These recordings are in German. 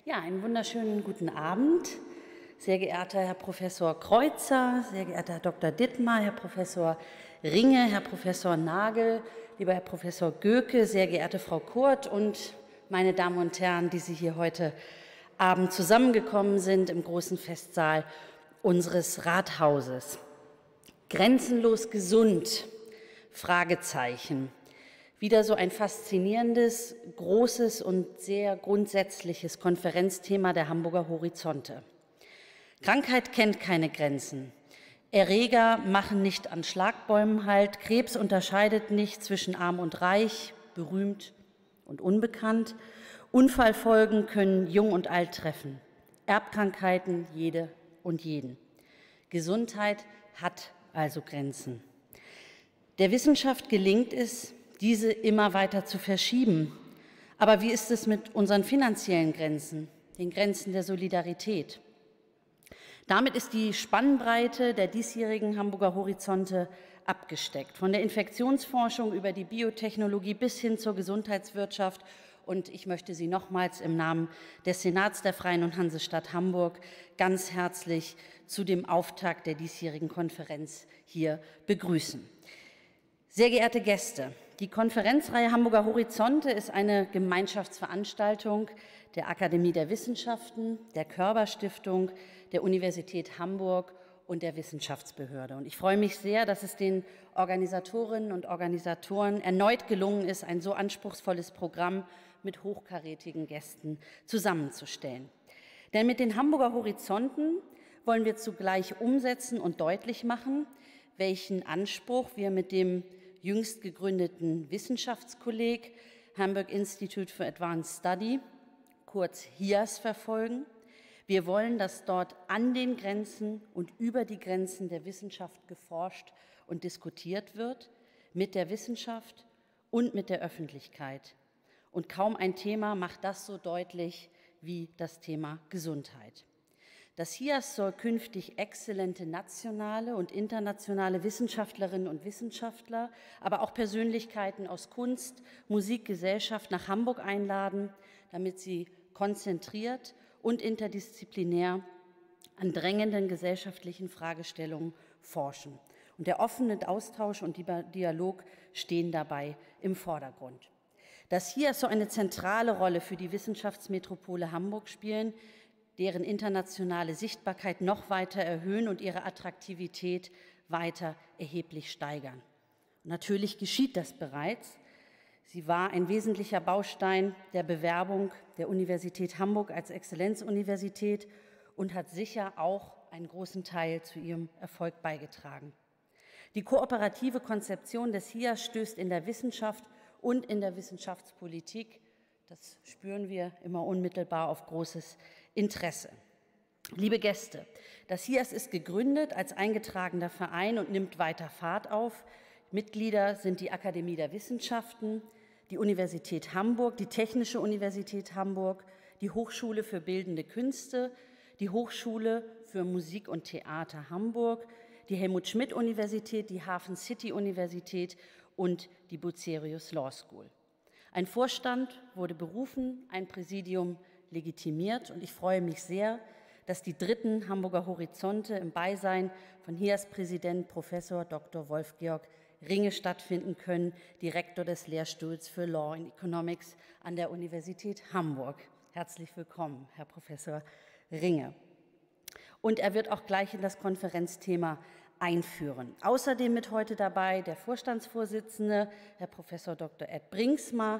Ja, einen wunderschönen guten Abend, sehr geehrter Herr Professor Kreuzer, sehr geehrter Herr Dr. Dittmar, Herr Professor Ringe, Herr Professor Nagel, lieber Herr Professor Göke, sehr geehrte Frau Kurt und meine Damen und Herren, die Sie hier heute Abend zusammengekommen sind im großen Festsaal unseres Rathauses. Grenzenlos gesund? Fragezeichen. Wieder so ein faszinierendes, großes und sehr grundsätzliches Konferenzthema der Hamburger Horizonte. Krankheit kennt keine Grenzen. Erreger machen nicht an Schlagbäumen Halt. Krebs unterscheidet nicht zwischen arm und reich, berühmt und unbekannt. Unfallfolgen können jung und alt treffen. Erbkrankheiten jede und jeden. Gesundheit hat also Grenzen. Der Wissenschaft gelingt es, diese immer weiter zu verschieben. Aber wie ist es mit unseren finanziellen Grenzen, den Grenzen der Solidarität? Damit ist die Spannbreite der diesjährigen Hamburger Horizonte abgesteckt, von der Infektionsforschung über die Biotechnologie bis hin zur Gesundheitswirtschaft. Und ich möchte Sie nochmals im Namen des Senats der Freien und Hansestadt Hamburg ganz herzlich zu dem Auftakt der diesjährigen Konferenz hier begrüßen. Sehr geehrte Gäste, die Konferenzreihe Hamburger Horizonte ist eine Gemeinschaftsveranstaltung der Akademie der Wissenschaften, der Körber Stiftung, der Universität Hamburg und der Wissenschaftsbehörde. Und ich freue mich sehr, dass es den Organisatorinnen und Organisatoren erneut gelungen ist, ein so anspruchsvolles Programm mit hochkarätigen Gästen zusammenzustellen. Denn mit den Hamburger Horizonten wollen wir zugleich umsetzen und deutlich machen, welchen Anspruch wir mit dem jüngst gegründeten Wissenschaftskolleg Hamburg Institute for Advanced Study, kurz HIAS, verfolgen. Wir wollen, dass dort an den Grenzen und über die Grenzen der Wissenschaft geforscht und diskutiert wird, mit der Wissenschaft und mit der Öffentlichkeit. Und kaum ein Thema macht das so deutlich wie das Thema Gesundheit. Das HIAS soll künftig exzellente nationale und internationale Wissenschaftlerinnen und Wissenschaftler, aber auch Persönlichkeiten aus Kunst, Musik, Gesellschaft nach Hamburg einladen, damit sie konzentriert und interdisziplinär an drängenden gesellschaftlichen Fragestellungen forschen. Und der offene Austausch und der Dialog stehen dabei im Vordergrund. Das HIAS soll eine zentrale Rolle für die Wissenschaftsmetropole Hamburg spielen, deren internationale Sichtbarkeit noch weiter erhöhen und ihre Attraktivität weiter erheblich steigern. Und natürlich geschieht das bereits. Sie war ein wesentlicher Baustein der Bewerbung der Universität Hamburg als Exzellenzuniversität und hat sicher auch einen großen Teil zu ihrem Erfolg beigetragen. Die kooperative Konzeption des HIAS stößt in der Wissenschaft und in der Wissenschaftspolitik, das spüren wir immer unmittelbar, auf großes Interesse. Liebe Gäste, das HIAS ist gegründet als eingetragener Verein und nimmt weiter Fahrt auf. Mitglieder sind die Akademie der Wissenschaften, die Universität Hamburg, die Technische Universität Hamburg, die Hochschule für Bildende Künste, die Hochschule für Musik und Theater Hamburg, die Helmut-Schmidt-Universität, die Hafen-City-Universität und die Bucerius Law School. Ein Vorstand wurde berufen, ein Präsidium legitimiert und ich freue mich sehr, dass die dritten Hamburger Horizonte im Beisein von HIAS-Präsident Professor Dr. Wolf-Georg Ringe stattfinden können, Direktor des Lehrstuhls für Law and Economics an der Universität Hamburg. Herzlich willkommen, Herr Professor Ringe. Und er wird auch gleich in das Konferenzthema einführen. Außerdem mit heute dabei der Vorstandsvorsitzende, Herr Professor Dr. Ed Bringsma,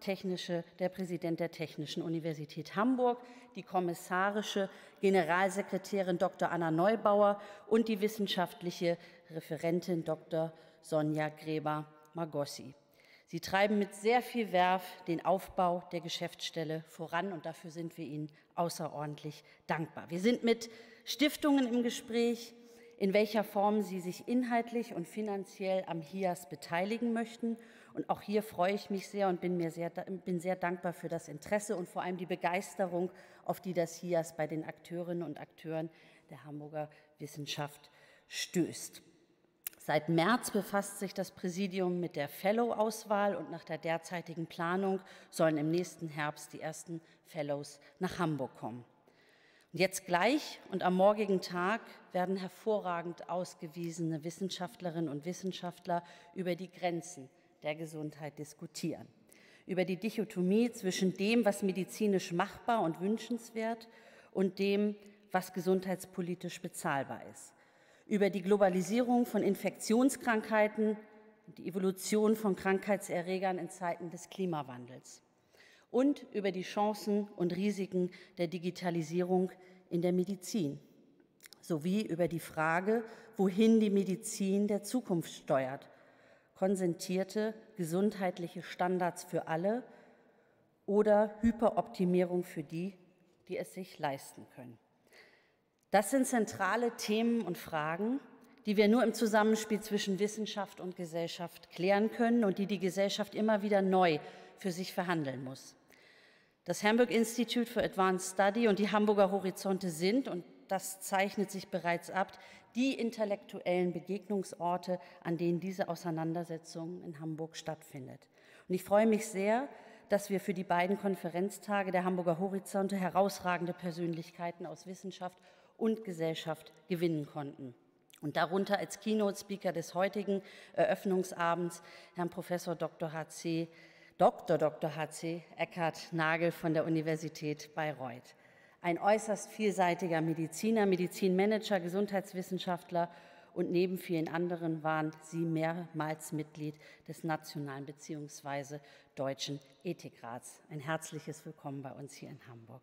der Präsident der Technischen Universität Hamburg, die kommissarische Generalsekretärin Dr. Anna Neubauer und die wissenschaftliche Referentin Dr. Sonja Gräber-Magossi. Sie treiben mit sehr viel Werf den Aufbau der Geschäftsstelle voran und dafür sind wir Ihnen außerordentlich dankbar. Wir sind mit Stiftungen im Gespräch, in welcher Form sie sich inhaltlich und finanziell am HIAS beteiligen möchten. Und auch hier freue ich mich sehr und bin sehr dankbar für das Interesse und vor allem die Begeisterung, auf die das HIAS bei den Akteurinnen und Akteuren der Hamburger Wissenschaft stößt. Seit März befasst sich das Präsidium mit der Fellow-Auswahl und nach der derzeitigen Planung sollen im nächsten Herbst die ersten Fellows nach Hamburg kommen. Und jetzt gleich und am morgigen Tag werden hervorragend ausgewiesene Wissenschaftlerinnen und Wissenschaftler über die Grenzen der Gesundheit diskutieren. Über die Dichotomie zwischen dem, was medizinisch machbar und wünschenswert und dem, was gesundheitspolitisch bezahlbar ist. Über die Globalisierung von Infektionskrankheiten und die Evolution von Krankheitserregern in Zeiten des Klimawandels. Und über die Chancen und Risiken der Digitalisierung in der Medizin. Sowie über die Frage, wohin die Medizin der Zukunft steuert. Konsentierte gesundheitliche Standards für alle oder Hyperoptimierung für die, die es sich leisten können. Das sind zentrale Themen und Fragen, die wir nur im Zusammenspiel zwischen Wissenschaft und Gesellschaft klären können und die die Gesellschaft immer wieder neu für sich verhandeln muss. Das Hamburg Institute for Advanced Study und die Hamburger Horizonte sind, und das zeichnet sich bereits ab, die intellektuellen Begegnungsorte, an denen diese Auseinandersetzung in Hamburg stattfindet. Und ich freue mich sehr, dass wir für die beiden Konferenztage der Hamburger Horizonte herausragende Persönlichkeiten aus Wissenschaft und Gesellschaft gewinnen konnten. Und darunter als Keynote-Speaker des heutigen Eröffnungsabends Herrn Professor Dr. H.C. Eckhard Nagel von der Universität Bayreuth. Ein äußerst vielseitiger Mediziner, Medizinmanager, Gesundheitswissenschaftler und neben vielen anderen waren Sie mehrmals Mitglied des nationalen bzw. deutschen Ethikrats. Ein herzliches Willkommen bei uns hier in Hamburg.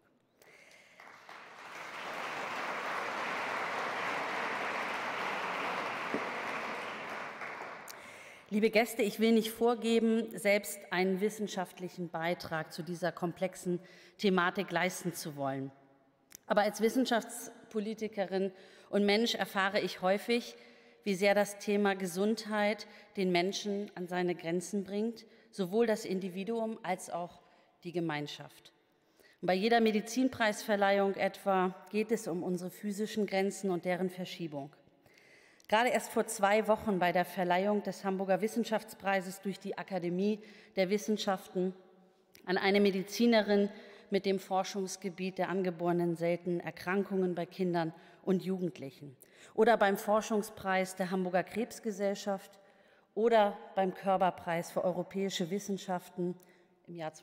Liebe Gäste, ich will nicht vorgeben, selbst einen wissenschaftlichen Beitrag zu dieser komplexen Thematik leisten zu wollen. Aber als Wissenschaftspolitikerin und Mensch erfahre ich häufig, wie sehr das Thema Gesundheit den Menschen an seine Grenzen bringt, sowohl das Individuum als auch die Gemeinschaft. Und bei jeder Medizinpreisverleihung etwa geht es um unsere physischen Grenzen und deren Verschiebung. Gerade erst vor 2 Wochen bei der Verleihung des Hamburger Wissenschaftspreises durch die Akademie der Wissenschaften an eine Medizinerin mit dem Forschungsgebiet der angeborenen seltenen Erkrankungen bei Kindern und Jugendlichen oder beim Forschungspreis der Hamburger Krebsgesellschaft oder beim Körberpreis für europäische Wissenschaften im Jahr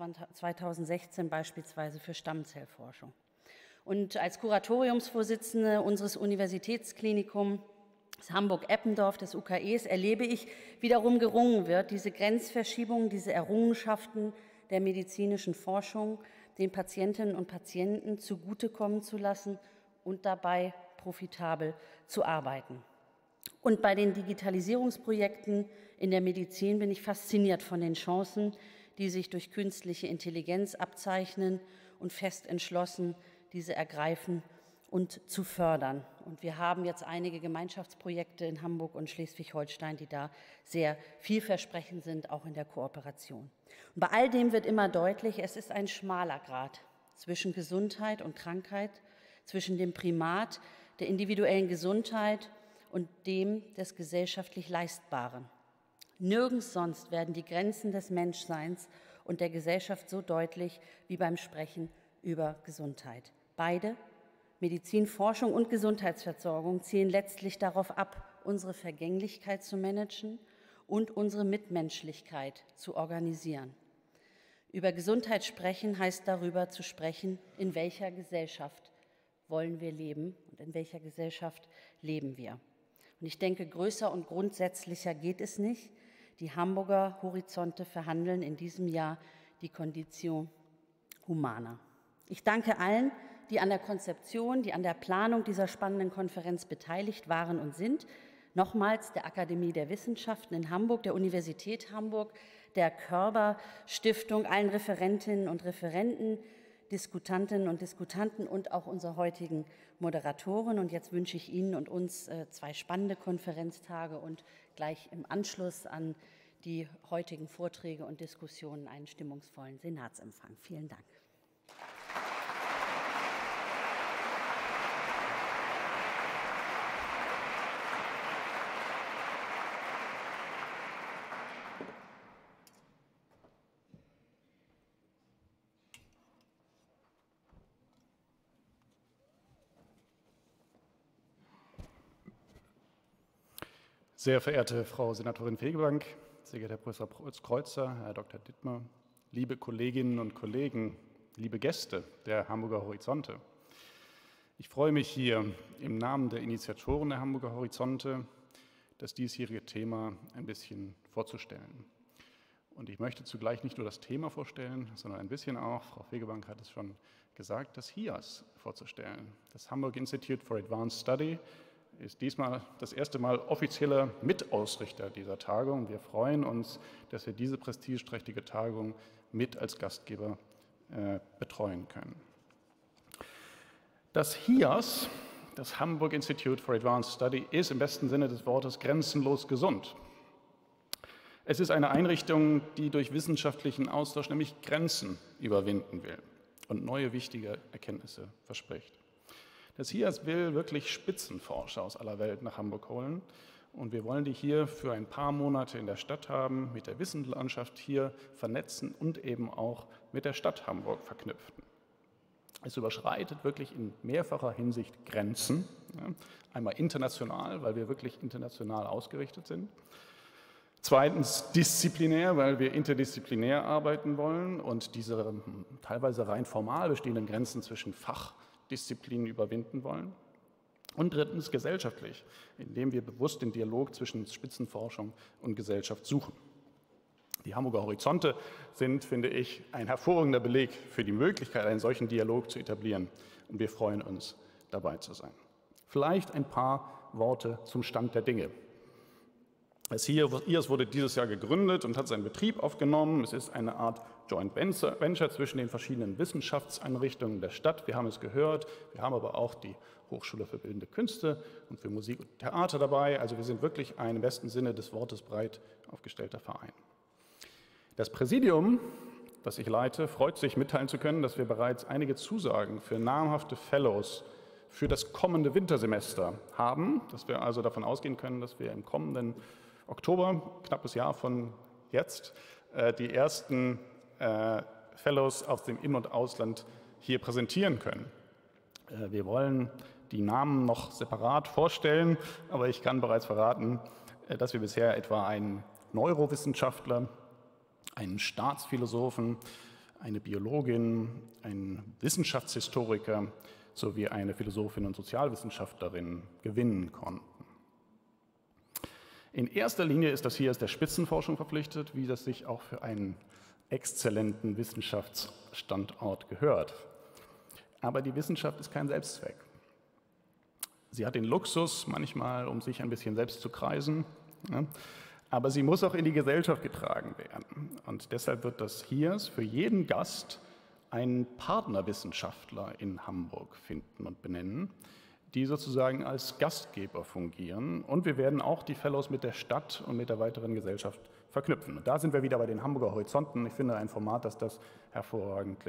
2016 beispielsweise für Stammzellforschung. Und als Kuratoriumsvorsitzende unseres Universitätsklinikums Hamburg-Eppendorf des UKEs erlebe ich, wie darum gerungen wird, diese Grenzverschiebungen, diese Errungenschaften der medizinischen Forschung den Patientinnen und Patienten zugutekommen zu lassen und dabei profitabel zu arbeiten. Und bei den Digitalisierungsprojekten in der Medizin bin ich fasziniert von den Chancen, die sich durch künstliche Intelligenz abzeichnen und fest entschlossen, diese ergreifen und zu fördern. Und wir haben jetzt einige Gemeinschaftsprojekte in Hamburg und Schleswig-Holstein, die da sehr vielversprechend sind, auch in der Kooperation. Und bei all dem wird immer deutlich, es ist ein schmaler Grat zwischen Gesundheit und Krankheit, zwischen dem Primat der individuellen Gesundheit und dem des gesellschaftlich Leistbaren. Nirgends sonst werden die Grenzen des Menschseins und der Gesellschaft so deutlich wie beim Sprechen über Gesundheit. Beide, Medizinforschung und Gesundheitsversorgung, zielen letztlich darauf ab, unsere Vergänglichkeit zu managen und unsere Mitmenschlichkeit zu organisieren. Über Gesundheit sprechen heißt darüber zu sprechen, in welcher Gesellschaft wollen wir leben und in welcher Gesellschaft leben wir. Und ich denke, größer und grundsätzlicher geht es nicht. Die Hamburger Horizonte verhandeln in diesem Jahr die Conditio Humana. Ich danke allen, die an der Konzeption, die an der Planung dieser spannenden Konferenz beteiligt waren und sind. Nochmals der Akademie der Wissenschaften in Hamburg, der Universität Hamburg, der Körber Stiftung, allen Referentinnen und Referenten, Diskutantinnen und Diskutanten und auch unserer heutigen Moderatoren. Und jetzt wünsche ich Ihnen und uns 2 spannende Konferenztage und gleich im Anschluss an die heutigen Vorträge und Diskussionen einen stimmungsvollen Senatsempfang. Vielen Dank. Sehr verehrte Frau Senatorin Fegebank, sehr geehrter Herr Professor Kreuzer, Herr Dr. Dittmar, liebe Kolleginnen und Kollegen, liebe Gäste der Hamburger Horizonte. Ich freue mich hier im Namen der Initiatoren der Hamburger Horizonte, das diesjährige Thema ein bisschen vorzustellen. Und ich möchte zugleich nicht nur das Thema vorstellen, sondern ein bisschen auch, Frau Fegebank hat es schon gesagt, das HIAS vorzustellen. Das Hamburg Institute for Advanced Study ist diesmal das erste Mal offizieller Mitausrichter dieser Tagung. Wir freuen uns, dass wir diese prestigeträchtige Tagung mit als Gastgeber betreuen können. Das HIAS, das Hamburg Institute for Advanced Study, ist im besten Sinne des Wortes grenzenlos gesund. Es ist eine Einrichtung, die durch wissenschaftlichen Austausch nämlich Grenzen überwinden will und neue wichtige Erkenntnisse verspricht. Das HIAS will wirklich Spitzenforscher aus aller Welt nach Hamburg holen und wir wollen die hier für ein paar Monate in der Stadt haben, mit der Wissenslandschaft hier vernetzen und eben auch mit der Stadt Hamburg verknüpfen. Es überschreitet wirklich in mehrfacher Hinsicht Grenzen, einmal international, weil wir wirklich international ausgerichtet sind. Zweitens disziplinär, weil wir interdisziplinär arbeiten wollen und diese teilweise rein formal bestehenden Grenzen zwischen Fachdisziplinen überwinden wollen. Und drittens gesellschaftlich, indem wir bewusst den Dialog zwischen Spitzenforschung und Gesellschaft suchen. Die Hamburger Horizonte sind, finde ich, ein hervorragender Beleg für die Möglichkeit, einen solchen Dialog zu etablieren. Und wir freuen uns, dabei zu sein. Vielleicht ein paar Worte zum Stand der Dinge. Das HIAS wurde dieses Jahr gegründet und hat seinen Betrieb aufgenommen. Es ist eine Art Joint Venture zwischen den verschiedenen Wissenschaftseinrichtungen der Stadt. Wir haben es gehört. Wir haben aber auch die Hochschule für Bildende Künste und für Musik und Theater dabei. Also wir sind wirklich ein im besten Sinne des Wortes breit aufgestellter Verein. Das Präsidium, das ich leite, freut sich, mitteilen zu können, dass wir bereits einige Zusagen für namhafte Fellows für das kommende Wintersemester haben, dass wir also davon ausgehen können, dass wir im kommenden Oktober, knappes Jahr von jetzt, die ersten Fellows aus dem In- und Ausland hier präsentieren können. Wir wollen die Namen noch separat vorstellen, aber ich kann bereits verraten, dass wir bisher etwa einen Neurowissenschaftler, einen Staatsphilosophen, eine Biologin, einen Wissenschaftshistoriker sowie eine Philosophin und Sozialwissenschaftlerin gewinnen konnten. In erster Linie ist das HIAS der Spitzenforschung verpflichtet, wie das sich auch für einen exzellenten Wissenschaftsstandort gehört. Aber die Wissenschaft ist kein Selbstzweck. Sie hat den Luxus, manchmal um sich ein bisschen selbst zu kreisen, ja, aber sie muss auch in die Gesellschaft getragen werden. Und deshalb wird das HIAS für jeden Gast einen Partnerwissenschaftler in Hamburg finden und benennen, die sozusagen als Gastgeber fungieren. Und wir werden auch die Fellows mit der Stadt und mit der weiteren Gesellschaft verknüpfen. Und da sind wir wieder bei den Hamburger Horizonten. Ich finde ein Format, das das hervorragend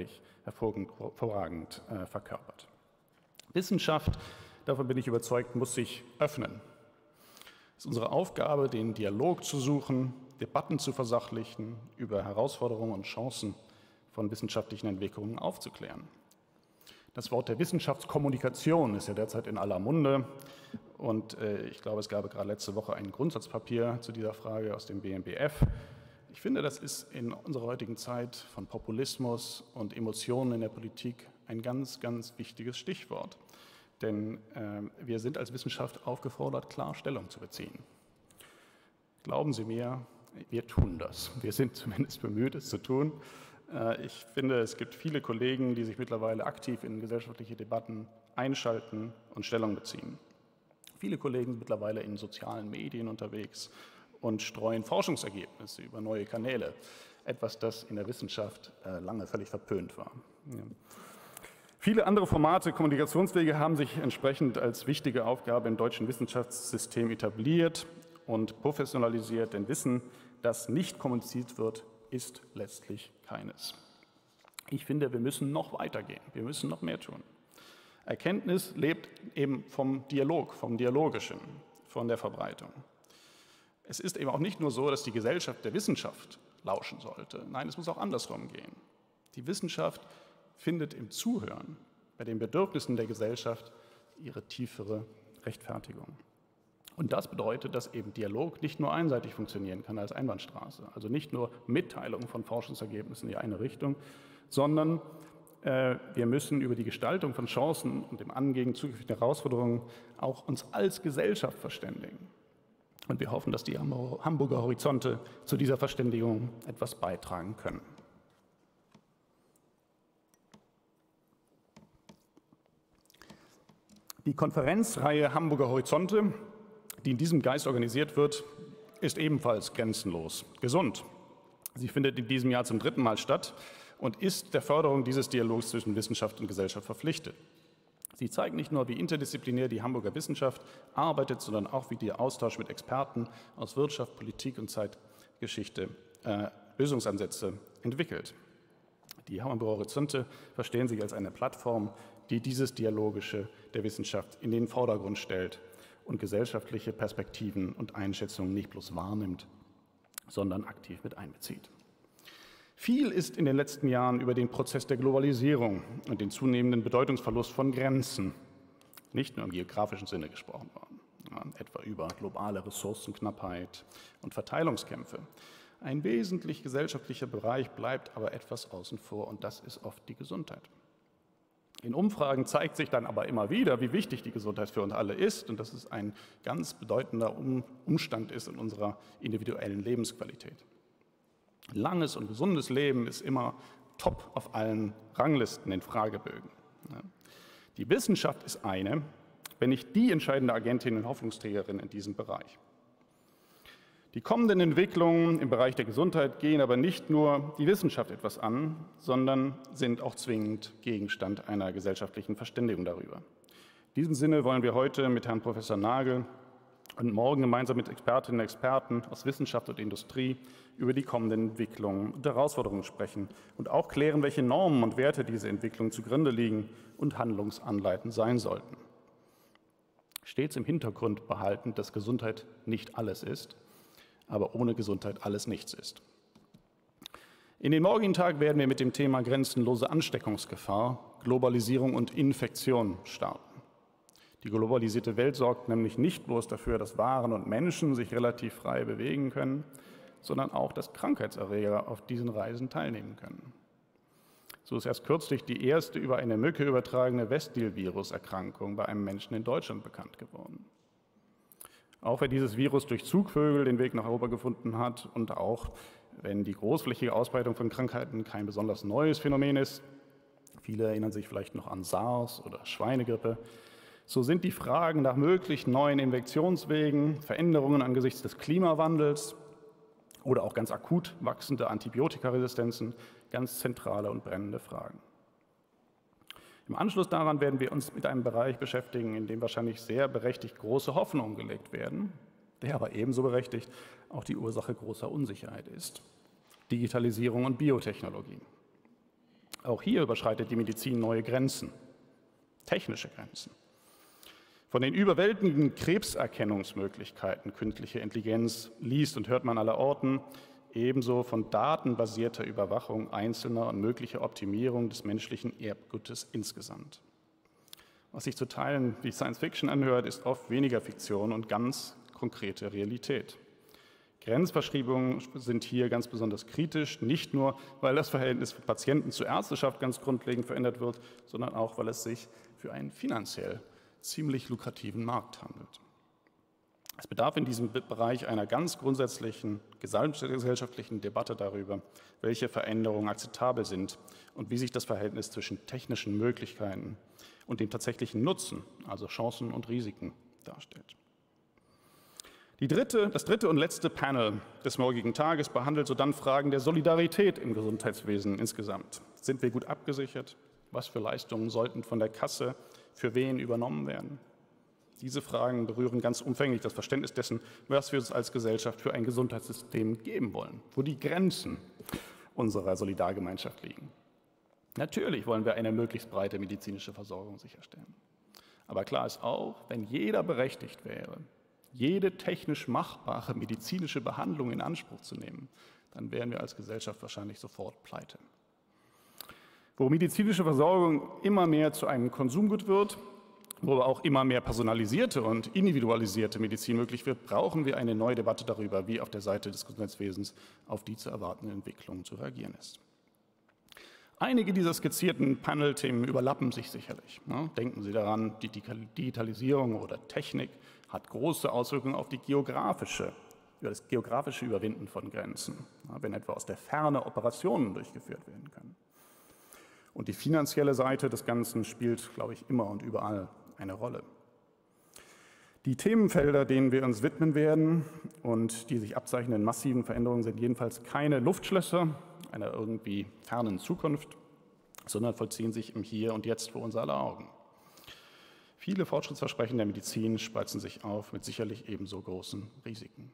verkörpert. Wissenschaft, davon bin ich überzeugt, muss sich öffnen. Es ist unsere Aufgabe, den Dialog zu suchen, Debatten zu versachlichen, über Herausforderungen und Chancen von wissenschaftlichen Entwicklungen aufzuklären. Das Wort der Wissenschaftskommunikation ist ja derzeit in aller Munde und ich glaube, es gab gerade letzte Woche ein Grundsatzpapier zu dieser Frage aus dem BMBF. Ich finde, das ist in unserer heutigen Zeit von Populismus und Emotionen in der Politik ein ganz, ganz wichtiges Stichwort. Denn wir sind als Wissenschaft aufgefordert, klar Stellung zu beziehen. Glauben Sie mir, wir tun das. Wir sind zumindest bemüht, es zu tun. Ich finde, es gibt viele Kollegen, die sich mittlerweile aktiv in gesellschaftliche Debatten einschalten und Stellung beziehen. Viele Kollegen sind mittlerweile in sozialen Medien unterwegs und streuen Forschungsergebnisse über neue Kanäle. Etwas, das in der Wissenschaft lange völlig verpönt war. Ja. Viele andere Formate, Kommunikationswege haben sich entsprechend als wichtige Aufgabe im deutschen Wissenschaftssystem etabliert und professionalisiert, denn Wissen, das nicht kommuniziert wird, ist letztlich keines. Ich finde, wir müssen noch weitergehen, wir müssen noch mehr tun. Erkenntnis lebt eben vom Dialog, vom Dialogischen, von der Verbreitung. Es ist eben auch nicht nur so, dass die Gesellschaft der Wissenschaft lauschen sollte. Nein, es muss auch andersrum gehen. Die Wissenschaft findet im Zuhören bei den Bedürfnissen der Gesellschaft ihre tiefere Rechtfertigung. Und das bedeutet, dass eben Dialog nicht nur einseitig funktionieren kann als Einbahnstraße, also nicht nur Mitteilungen von Forschungsergebnissen in die eine Richtung, sondern wir müssen über die Gestaltung von Chancen und dem Angehen zukünftiger Herausforderungen auch uns als Gesellschaft verständigen. Und wir hoffen, dass die Hamburger Horizonte zu dieser Verständigung etwas beitragen können. Die Konferenzreihe Hamburger Horizonte, die in diesem Geist organisiert wird, ist ebenfalls grenzenlos gesund. Sie findet in diesem Jahr zum 3. Mal statt und ist der Förderung dieses Dialogs zwischen Wissenschaft und Gesellschaft verpflichtet. Sie zeigt nicht nur, wie interdisziplinär die Hamburger Wissenschaft arbeitet, sondern auch, wie der Austausch mit Experten aus Wirtschaft, Politik und Zeitgeschichte Lösungsansätze entwickelt. Die Hamburger Horizonte verstehen sich als eine Plattform, die dieses Dialogische der Wissenschaft in den Vordergrund stellt und gesellschaftliche Perspektiven und Einschätzungen nicht bloß wahrnimmt, sondern aktiv mit einbezieht. Viel ist in den letzten Jahren über den Prozess der Globalisierung und den zunehmenden Bedeutungsverlust von Grenzen, nicht nur im geografischen Sinne gesprochen worden, etwa über globale Ressourcenknappheit und Verteilungskämpfe. Ein wesentlich gesellschaftlicher Bereich bleibt aber etwas außen vor, und das ist oft die Gesundheit. In Umfragen zeigt sich dann aber immer wieder, wie wichtig die Gesundheit für uns alle ist und dass es ein ganz bedeutender Umstand ist in unserer individuellen Lebensqualität. Langes und gesundes Leben ist immer top auf allen Ranglisten in Fragebögen. Die Wissenschaft ist eine, wenn nicht die entscheidende Agentin und Hoffnungsträgerin in diesem Bereich. Die kommenden Entwicklungen im Bereich der Gesundheit gehen aber nicht nur die Wissenschaft etwas an, sondern sind auch zwingend Gegenstand einer gesellschaftlichen Verständigung darüber. In diesem Sinne wollen wir heute mit Herrn Professor Nagel und morgen gemeinsam mit Expertinnen und Experten aus Wissenschaft und Industrie über die kommenden Entwicklungen und Herausforderungen sprechen und auch klären, welche Normen und Werte diese Entwicklungen zugrunde liegen und handlungsanleitend sein sollten. Stets im Hintergrund behalten, dass Gesundheit nicht alles ist, aber ohne Gesundheit alles nichts ist. In den morgigen Tag werden wir mit dem Thema grenzenlose Ansteckungsgefahr, Globalisierung und Infektion starten. Die globalisierte Welt sorgt nämlich nicht bloß dafür, dass Waren und Menschen sich relativ frei bewegen können, sondern auch, dass Krankheitserreger auf diesen Reisen teilnehmen können. So ist erst kürzlich die erste über eine Mücke übertragene Westnil-Virus-Erkrankung bei einem Menschen in Deutschland bekannt geworden. Auch wenn dieses Virus durch Zugvögel den Weg nach Europa gefunden hat und auch wenn die großflächige Ausbreitung von Krankheiten kein besonders neues Phänomen ist, viele erinnern sich vielleicht noch an SARS oder Schweinegrippe, so sind die Fragen nach möglichen neuen Infektionswegen, Veränderungen angesichts des Klimawandels oder auch ganz akut wachsende Antibiotikaresistenzen ganz zentrale und brennende Fragen. Im Anschluss daran werden wir uns mit einem Bereich beschäftigen, in dem wahrscheinlich sehr berechtigt große Hoffnungen gelegt werden, der aber ebenso berechtigt auch die Ursache großer Unsicherheit ist: Digitalisierung und Biotechnologie. Auch hier überschreitet die Medizin neue Grenzen, technische Grenzen. Von den überwältigenden Krebserkennungsmöglichkeiten künstlicher Intelligenz liest und hört man allerorten, ebenso von datenbasierter Überwachung einzelner und möglicher Optimierung des menschlichen Erbgutes insgesamt. Was sich zu Teilen wie Science Fiction anhört, ist oft weniger Fiktion und ganz konkrete Realität. Grenzverschiebungen sind hier ganz besonders kritisch, nicht nur, weil das Verhältnis von Patienten zur Ärzteschaft ganz grundlegend verändert wird, sondern auch, weil es sich für einen finanziell ziemlich lukrativen Markt handelt. Es bedarf in diesem Bereich einer ganz grundsätzlichen gesamtgesellschaftlichen Debatte darüber, welche Veränderungen akzeptabel sind und wie sich das Verhältnis zwischen technischen Möglichkeiten und dem tatsächlichen Nutzen, also Chancen und Risiken, darstellt. Das dritte und letzte Panel des morgigen Tages behandelt sodann Fragen der Solidarität im Gesundheitswesen insgesamt. Sind wir gut abgesichert? Was für Leistungen sollten von der Kasse für wen übernommen werden? Diese Fragen berühren ganz umfänglich das Verständnis dessen, was wir uns als Gesellschaft für ein Gesundheitssystem geben wollen, wo die Grenzen unserer Solidargemeinschaft liegen. Natürlich wollen wir eine möglichst breite medizinische Versorgung sicherstellen. Aber klar ist auch, wenn jeder berechtigt wäre, jede technisch machbare medizinische Behandlung in Anspruch zu nehmen, dann wären wir als Gesellschaft wahrscheinlich sofort pleite. Wo medizinische Versorgung immer mehr zu einem Konsumgut wird, wo aber auch immer mehr personalisierte und individualisierte Medizin möglich wird, brauchen wir eine neue Debatte darüber, wie auf der Seite des Gesundheitswesens auf die zu erwartenden Entwicklungen zu reagieren ist. Einige dieser skizzierten Panel-Themen überlappen sich sicherlich. Denken Sie daran, die Digitalisierung oder Technik hat große Auswirkungen auf das geografische Überwinden von Grenzen, wenn etwa aus der Ferne Operationen durchgeführt werden können. Und die finanzielle Seite des Ganzen spielt, glaube ich, immer und überall eine Rolle. Die Themenfelder, denen wir uns widmen werden und die sich abzeichnenden massiven Veränderungen sind jedenfalls keine Luftschlösser einer irgendwie fernen Zukunft, sondern vollziehen sich im Hier und Jetzt vor unser aller Augen. Viele Fortschrittsversprechen der Medizin spalzen sich auf mit sicherlich ebenso großen Risiken.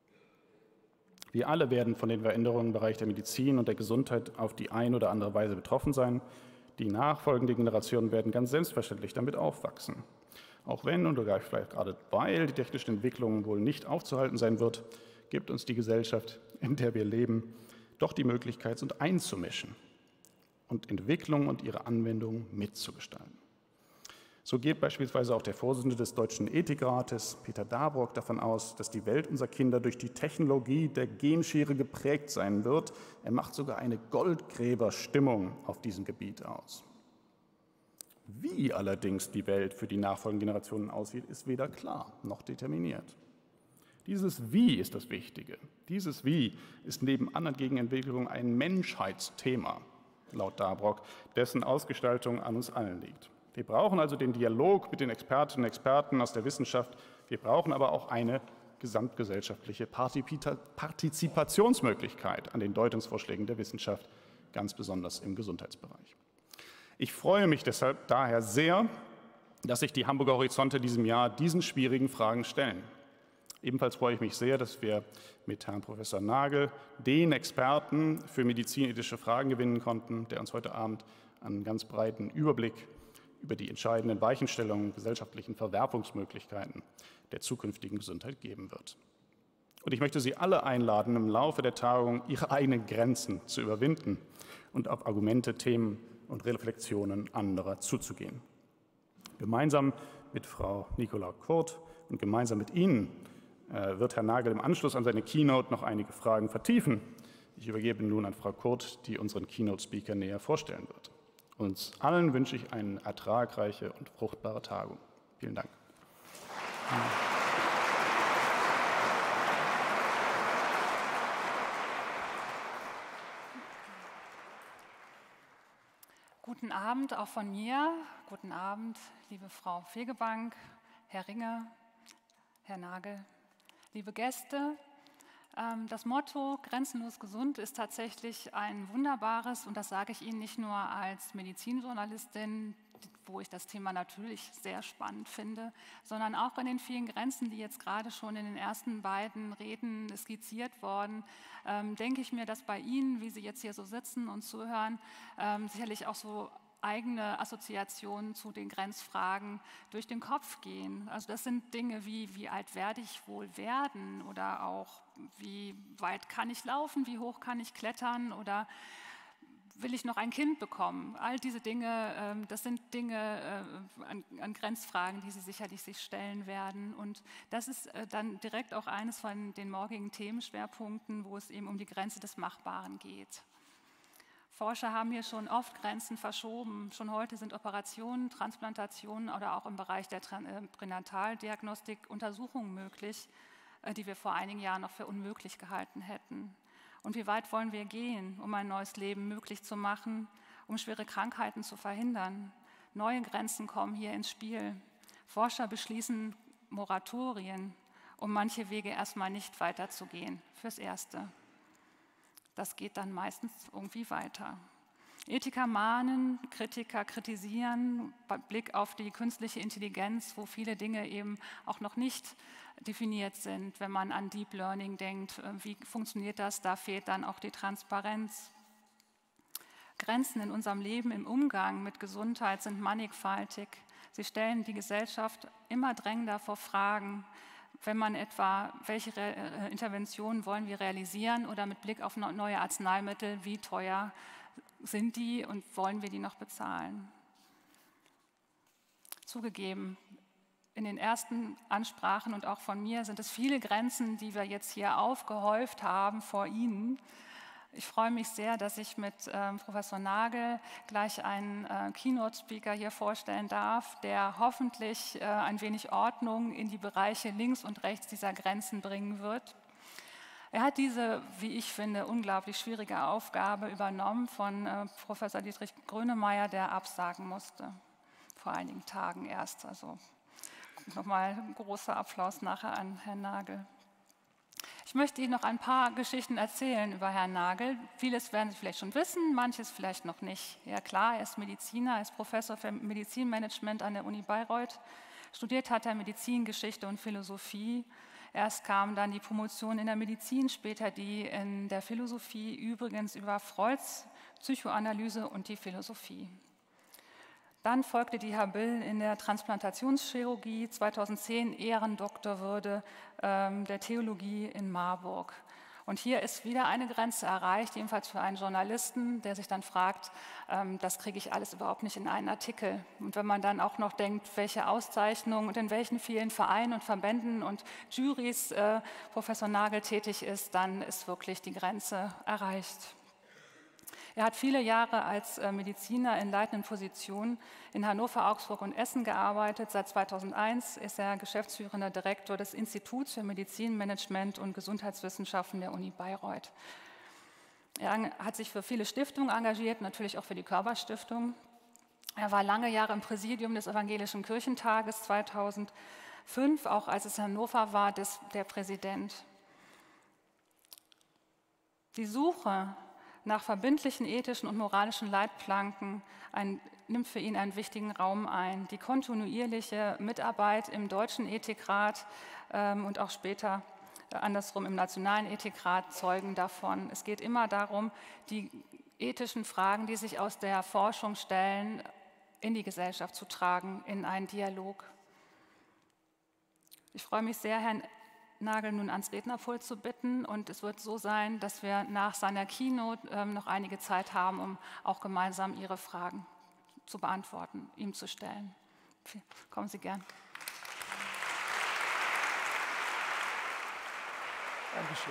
Wir alle werden von den Veränderungen im Bereich der Medizin und der Gesundheit auf die eine oder andere Weise betroffen sein. Die nachfolgenden Generationen werden ganz selbstverständlich damit aufwachsen. Auch wenn und vielleicht gerade weil die technische Entwicklung wohl nicht aufzuhalten sein wird, gibt uns die Gesellschaft, in der wir leben, doch die Möglichkeit, uns einzumischen und Entwicklung und ihre Anwendung mitzugestalten. So geht beispielsweise auch der Vorsitzende des Deutschen Ethikrates, Peter Dabrock, davon aus, dass die Welt unserer Kinder durch die Technologie der Genschere geprägt sein wird. Er macht sogar eine Goldgräberstimmung auf diesem Gebiet aus. Wie allerdings die Welt für die nachfolgenden Generationen aussieht, ist weder klar noch determiniert. Dieses Wie ist das Wichtige. Dieses Wie ist neben anderen Gegenentwicklungen ein Menschheitsthema, laut Dabrock, dessen Ausgestaltung an uns allen liegt. Wir brauchen also den Dialog mit den Expertinnen und Experten aus der Wissenschaft. Wir brauchen aber auch eine gesamtgesellschaftliche Partizipationsmöglichkeit an den Deutungsvorschlägen der Wissenschaft, ganz besonders im Gesundheitsbereich. Ich freue mich deshalb daher sehr, dass sich die Hamburger Horizonte in diesem Jahr diesen schwierigen Fragen stellen. Ebenfalls freue ich mich sehr, dass wir mit Herrn Professor Nagel den Experten für medizinethische Fragen gewinnen konnten, der uns heute Abend einen ganz breiten Überblick über die entscheidenden Weichenstellungen und gesellschaftlichen Verwerfungsmöglichkeiten der zukünftigen Gesundheit geben wird. Und ich möchte Sie alle einladen, im Laufe der Tagung Ihre eigenen Grenzen zu überwinden und auf Argumente, Themen und Reflexionen anderer zuzugehen. Gemeinsam mit Frau Nicola Kurt und gemeinsam mit Ihnen wird Herr Nagel im Anschluss an seine Keynote noch einige Fragen vertiefen. Ich übergebe nun an Frau Kurt, die unseren Keynote-Speaker näher vorstellen wird. Uns allen wünsche ich eine ertragreiche und fruchtbare Tagung. Vielen Dank. Guten Abend auch von mir. Guten Abend, liebe Frau Fegebank, Herr Ringe, Herr Nagel, liebe Gäste. Das Motto Grenzenlos gesund ist tatsächlich ein wunderbares, und das sage ich Ihnen nicht nur als Medizinjournalistin, wo ich das Thema natürlich sehr spannend finde, sondern auch in den vielen Grenzen, die jetzt gerade schon in den ersten beiden Reden skizziert wurden, denke ich mir, dass bei Ihnen, wie Sie jetzt hier so sitzen und zuhören, sicherlich auch so eigene Assoziationen zu den Grenzfragen durch den Kopf gehen. Also das sind Dinge wie alt werde ich wohl werden oder auch wie weit kann ich laufen, wie hoch kann ich klettern oder will ich noch ein Kind bekommen? All diese Dinge, das sind Dinge an Grenzfragen, die Sie sicherlich sich stellen werden. Und das ist dann direkt auch eines von den morgigen Themenschwerpunkten, wo es eben um die Grenze des Machbaren geht. Forscher haben hier schon oft Grenzen verschoben. Schon heute sind Operationen, Transplantationen oder auch im Bereich der Pränataldiagnostik Untersuchungen möglich, die wir vor einigen Jahren noch für unmöglich gehalten hätten. Und wie weit wollen wir gehen, um ein neues Leben möglich zu machen, um schwere Krankheiten zu verhindern? Neue Grenzen kommen hier ins Spiel. Forscher beschließen Moratorien, um manche Wege erstmal nicht weiterzugehen, fürs Erste. Das geht dann meistens irgendwie weiter. Ethiker mahnen, Kritiker kritisieren, bei Blick auf die künstliche Intelligenz, wo viele Dinge eben auch noch nicht definiert sind. Wenn man an Deep Learning denkt, wie funktioniert das? Da fehlt dann auch die Transparenz. Grenzen in unserem Leben, im Umgang mit Gesundheit sind mannigfaltig. Sie stellen die Gesellschaft immer drängender vor Fragen, wenn man etwa, welche Interventionen wollen wir realisieren oder mit Blick auf neue Arzneimittel, wie teuer sind die und wollen wir die noch bezahlen? Zugegeben, in den ersten Ansprachen und auch von mir sind es viele Grenzen, die wir jetzt hier aufgehäuft haben vor Ihnen. Ich freue mich sehr, dass ich mit Professor Nagel gleich einen Keynote-Speaker hier vorstellen darf, der hoffentlich ein wenig Ordnung in die Bereiche links und rechts dieser Grenzen bringen wird. Er hat diese, wie ich finde, unglaublich schwierige Aufgabe übernommen von Professor Dietrich Grönemeyer, der absagen musste, vor einigen Tagen erst. Also nochmal großer Applaus nachher an Herrn Nagel. Ich möchte Ihnen noch ein paar Geschichten erzählen über Herrn Nagel. Vieles werden Sie vielleicht schon wissen, manches vielleicht noch nicht. Ja klar, er ist Mediziner, er ist Professor für Medizinmanagement an der Uni Bayreuth. Studiert hat er Medizingeschichte und Philosophie. Erst kam dann die Promotion in der Medizin, später die in der Philosophie, übrigens über Freuds Psychoanalyse und die Philosophie. Dann folgte die Habil in der Transplantationschirurgie, 2010 Ehrendoktorwürde der Theologie in Marburg. Und hier ist wieder eine Grenze erreicht, jedenfalls für einen Journalisten, der sich dann fragt, das kriege ich alles überhaupt nicht in einen Artikel. Und wenn man dann auch noch denkt, welche Auszeichnungen und in welchen vielen Vereinen und Verbänden und Jurys Professor Nagel tätig ist, dann ist wirklich die Grenze erreicht. Er hat viele Jahre als Mediziner in leitenden Positionen in Hannover, Augsburg und Essen gearbeitet. Seit 2001 ist er geschäftsführender Direktor des Instituts für Medizinmanagement und Gesundheitswissenschaften der Uni Bayreuth. Er hat sich für viele Stiftungen engagiert, natürlich auch für die Körper-Stiftung. Er war lange Jahre im Präsidium des Evangelischen Kirchentages, 2005, auch als es in Hannover war, der Präsident. Die Suche nach verbindlichen ethischen und moralischen Leitplanken nimmt für ihn einen wichtigen Raum ein. Die kontinuierliche Mitarbeit im Deutschen Ethikrat und auch später andersrum im Nationalen Ethikrat zeugen davon. Es geht immer darum, die ethischen Fragen, die sich aus der Forschung stellen, in die Gesellschaft zu tragen, in einen Dialog. Ich freue mich sehr, Herrn Nagel nun ans Rednerpult zu bitten, und es wird so sein, dass wir nach seiner Keynote noch einige Zeit haben, um auch gemeinsam Ihre Fragen zu beantworten, ihm zu stellen. Kommen Sie gern. Dankeschön.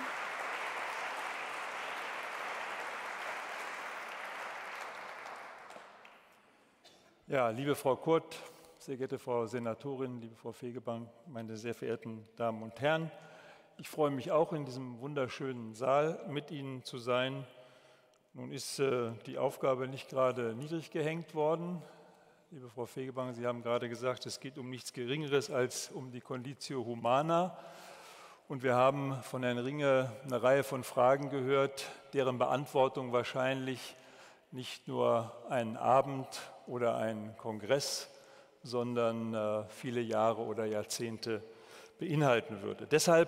Ja, liebe Frau Kurt, sehr geehrte Frau Senatorin, liebe Frau Fegebank, meine sehr verehrten Damen und Herren, ich freue mich auch, in diesem wunderschönen Saal mit Ihnen zu sein. Nun ist die Aufgabe nicht gerade niedrig gehängt worden. Liebe Frau Fegebank, Sie haben gerade gesagt, es geht um nichts Geringeres als um die Conditio Humana. Und wir haben von Herrn Ringe eine Reihe von Fragen gehört, deren Beantwortung wahrscheinlich nicht nur einen Abend oder einen Kongress, sondern viele Jahre oder Jahrzehnte beinhalten würde. Deshalb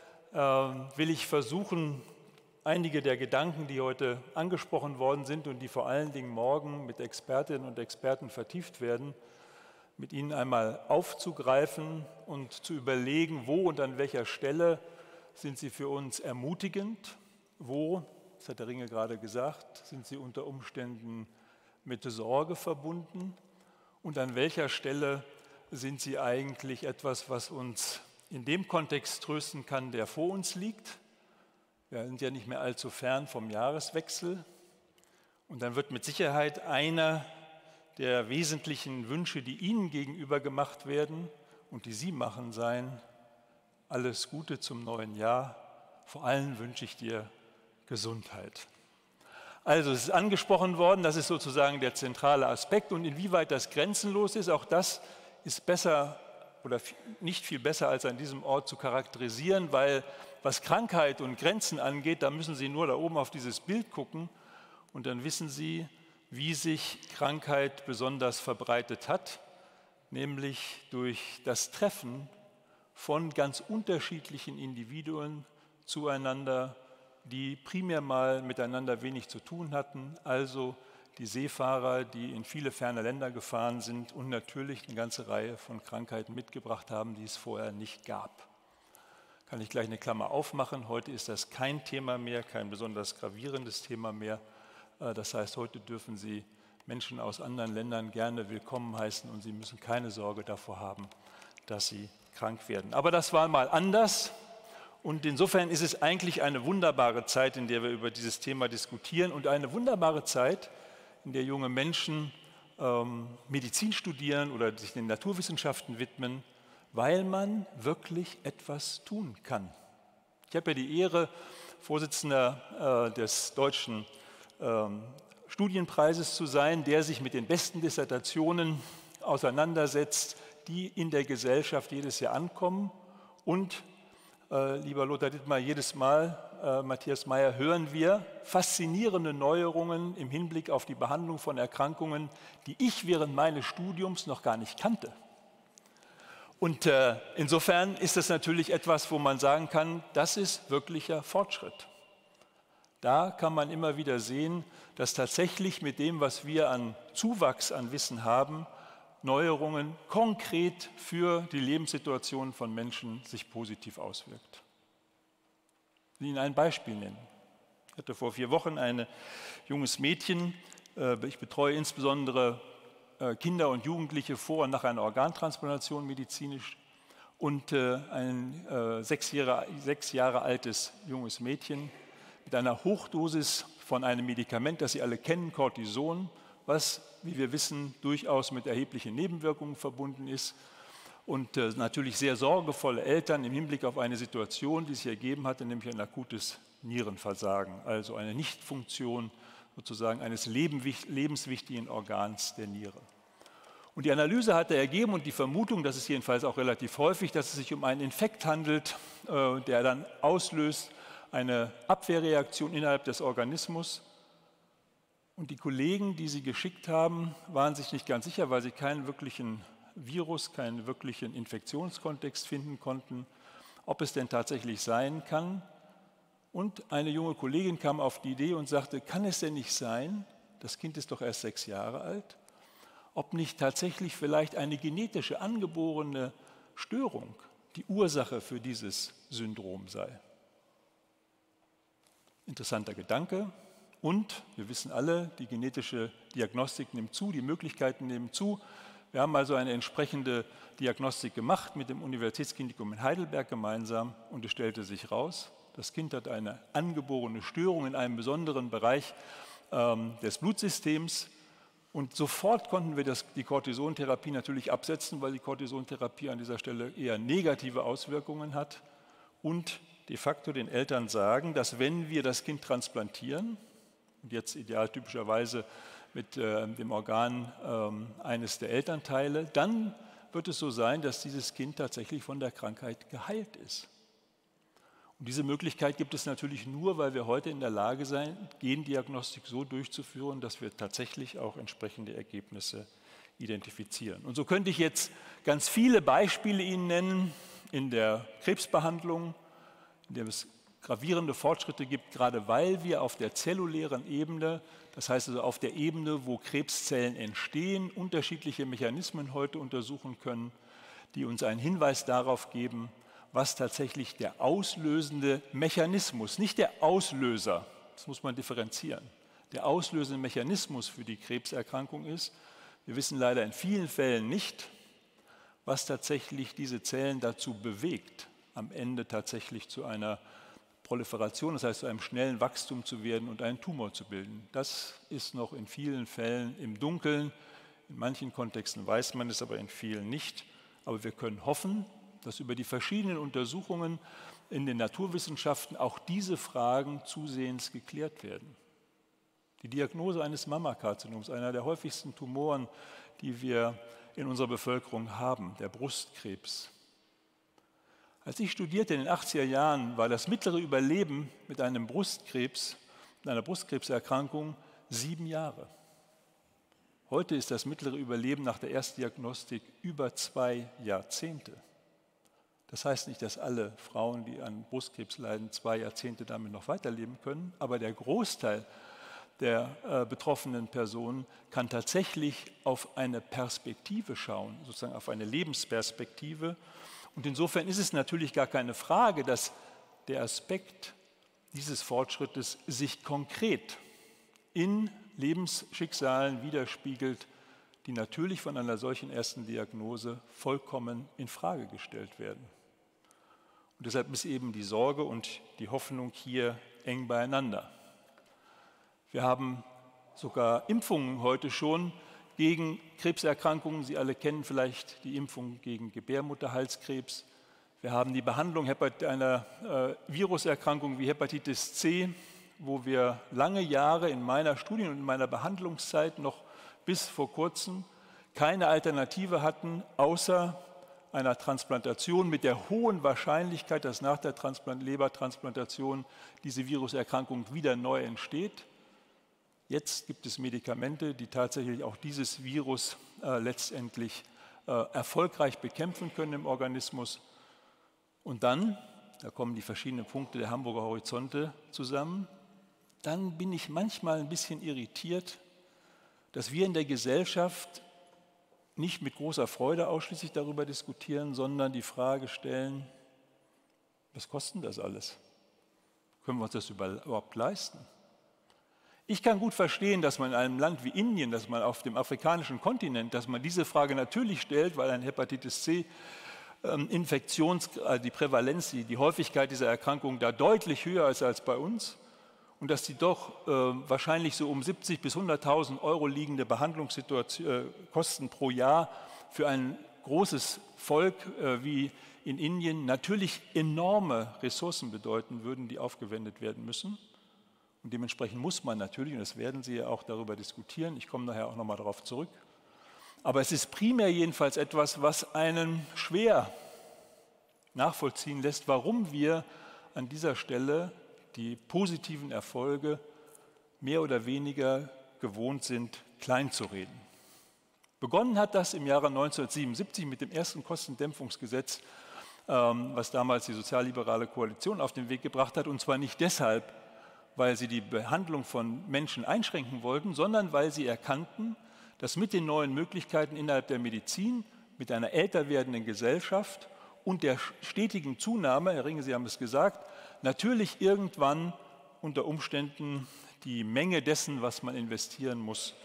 will ich versuchen, einige der Gedanken, die heute angesprochen worden sind und die vor allen Dingen morgen mit Expertinnen und Experten vertieft werden, mit Ihnen einmal aufzugreifen und zu überlegen, wo und an welcher Stelle sind sie für uns ermutigend, wo, das hat der Ringe gerade gesagt, sind sie unter Umständen mit Sorge verbunden und an welcher Stelle sind sie eigentlich etwas, was uns in dem Kontext trösten kann, der vor uns liegt. Wir sind ja nicht mehr allzu fern vom Jahreswechsel und dann wird mit Sicherheit einer der wesentlichen Wünsche, die Ihnen gegenüber gemacht werden und die Sie machen, sein: Alles Gute zum neuen Jahr. Vor allem wünsche ich dir Gesundheit. Also es ist angesprochen worden, das ist sozusagen der zentrale Aspekt, und inwieweit das grenzenlos ist, auch das ist besser oder nicht viel besser als an diesem Ort zu charakterisieren, weil was Krankheit und Grenzen angeht, da müssen Sie nur da oben auf dieses Bild gucken und dann wissen Sie, wie sich Krankheit besonders verbreitet hat, nämlich durch das Treffen von ganz unterschiedlichen Individuen zueinander, die primär mal miteinander wenig zu tun hatten, also die Seefahrer, die in viele ferne Länder gefahren sind und natürlich eine ganze Reihe von Krankheiten mitgebracht haben, die es vorher nicht gab. Kann ich gleich eine Klammer aufmachen. Heute ist das kein Thema mehr, kein besonders gravierendes Thema mehr. Das heißt, heute dürfen Sie Menschen aus anderen Ländern gerne willkommen heißen und sie müssen keine Sorge davor haben, dass sie krank werden. Aber das war mal anders und insofern ist es eigentlich eine wunderbare Zeit, in der wir über dieses Thema diskutieren und eine wunderbare Zeit, in der junge Menschen Medizin studieren oder sich den Naturwissenschaften widmen, weil man wirklich etwas tun kann. Ich habe ja die Ehre, Vorsitzender des Deutschen Studienpreises zu sein, der sich mit den besten Dissertationen auseinandersetzt, die in der Gesellschaft jedes Jahr ankommen. Und, lieber Lothar Dittmar, jedes Mal, Matthias Meyer, hören wir faszinierende Neuerungen im Hinblick auf die Behandlung von Erkrankungen, die ich während meines Studiums noch gar nicht kannte. Und insofern ist das natürlich etwas, wo man sagen kann, das ist wirklicher Fortschritt. Da kann man immer wieder sehen, dass tatsächlich mit dem, was wir an Zuwachs an Wissen haben, Neuerungen konkret für die Lebenssituation von Menschen sich positiv auswirkt. Ich will Ihnen ein Beispiel nennen. Ich hatte vor 4 Wochen ein junges Mädchen, ich betreue insbesondere Kinder und Jugendliche vor und nach einer Organtransplantation medizinisch und ein 6 Jahre altes junges Mädchen mit einer Hochdosis von einem Medikament, das Sie alle kennen, Cortison, was, wie wir wissen, durchaus mit erheblichen Nebenwirkungen verbunden ist. Und natürlich sehr sorgevolle Eltern im Hinblick auf eine Situation, die sich ergeben hatte, nämlich ein akutes Nierenversagen, also eine Nichtfunktion sozusagen eines lebenswichtigen Organs der Niere. Und die Analyse hatte ergeben und die Vermutung, das ist jedenfalls auch relativ häufig, dass es sich um einen Infekt handelt, der dann auslöst eine Abwehrreaktion innerhalb des Organismus. Und die Kollegen, die sie geschickt haben, waren sich nicht ganz sicher, weil sie keinen wirklichen Virus, keinen wirklichen Infektionskontext finden konnten, ob es denn tatsächlich sein kann. Und eine junge Kollegin kam auf die Idee und sagte, kann es denn nicht sein, das Kind ist doch erst 6 Jahre alt, ob nicht tatsächlich vielleicht eine genetische angeborene Störung die Ursache für dieses Syndrom sei. Interessanter Gedanke. Und wir wissen alle, die genetische Diagnostik nimmt zu, die Möglichkeiten nehmen zu. Wir haben also eine entsprechende Diagnostik gemacht mit dem Universitätsklinikum in Heidelberg gemeinsam und es stellte sich raus, das Kind hat eine angeborene Störung in einem besonderen Bereich des Blutsystems und sofort konnten wir die Cortisontherapie natürlich absetzen, weil die Cortisontherapie an dieser Stelle eher negative Auswirkungen hat und de facto den Eltern sagen, dass wenn wir das Kind transplantieren, und jetzt idealtypischerweise mit dem Organ eines der Elternteile, dann wird es so sein, dass dieses Kind tatsächlich von der Krankheit geheilt ist. Und diese Möglichkeit gibt es natürlich nur, weil wir heute in der Lage sind, Gendiagnostik so durchzuführen, dass wir tatsächlich auch entsprechende Ergebnisse identifizieren. Und so könnte ich jetzt ganz viele Beispiele Ihnen nennen in der Krebsbehandlung, in der es gravierende Fortschritte gibt, gerade weil wir auf der zellulären Ebene, das heißt also auf der Ebene, wo Krebszellen entstehen, unterschiedliche Mechanismen heute untersuchen können, die uns einen Hinweis darauf geben, was tatsächlich der auslösende Mechanismus, nicht der Auslöser, das muss man differenzieren, der auslösende Mechanismus für die Krebserkrankung ist. Wir wissen leider in vielen Fällen nicht, was tatsächlich diese Zellen dazu bewegt, am Ende tatsächlich zu einer Proliferation, das heißt zu einem schnellen Wachstum zu werden und einen Tumor zu bilden. Das ist noch in vielen Fällen im Dunkeln. In manchen Kontexten weiß man es, aber in vielen nicht. Aber wir können hoffen, dass über die verschiedenen Untersuchungen in den Naturwissenschaften auch diese Fragen zusehends geklärt werden. Die Diagnose eines Mammakarzinoms, einer der häufigsten Tumoren, die wir in unserer Bevölkerung haben, der Brustkrebs. Als ich studierte in den 80er Jahren, war das mittlere Überleben mit einem Brustkrebs, mit einer Brustkrebserkrankung 7 Jahre. Heute ist das mittlere Überleben nach der Erstdiagnostik über 2 Jahrzehnte. Das heißt nicht, dass alle Frauen, die an Brustkrebs leiden, 2 Jahrzehnte damit noch weiterleben können, aber der Großteil der betroffenen Personen kann tatsächlich auf eine Perspektive schauen, sozusagen auf eine Lebensperspektive. Und insofern ist es natürlich gar keine Frage, dass der Aspekt dieses Fortschrittes sich konkret in Lebensschicksalen widerspiegelt, die natürlich von einer solchen ersten Diagnose vollkommen in Frage gestellt werden. Und deshalb ist eben die Sorge und die Hoffnung hier eng beieinander. Wir haben sogar Impfungen heute schon gegen Krebserkrankungen. Sie alle kennen vielleicht die Impfung gegen Gebärmutterhalskrebs. Wir haben die Behandlung einer Viruserkrankung wie Hepatitis C, wo wir lange Jahre in meiner Studien- und in meiner Behandlungszeit noch bis vor kurzem keine Alternative hatten, außer einer Transplantation mit der hohen Wahrscheinlichkeit, dass nach der Lebertransplantation diese Viruserkrankung wieder neu entsteht. Jetzt gibt es Medikamente, die tatsächlich auch dieses Virus letztendlich erfolgreich bekämpfen können im Organismus. Und dann, da kommen die verschiedenen Punkte der Hamburger Horizonte zusammen, dann bin ich manchmal ein bisschen irritiert, dass wir in der Gesellschaft nicht mit großer Freude ausschließlich darüber diskutieren, sondern die Frage stellen, was kostet das alles? Können wir uns das überhaupt leisten? Ich kann gut verstehen, dass man in einem Land wie Indien, dass man auf dem afrikanischen Kontinent, dass man diese Frage natürlich stellt, weil ein Hepatitis C die Prävalenz, die Häufigkeit dieser Erkrankung da deutlich höher ist als bei uns und dass die doch wahrscheinlich so um 70.000 bis 100.000 Euro liegende Behandlungskosten pro Jahr für ein großes Volk wie in Indien natürlich enorme Ressourcen bedeuten würden, die aufgewendet werden müssen. Und dementsprechend muss man natürlich, und das werden Sie ja auch darüber diskutieren, ich komme nachher auch nochmal darauf zurück, aber es ist primär jedenfalls etwas, was einen schwer nachvollziehen lässt, warum wir an dieser Stelle die positiven Erfolge mehr oder weniger gewohnt sind, klein zu reden. Begonnen hat das im Jahre 1977 mit dem ersten Kostendämpfungsgesetz, was damals die sozialliberale Koalition auf den Weg gebracht hat, und zwar nicht deshalb, weil sie die Behandlung von Menschen einschränken wollten, sondern weil sie erkannten, dass mit den neuen Möglichkeiten innerhalb der Medizin, mit einer älter werdenden Gesellschaft und der stetigen Zunahme, Herr Ringe, Sie haben es gesagt, natürlich irgendwann unter Umständen die Menge dessen, was man investieren muss,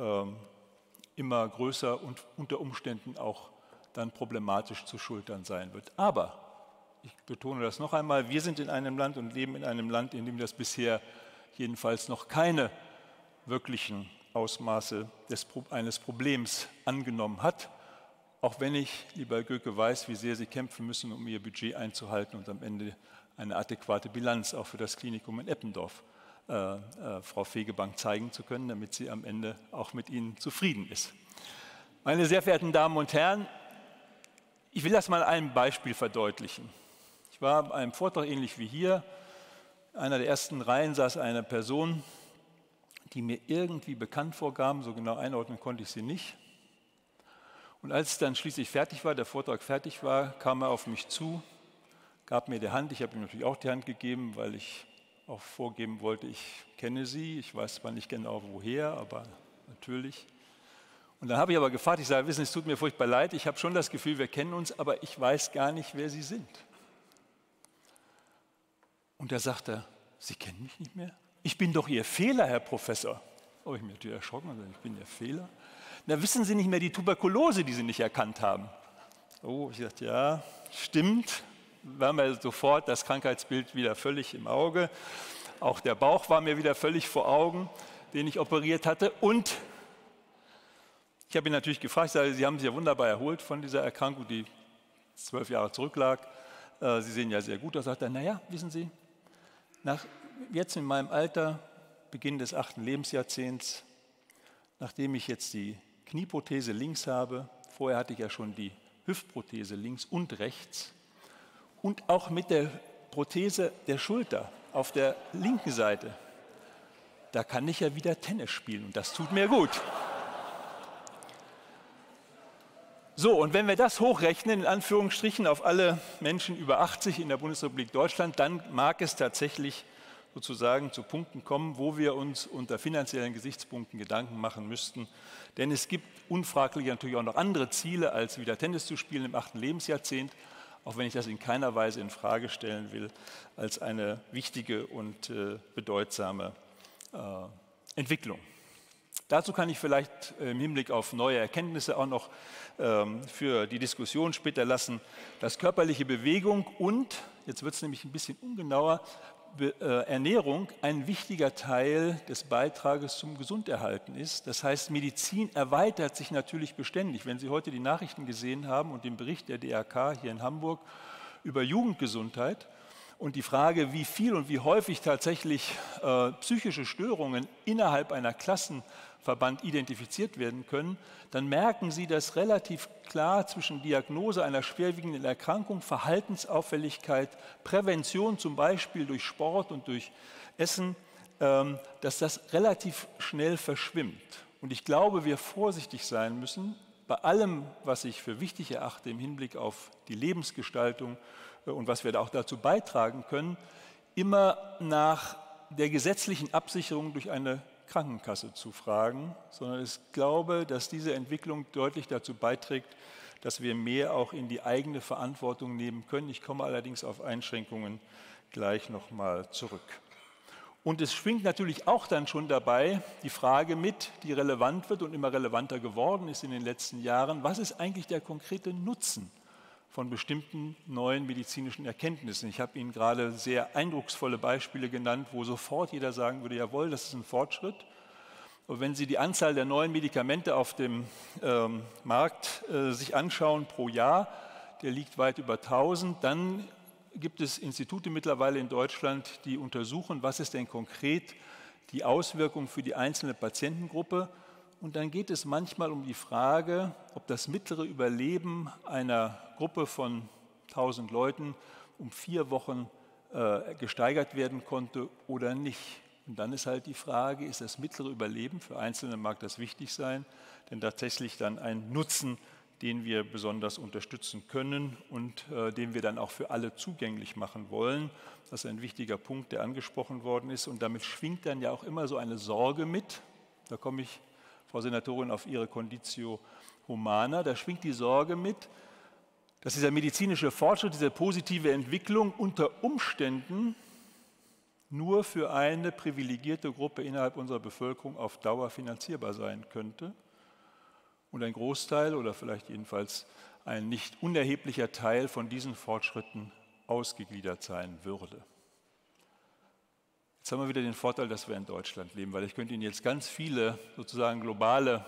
immer größer und unter Umständen auch dann problematisch zu schultern sein wird. Aber, ich betone das noch einmal, wir sind in einem Land und leben in einem Land, in dem das bisher jedenfalls noch keine wirklichen Ausmaße eines Problems angenommen hat, auch wenn ich, lieber Herr Göke, weiß, wie sehr Sie kämpfen müssen, um Ihr Budget einzuhalten und am Ende eine adäquate Bilanz auch für das Klinikum in Eppendorf Frau Fegebank zeigen zu können, damit sie am Ende auch mit Ihnen zufrieden ist. Meine sehr verehrten Damen und Herren, ich will das mal an einem Beispiel verdeutlichen. Ich war bei einem Vortrag ähnlich wie hier. In einer der ersten Reihen saß eine Person, die mir irgendwie bekannt vorkam, so genau einordnen konnte ich sie nicht. Und als es dann schließlich fertig war, der Vortrag fertig war, kam er auf mich zu, gab mir die Hand. Ich habe ihm natürlich auch die Hand gegeben, weil ich auch vorgeben wollte, ich kenne Sie. Ich weiß zwar nicht genau woher, aber natürlich. Und dann habe ich aber gefragt, ich sage, wissen Sie, es tut mir furchtbar leid, ich habe schon das Gefühl, wir kennen uns, aber ich weiß gar nicht, wer Sie sind. Und da sagt er, Sie kennen mich nicht mehr? Ich bin doch Ihr Fehler, Herr Professor. Oh, ich bin natürlich erschrocken, also ich bin Ihr Fehler. Na, wissen Sie nicht mehr die Tuberkulose, die Sie nicht erkannt haben? Oh, ich dachte, ja, stimmt. War mir sofort das Krankheitsbild wieder völlig im Auge. Auch der Bauch war mir wieder völlig vor Augen, den ich operiert hatte. Und ich habe ihn natürlich gefragt, ich sage, Sie haben sich ja wunderbar erholt von dieser Erkrankung, die 12 Jahre zurücklag. Sie sehen ja sehr gut aus. Sagt er, naja, wissen Sie, jetzt in meinem Alter, Beginn des 8. Lebensjahrzehnts, nachdem ich jetzt die Knieprothese links habe, vorher hatte ich ja schon die Hüftprothese links und rechts und auch mit der Prothese der Schulter auf der linken Seite, da kann ich ja wieder Tennis spielen und das tut mir gut. So, und wenn wir das hochrechnen, in Anführungsstrichen, auf alle Menschen über 80 in der Bundesrepublik Deutschland, dann mag es tatsächlich sozusagen zu Punkten kommen, wo wir uns unter finanziellen Gesichtspunkten Gedanken machen müssten. Denn es gibt unfraglich natürlich auch noch andere Ziele, als wieder Tennis zu spielen im 8. Lebensjahrzehnt, auch wenn ich das in keiner Weise in Frage stellen will, als eine wichtige und bedeutsame Entwicklung. Dazu kann ich vielleicht im Hinblick auf neue Erkenntnisse auch noch für die Diskussion später lassen, dass körperliche Bewegung und, jetzt wird es nämlich ein bisschen ungenauer, Ernährung ein wichtiger Teil des Beitrages zum Gesunderhalten ist. Das heißt, Medizin erweitert sich natürlich beständig. Wenn Sie heute die Nachrichten gesehen haben und den Bericht der DRK hier in Hamburg über Jugendgesundheit und die Frage, wie viel und wie häufig tatsächlich psychische Störungen innerhalb einer Klassenverband identifiziert werden können, dann merken Sie, dass relativ klar zwischen Diagnose einer schwerwiegenden Erkrankung, Verhaltensauffälligkeit, Prävention zum Beispiel durch Sport und durch Essen, dass das relativ schnell verschwimmt. Und ich glaube, wir vorsichtig sein müssen, bei allem, was ich für wichtig erachte im Hinblick auf die Lebensgestaltung und was wir da auch dazu beitragen können, immer nach der gesetzlichen Absicherung durch eine Krankenkasse zu fragen, sondern ich glaube, dass diese Entwicklung deutlich dazu beiträgt, dass wir mehr auch in die eigene Verantwortung nehmen können. Ich komme allerdings auf Einschränkungen gleich nochmal zurück. Und es schwingt natürlich auch dann schon dabei die Frage mit, die relevant wird und immer relevanter geworden ist in den letzten Jahren, was ist eigentlich der konkrete Nutzen von bestimmten neuen medizinischen Erkenntnissen? Ich habe Ihnen gerade sehr eindrucksvolle Beispiele genannt, wo sofort jeder sagen würde, jawohl, das ist ein Fortschritt. Aber wenn Sie die Anzahl der neuen Medikamente auf dem Markt sich anschauen pro Jahr, der liegt weit über 1000, dann gibt es Institute mittlerweile in Deutschland, die untersuchen, was ist denn konkret die Auswirkung für die einzelne Patientengruppe. Und dann geht es manchmal um die Frage, ob das mittlere Überleben einer Gruppe von 1000 Leuten um 4 Wochen gesteigert werden konnte oder nicht. Und dann ist halt die Frage, ist das mittlere Überleben, für Einzelne mag das wichtig sein, denn tatsächlich dann ein Nutzen, den wir besonders unterstützen können und den wir dann auch für alle zugänglich machen wollen. Das ist ein wichtiger Punkt, der angesprochen worden ist. Und damit schwingt dann ja auch immer so eine Sorge mit. Da komme ich, Frau Senatorin, auf Ihre Conditio Humana. Da schwingt die Sorge mit, dass dieser medizinische Fortschritt, diese positive Entwicklung unter Umständen nur für eine privilegierte Gruppe innerhalb unserer Bevölkerung auf Dauer finanzierbar sein könnte. Und ein Großteil oder vielleicht jedenfalls ein nicht unerheblicher Teil von diesen Fortschritten ausgegliedert sein würde. Jetzt haben wir wieder den Vorteil, dass wir in Deutschland leben, weil ich könnte Ihnen jetzt ganz viele sozusagen globale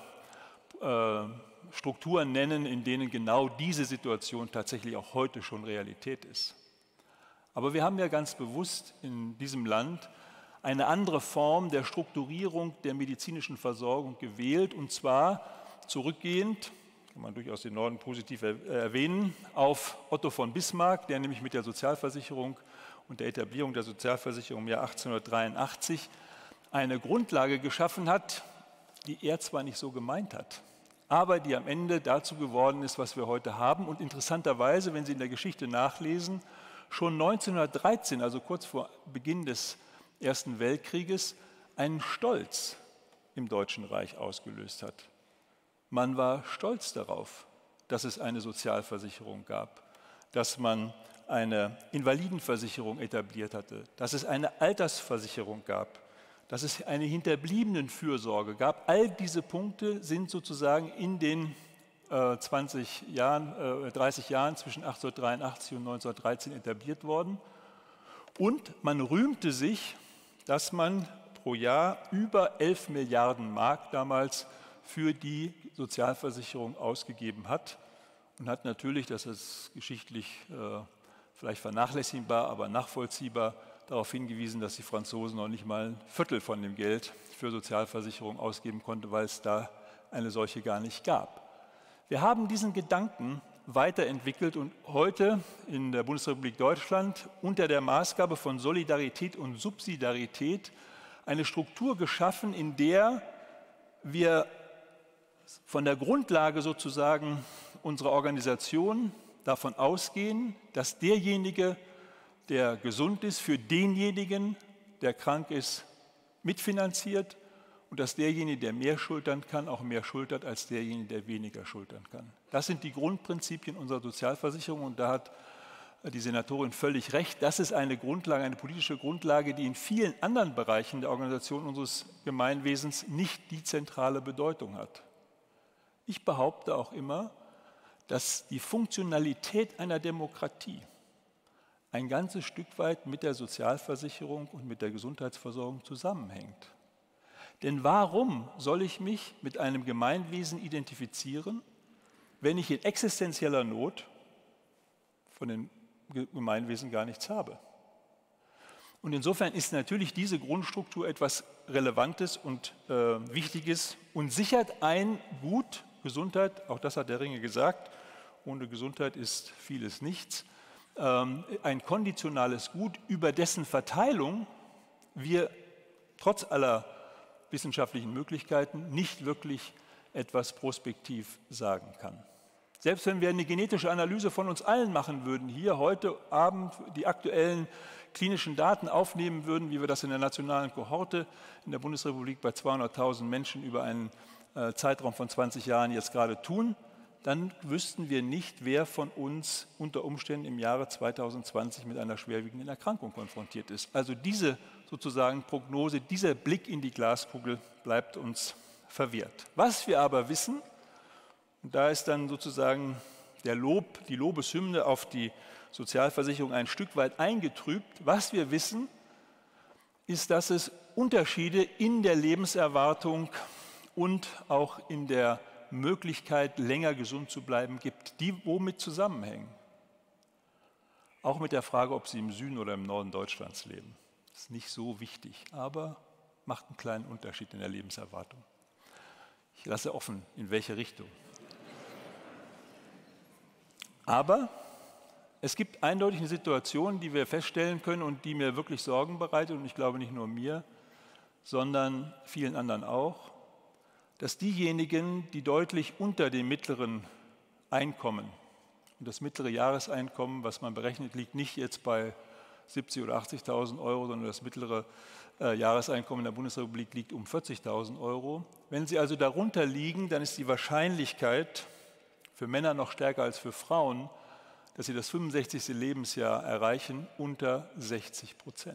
Strukturen nennen, in denen genau diese Situation tatsächlich auch heute schon Realität ist. Aber wir haben ja ganz bewusst in diesem Land eine andere Form der Strukturierung der medizinischen Versorgung gewählt, und zwar zurückgehend, kann man durchaus den Norden positiv erwähnen, auf Otto von Bismarck, der nämlich mit der Sozialversicherung und der Etablierung der Sozialversicherung im Jahr 1883 eine Grundlage geschaffen hat, die er zwar nicht so gemeint hat, aber die am Ende dazu geworden ist, was wir heute haben. Und interessanterweise, wenn Sie in der Geschichte nachlesen, schon 1913, also kurz vor Beginn des Ersten Weltkrieges, einen Stolz im Deutschen Reich ausgelöst hat. Man war stolz darauf, dass es eine Sozialversicherung gab, dass man eine Invalidenversicherung etabliert hatte, dass es eine Altersversicherung gab, dass es eine Hinterbliebenenfürsorge gab. All diese Punkte sind sozusagen in den 30 Jahren zwischen 1883 und 1913 etabliert worden. Und man rühmte sich, dass man pro Jahr über 11 Milliarden Mark damals für die Sozialversicherung ausgegeben hat und hat natürlich, das ist geschichtlich vielleicht vernachlässigbar, aber nachvollziehbar, darauf hingewiesen, dass die Franzosen noch nicht mal ein Viertel von dem Geld für Sozialversicherung ausgeben konnten, weil es da eine solche gar nicht gab. Wir haben diesen Gedanken weiterentwickelt und heute in der Bundesrepublik Deutschland unter der Maßgabe von Solidarität und Subsidiarität eine Struktur geschaffen, in der wir von der Grundlage sozusagen unserer Organisation davon ausgehen, dass derjenige, der gesund ist, für denjenigen, der krank ist, mitfinanziert und dass derjenige, der mehr schultern kann, auch mehr schultert als derjenige, der weniger schultern kann. Das sind die Grundprinzipien unserer Sozialversicherung und da hat die Senatorin völlig recht. Das ist eine Grundlage, eine politische Grundlage, die in vielen anderen Bereichen der Organisation unseres Gemeinwesens nicht die zentrale Bedeutung hat. Ich behaupte auch immer, dass die Funktionalität einer Demokratie ein ganzes Stück weit mit der Sozialversicherung und mit der Gesundheitsversorgung zusammenhängt. Denn warum soll ich mich mit einem Gemeinwesen identifizieren, wenn ich in existenzieller Not von dem Gemeinwesen gar nichts habe? Und insofern ist natürlich diese Grundstruktur etwas Relevantes und Wichtiges und sichert ein Gut, Gesundheit, auch das hat der Ringe gesagt, ohne Gesundheit ist vieles nichts, ein konditionales Gut, über dessen Verteilung wir trotz aller wissenschaftlichen Möglichkeiten nicht wirklich etwas prospektiv sagen kann. Selbst wenn wir eine genetische Analyse von uns allen machen würden, hier heute Abend die aktuellen klinischen Daten aufnehmen würden, wie wir das in der nationalen Kohorte in der Bundesrepublik bei 200.000 Menschen über einen Zeitraum von 20 Jahren jetzt gerade tun, dann wüssten wir nicht, wer von uns unter Umständen im Jahre 2020 mit einer schwerwiegenden Erkrankung konfrontiert ist. Also diese sozusagen Prognose, dieser Blick in die Glaskugel bleibt uns verwehrt. Was wir aber wissen, und da ist dann sozusagen die Lobeshymne auf die Sozialversicherung ein Stück weit eingetrübt. Was wir wissen, ist, dass es Unterschiede in der Lebenserwartung und auch in der Möglichkeit, länger gesund zu bleiben, gibt, die womit zusammenhängen. Auch mit der Frage, ob Sie im Süden oder im Norden Deutschlands leben. Das ist nicht so wichtig, aber macht einen kleinen Unterschied in der Lebenserwartung. Ich lasse offen, in welche Richtung. Aber es gibt eindeutig eine Situation, die wir feststellen können und die mir wirklich Sorgen bereitet, und ich glaube nicht nur mir, sondern vielen anderen auch, dass diejenigen, die deutlich unter dem mittleren Einkommen, und das mittlere Jahreseinkommen, was man berechnet, liegt nicht jetzt bei 70.000 oder 80.000 Euro, sondern das mittlere Jahreseinkommen in der Bundesrepublik liegt um 40.000 Euro. Wenn sie also darunter liegen, dann ist die Wahrscheinlichkeit für Männer noch stärker als für Frauen, dass sie das 65. Lebensjahr erreichen, unter 60%.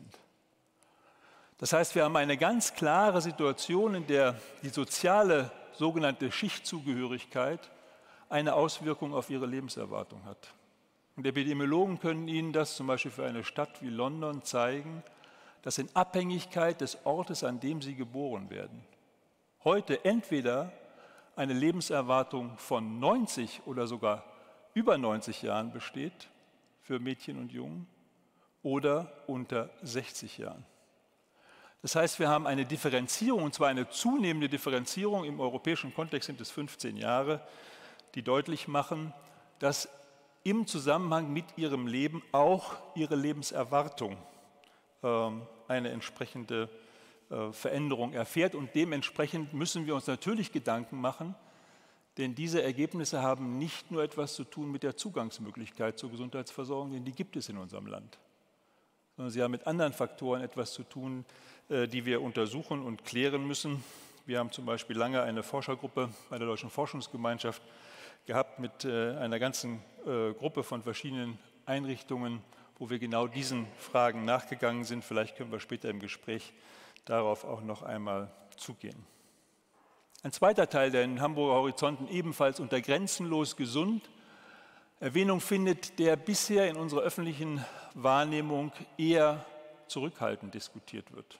Das heißt, wir haben eine ganz klare Situation, in der die soziale sogenannte Schichtzugehörigkeit eine Auswirkung auf ihre Lebenserwartung hat. Und Epidemiologen können Ihnen das zum Beispiel für eine Stadt wie London zeigen, dass in Abhängigkeit des Ortes, an dem Sie geboren werden, heute entweder eine Lebenserwartung von 90 oder sogar über 90 Jahren besteht für Mädchen und Jungen oder unter 60 Jahren. Das heißt, wir haben eine Differenzierung, und zwar eine zunehmende Differenzierung, im europäischen Kontext sind es 15 Jahre, die deutlich machen, dass im Zusammenhang mit ihrem Leben auch ihre Lebenserwartung eine entsprechende Veränderung erfährt. Und dementsprechend müssen wir uns natürlich Gedanken machen, denn diese Ergebnisse haben nicht nur etwas zu tun mit der Zugangsmöglichkeit zur Gesundheitsversorgung, denn die gibt es in unserem Land, sondern sie haben mit anderen Faktoren etwas zu tun, die wir untersuchen und klären müssen. Wir haben zum Beispiel lange eine Forschergruppe bei der Deutschen Forschungsgemeinschaft gehabt mit einer ganzen Gruppe von verschiedenen Einrichtungen, wo wir genau diesen Fragen nachgegangen sind. Vielleicht können wir später im Gespräch darauf auch noch einmal zugehen. Ein zweiter Teil, der in Hamburger Horizonten ebenfalls unter grenzenlos gesund Erwähnung findet, der bisher in unserer öffentlichen Wahrnehmung eher zurückhaltend diskutiert wird.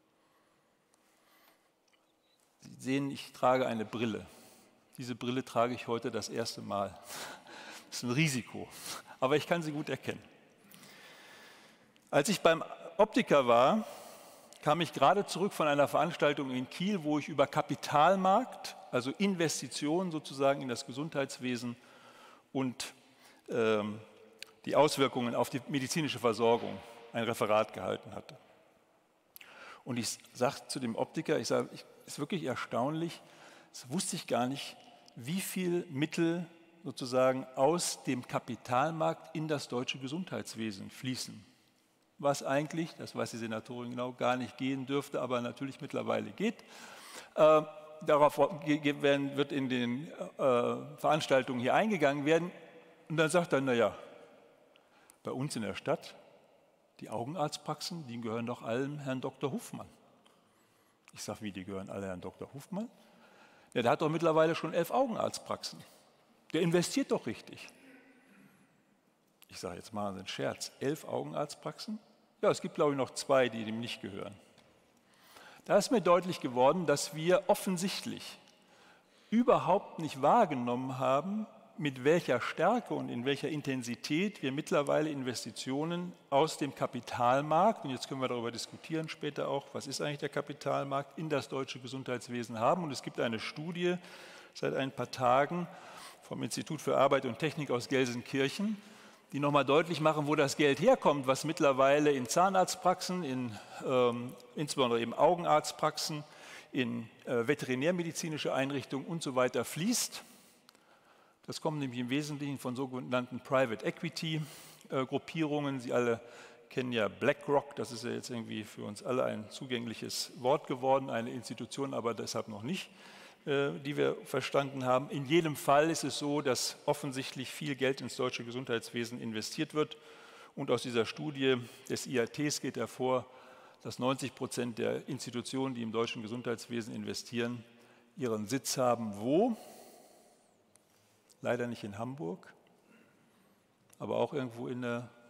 Sie sehen, ich trage eine Brille. Diese Brille trage ich heute das erste Mal. Das ist ein Risiko, aber ich kann sie gut erkennen. Als ich beim Optiker war, kam ich gerade zurück von einer Veranstaltung in Kiel, wo ich über Kapitalmarkt, also Investitionen sozusagen in das Gesundheitswesen und die Auswirkungen auf die medizinische Versorgung ein Referat gehalten hatte. Und ich sagte zu dem Optiker, ich sage, es ist wirklich erstaunlich, das wusste ich gar nicht, wie viel Mittel sozusagen aus dem Kapitalmarkt in das deutsche Gesundheitswesen fließen. Was eigentlich, das weiß die Senatorin genau, gar nicht gehen dürfte, aber natürlich mittlerweile geht. Darauf wird in den Veranstaltungen hier eingegangen werden. Und dann sagt er, naja, bei uns in der Stadt, die Augenarztpraxen, die gehören doch allen Herrn Dr. Hufmann. Ich sage, wie, die gehören alle Herrn Dr. Hufmann? Ja, der hat doch mittlerweile schon 11 Augenarztpraxen. Der investiert doch richtig. Ich sage, jetzt machen Sie einen Scherz. 11 Augenarztpraxen? Ja, es gibt, glaube ich, noch 2, die dem nicht gehören. Da ist mir deutlich geworden, dass wir offensichtlich überhaupt nicht wahrgenommen haben, mit welcher Stärke und in welcher Intensität wir mittlerweile Investitionen aus dem Kapitalmarkt, und jetzt können wir darüber diskutieren später auch, was ist eigentlich der Kapitalmarkt, in das deutsche Gesundheitswesen haben. Und es gibt eine Studie seit ein paar Tagen vom Institut für Arbeit und Technik aus Gelsenkirchen, die nochmal deutlich machen, wo das Geld herkommt, was mittlerweile in Zahnarztpraxen, insbesondere eben Augenarztpraxen, in veterinärmedizinische Einrichtungen und so weiter fließt. Das kommt nämlich im Wesentlichen von sogenannten Private Equity Gruppierungen. Sie alle kennen ja BlackRock, das ist ja jetzt irgendwie für uns alle ein zugängliches Wort geworden, eine Institution, aber deshalb noch nicht, die wir verstanden haben. In jedem Fall ist es so, dass offensichtlich viel Geld ins deutsche Gesundheitswesen investiert wird. Und aus dieser Studie des IATs geht hervor, dass 90% der Institutionen, die im deutschen Gesundheitswesen investieren, ihren Sitz haben. Wo? Leider nicht in Hamburg, aber auch irgendwo mit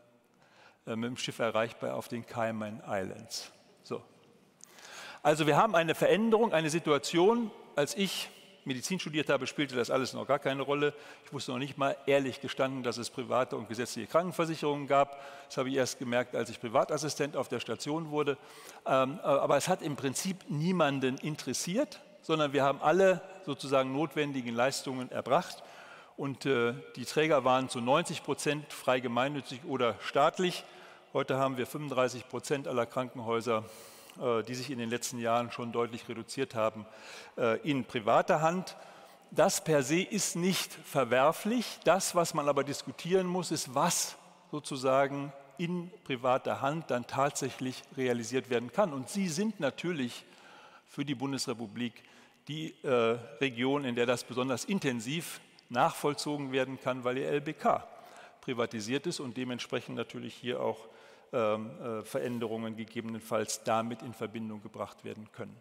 dem Schiff erreichbar auf den Cayman Islands. So. Also wir haben eine Veränderung, eine Situation. Als ich Medizin studiert habe, spielte das alles noch gar keine Rolle. Ich wusste noch nicht mal, ehrlich gestanden, dass es private und gesetzliche Krankenversicherungen gab. Das habe ich erst gemerkt, als ich Privatassistent auf der Station wurde. Aber es hat im Prinzip niemanden interessiert, sondern wir haben alle sozusagen notwendigen Leistungen erbracht. Und die Träger waren zu 90% frei gemeinnützig oder staatlich. Heute haben wir 35% aller Krankenhäuser, die sich in den letzten Jahren schon deutlich reduziert haben, in privater Hand. Das per se ist nicht verwerflich. Das, was man aber diskutieren muss, ist, was sozusagen in privater Hand dann tatsächlich realisiert werden kann. Und Sie sind natürlich für die Bundesrepublik die Region, in der das besonders intensiv nachvollzogen werden kann, weil ihr LBK privatisiert ist und dementsprechend natürlich hier auch Veränderungen gegebenenfalls damit in Verbindung gebracht werden können.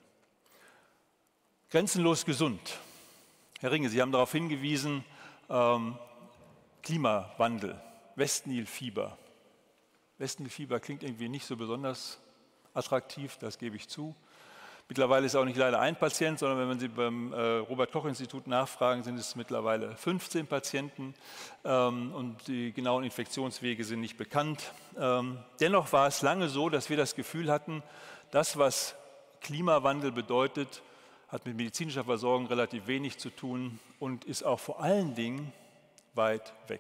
Grenzenlos gesund. Herr Ringe, Sie haben darauf hingewiesen, Klimawandel, Westnilfieber. Westnilfieber klingt irgendwie nicht so besonders attraktiv, das gebe ich zu. Mittlerweile ist auch nicht leider ein Patient, sondern wenn Sie beim Robert-Koch-Institut nachfragen, sind es mittlerweile 15 Patienten und die genauen Infektionswege sind nicht bekannt. Dennoch war es lange so, dass wir das Gefühl hatten, das, was Klimawandel bedeutet, hat mit medizinischer Versorgung relativ wenig zu tun und ist auch vor allen Dingen weit weg.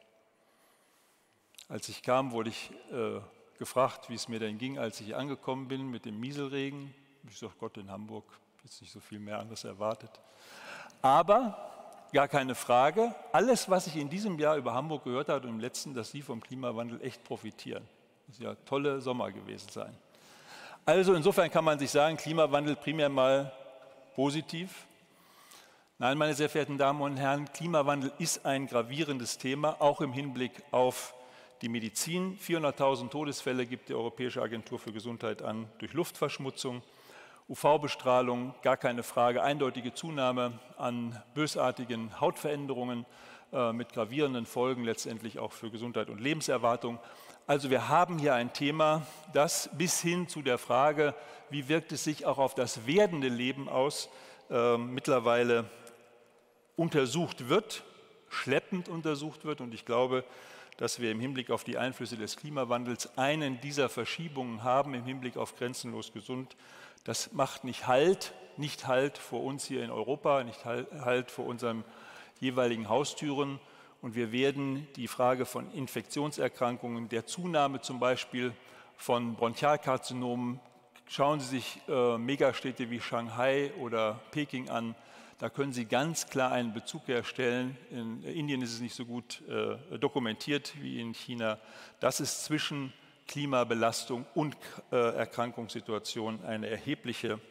Als ich kam, wurde ich gefragt, wie es mir denn ging, als ich hier angekommen bin mit dem Nieselregen. Ich sage, Gott, in Hamburg ist nicht so viel mehr anderes erwartet. Aber, gar keine Frage, alles, was ich in diesem Jahr über Hamburg gehört habe und im letzten, dass Sie vom Klimawandel echt profitieren. Das ist ja tolle Sommer gewesen sein. Also insofern kann man sich sagen, Klimawandel primär mal positiv. Nein, meine sehr verehrten Damen und Herren, Klimawandel ist ein gravierendes Thema, auch im Hinblick auf die Medizin. 400.000 Todesfälle gibt die Europäische Agentur für Gesundheit an durch Luftverschmutzung. UV-Bestrahlung, gar keine Frage, eindeutige Zunahme an bösartigen Hautveränderungen mit gravierenden Folgen letztendlich auch für Gesundheit und Lebenserwartung. Also wir haben hier ein Thema, das bis hin zu der Frage, wie wirkt es sich auch auf das werdende Leben aus, mittlerweile untersucht wird, schleppend untersucht wird. Und ich glaube, dass wir im Hinblick auf die Einflüsse des Klimawandels einen dieser Verschiebungen haben, im Hinblick auf grenzenlos gesund. Das macht nicht Halt vor uns hier in Europa, nicht Halt vor unseren jeweiligen Haustüren. Und wir werden die Frage von Infektionserkrankungen, der Zunahme zum Beispiel von Bronchialkarzinomen, schauen Sie sich Megastädte wie Shanghai oder Peking an, da können Sie ganz klar einen Bezug herstellen. In Indien ist es nicht so gut dokumentiert wie in China, dass es zwischen Klimabelastung und Erkrankungssituation eine erhebliche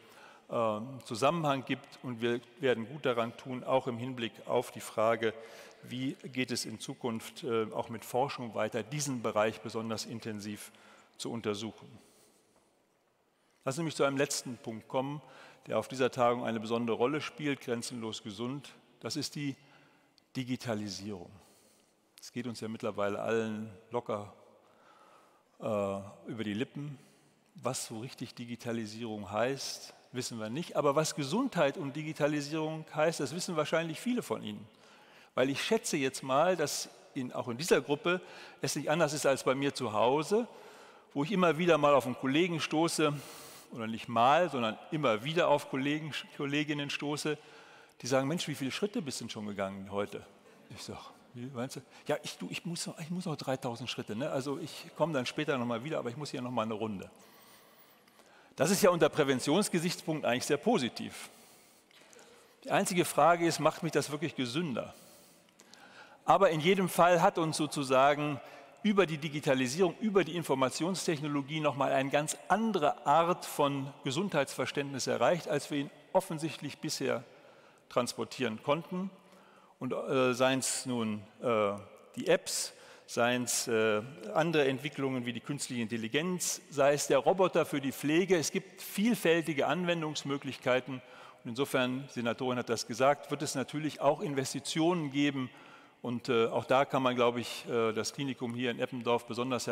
Zusammenhang gibt. Und wir werden gut daran tun, auch im Hinblick auf die Frage, wie geht es in Zukunft auch mit Forschung weiter, diesen Bereich besonders intensiv zu untersuchen. Lassen Sie mich zu einem letzten Punkt kommen, der auf dieser Tagung eine besondere Rolle spielt, grenzenlos gesund. Das ist die Digitalisierung. Es geht uns ja mittlerweile allen locker über die Lippen. Was so richtig Digitalisierung heißt, wissen wir nicht. Aber was Gesundheit und Digitalisierung heißt, das wissen wahrscheinlich viele von Ihnen. Weil ich schätze jetzt mal, dass auch in dieser Gruppe es nicht anders ist als bei mir zu Hause, wo ich immer wieder mal auf einen Kollegen stoße, oder nicht mal, sondern immer wieder auf Kolleginnen stoße, die sagen, Mensch, wie viele Schritte bist du denn schon gegangen heute? Ich sage, wie meinst du? Ja, ich muss noch 3000 Schritte, ne? Also ich komme dann später nochmal wieder, aber ich muss hier nochmal eine Runde. Das ist ja unter Präventionsgesichtspunkt eigentlich sehr positiv. Die einzige Frage ist, macht mich das wirklich gesünder? Aber in jedem Fall hat uns sozusagen über die Digitalisierung, über die Informationstechnologie nochmal eine ganz andere Art von Gesundheitsverständnis erreicht, als wir ihn offensichtlich bisher transportieren konnten. Und seien es nun die Apps, seien es andere Entwicklungen wie die künstliche Intelligenz, sei es der Roboter für die Pflege. Es gibt vielfältige Anwendungsmöglichkeiten. Und insofern, die Senatorin hat das gesagt, wird es natürlich auch Investitionen geben. Und auch da kann man, glaube ich, das Klinikum hier in Eppendorf besonders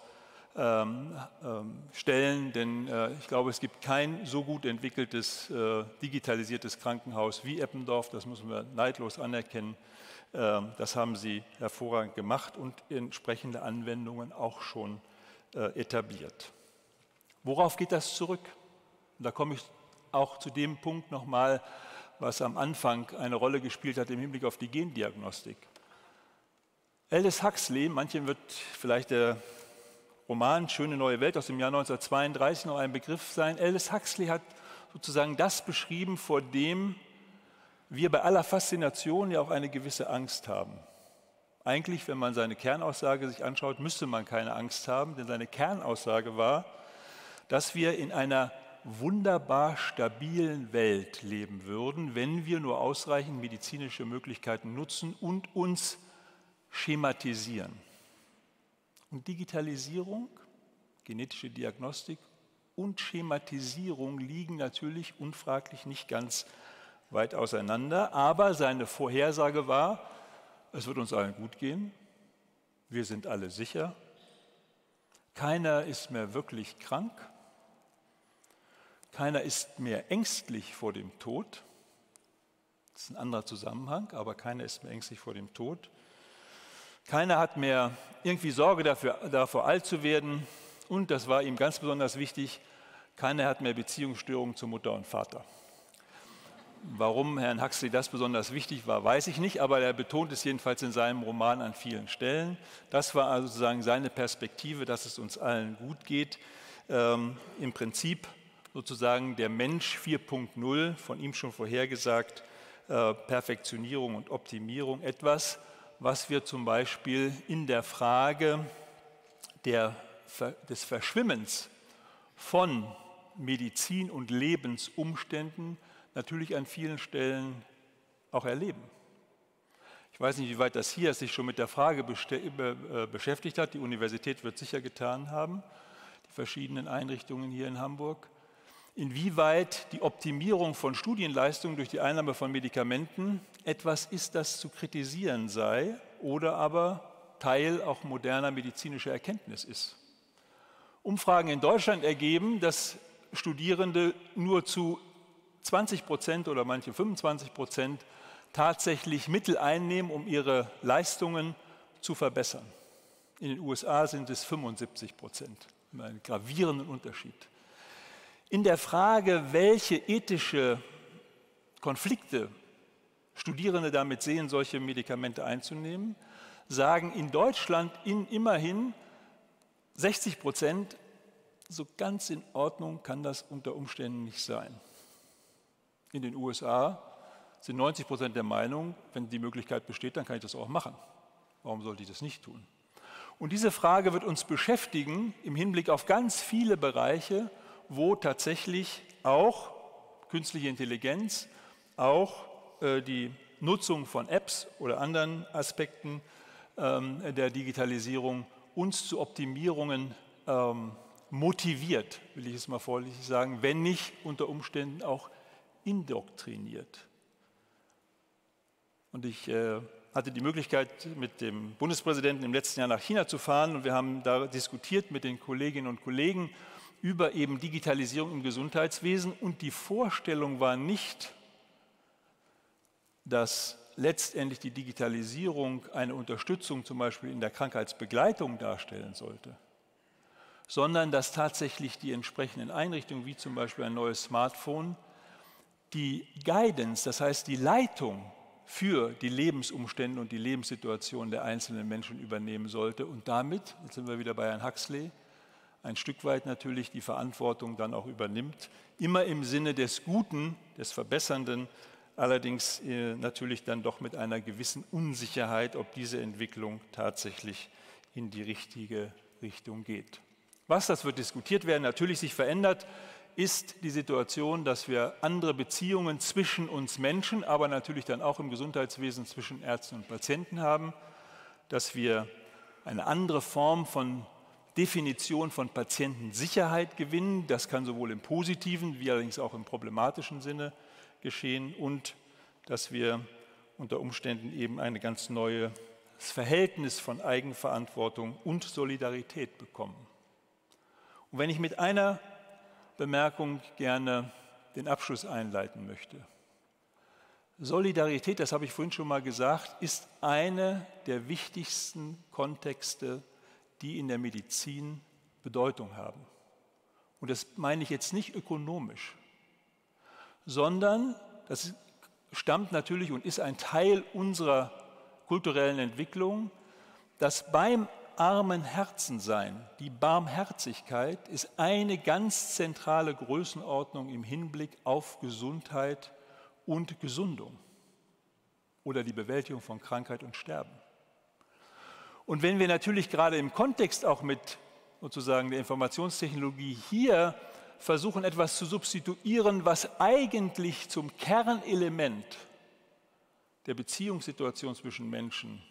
herausstellen, denn ich glaube, es gibt kein so gut entwickeltes, digitalisiertes Krankenhaus wie Eppendorf. Das müssen wir neidlos anerkennen. Das haben Sie hervorragend gemacht und entsprechende Anwendungen auch schon etabliert. Worauf geht das zurück? Und da komme ich auch zu dem Punkt nochmal, was am Anfang eine Rolle gespielt hat im Hinblick auf die Gendiagnostik. Aldous Huxley, manchen wird vielleicht der Roman Schöne neue Welt aus dem Jahr 1932 noch ein Begriff sein. Aldous Huxley hat sozusagen das beschrieben, vor dem wir bei aller Faszination ja auch eine gewisse Angst haben. Eigentlich, wenn man seine Kernaussage sich anschaut, müsste man keine Angst haben, denn seine Kernaussage war, dass wir in einer wunderbar stabilen Welt leben würden, wenn wir nur ausreichend medizinische Möglichkeiten nutzen und uns schematisieren. Und Digitalisierung, genetische Diagnostik und Schematisierung liegen natürlich unfraglich nicht ganz weit auseinander, aber seine Vorhersage war, es wird uns allen gut gehen, wir sind alle sicher, keiner ist mehr wirklich krank, keiner ist mehr ängstlich vor dem Tod, das ist ein anderer Zusammenhang, aber keiner ist mehr ängstlich vor dem Tod. Keiner hat mehr irgendwie Sorge davor alt zu werden und, das war ihm ganz besonders wichtig, keiner hat mehr Beziehungsstörungen zu Mutter und Vater. Warum Herrn Huxley das besonders wichtig war, weiß ich nicht, aber er betont es jedenfalls in seinem Roman an vielen Stellen. Das war also sozusagen seine Perspektive, dass es uns allen gut geht. Im Prinzip sozusagen der Mensch 4.0, von ihm schon vorhergesagt, Perfektionierung und Optimierung, etwas, was wir zum Beispiel in der Frage des Verschwimmens von Medizin und Lebensumständen natürlich an vielen Stellen auch erleben. Ich weiß nicht, wie weit das hier sich schon mit der Frage beschäftigt hat. Die Universität wird sicher getan haben, die verschiedenen Einrichtungen hier in Hamburg. Inwieweit die Optimierung von Studienleistungen durch die Einnahme von Medikamenten etwas ist, das zu kritisieren sei oder aber Teil auch moderner medizinischer Erkenntnis ist. Umfragen in Deutschland ergeben, dass Studierende nur zu 20% oder manche 25% tatsächlich Mittel einnehmen, um ihre Leistungen zu verbessern. In den USA sind es 75%, ein gravierender Unterschied. In der Frage, welche ethische Konflikte Studierende damit sehen, solche Medikamente einzunehmen, sagen in Deutschland immerhin 60%, so ganz in Ordnung kann das unter Umständen nicht sein. In den USA sind 90% der Meinung, wenn die Möglichkeit besteht, dann kann ich das auch machen. Warum sollte ich das nicht tun? Und diese Frage wird uns beschäftigen im Hinblick auf ganz viele Bereiche, wo tatsächlich auch künstliche Intelligenz, auch die Nutzung von Apps oder anderen Aspekten der Digitalisierung uns zu Optimierungen motiviert, will ich es mal vorsichtig sagen, wenn nicht unter Umständen auch indoktriniert. Und ich hatte die Möglichkeit, mit dem Bundespräsidenten im letzten Jahr nach China zu fahren und wir haben da diskutiert mit den Kolleginnen und Kollegen über eben Digitalisierung im Gesundheitswesen und die Vorstellung war nicht, dass letztendlich die Digitalisierung eine Unterstützung zum Beispiel in der Krankheitsbegleitung darstellen sollte, sondern dass tatsächlich die entsprechenden Einrichtungen, wie zum Beispiel ein neues Smartphone, die Guidance, das heißt die Leitung für die Lebensumstände und die Lebenssituation der einzelnen Menschen übernehmen sollte und damit, jetzt sind wir wieder bei Herrn Huxley, ein Stück weit natürlich die Verantwortung dann auch übernimmt, immer im Sinne des Guten, des Verbessernden, allerdings natürlich dann doch mit einer gewissen Unsicherheit, ob diese Entwicklung tatsächlich in die richtige Richtung geht. Was, das wird diskutiert werden, natürlich sich verändert, ist die Situation, dass wir andere Beziehungen zwischen uns Menschen, aber natürlich dann auch im Gesundheitswesen zwischen Ärzten und Patienten haben, dass wir eine andere Form von Definition von Patientensicherheit gewinnen. Das kann sowohl im positiven wie allerdings auch im problematischen Sinne geschehen und dass wir unter Umständen eben ein ganz neues Verhältnis von Eigenverantwortung und Solidarität bekommen. Und wenn ich mit einer Bemerkung gerne den Abschluss einleiten möchte. Solidarität, das habe ich vorhin schon mal gesagt, ist einer der wichtigsten Kontexte, die in der Medizin Bedeutung haben. Und das meine ich jetzt nicht ökonomisch, sondern das stammt natürlich und ist ein Teil unserer kulturellen Entwicklung, dass beim armen Herzensein, die Barmherzigkeit, ist eine ganz zentrale Größenordnung im Hinblick auf Gesundheit und Gesundung oder die Bewältigung von Krankheit und Sterben. Und wenn wir natürlich gerade im Kontext auch mit sozusagen der Informationstechnologie hier versuchen, etwas zu substituieren, was eigentlich zum Kernelement der Beziehungssituation zwischen Menschen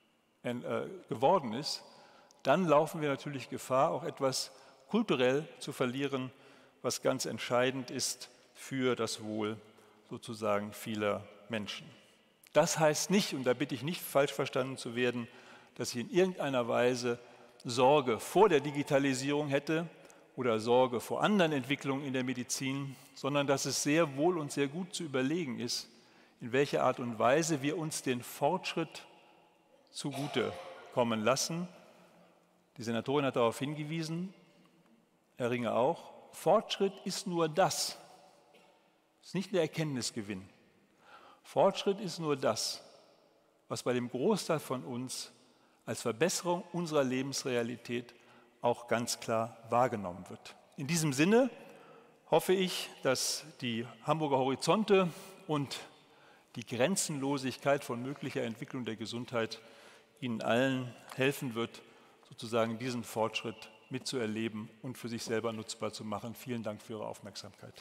geworden ist, dann laufen wir natürlich Gefahr, auch etwas kulturell zu verlieren, was ganz entscheidend ist für das Wohl sozusagen vieler Menschen. Das heißt nicht, und da bitte ich nicht falsch verstanden zu werden, dass ich in irgendeiner Weise Sorge vor der Digitalisierung hätte oder Sorge vor anderen Entwicklungen in der Medizin, sondern dass es sehr wohl und sehr gut zu überlegen ist, in welcher Art und Weise wir uns den Fortschritt zugute kommen lassen. Die Senatorin hat darauf hingewiesen, Herr Ringe auch, Fortschritt ist nur das, ist nicht der Erkenntnisgewinn. Fortschritt ist nur das, was bei dem Großteil von uns als Verbesserung unserer Lebensrealität auch ganz klar wahrgenommen wird. In diesem Sinne hoffe ich, dass die Hamburger Horizonte und die Grenzenlosigkeit von möglicher Entwicklung der Gesundheit Ihnen allen helfen wird, sozusagen diesen Fortschritt mitzuerleben und für sich selber nutzbar zu machen. Vielen Dank für Ihre Aufmerksamkeit.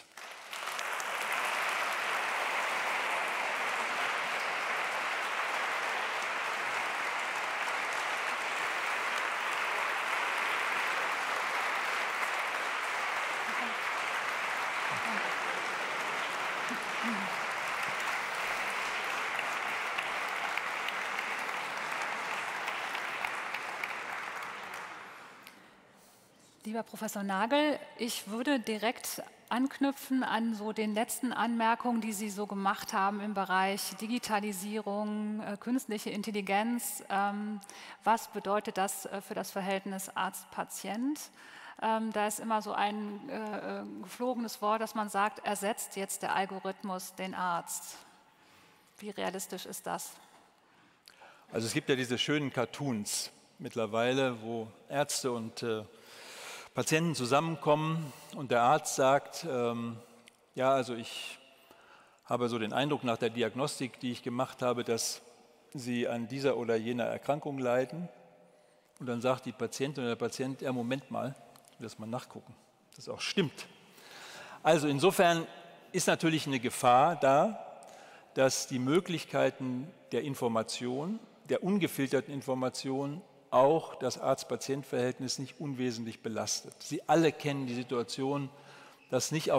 Lieber Professor Nagel, ich würde direkt anknüpfen an so den letzten Anmerkungen, die Sie so gemacht haben im Bereich Digitalisierung, künstliche Intelligenz. Was bedeutet das für das Verhältnis Arzt-Patient? Da ist immer so ein geflogenes Wort, dass man sagt, ersetzt jetzt der Algorithmus den Arzt. Wie realistisch ist das? Also es gibt ja diese schönen Cartoons mittlerweile, wo Ärzte und Patienten zusammenkommen und der Arzt sagt, ja, also ich habe so den Eindruck nach der Diagnostik, die ich gemacht habe, dass Sie an dieser oder jener Erkrankung leiden. Und dann sagt die Patientin oder der Patient, ja, Moment mal, ich will das mal nachgucken, dass das auch stimmt. Also insofern ist natürlich eine Gefahr da, dass die Möglichkeiten der Information, der ungefilterten Information, auch das Arzt-Patient-Verhältnis nicht unwesentlich belastet. Sie alle kennen die Situation, dass nicht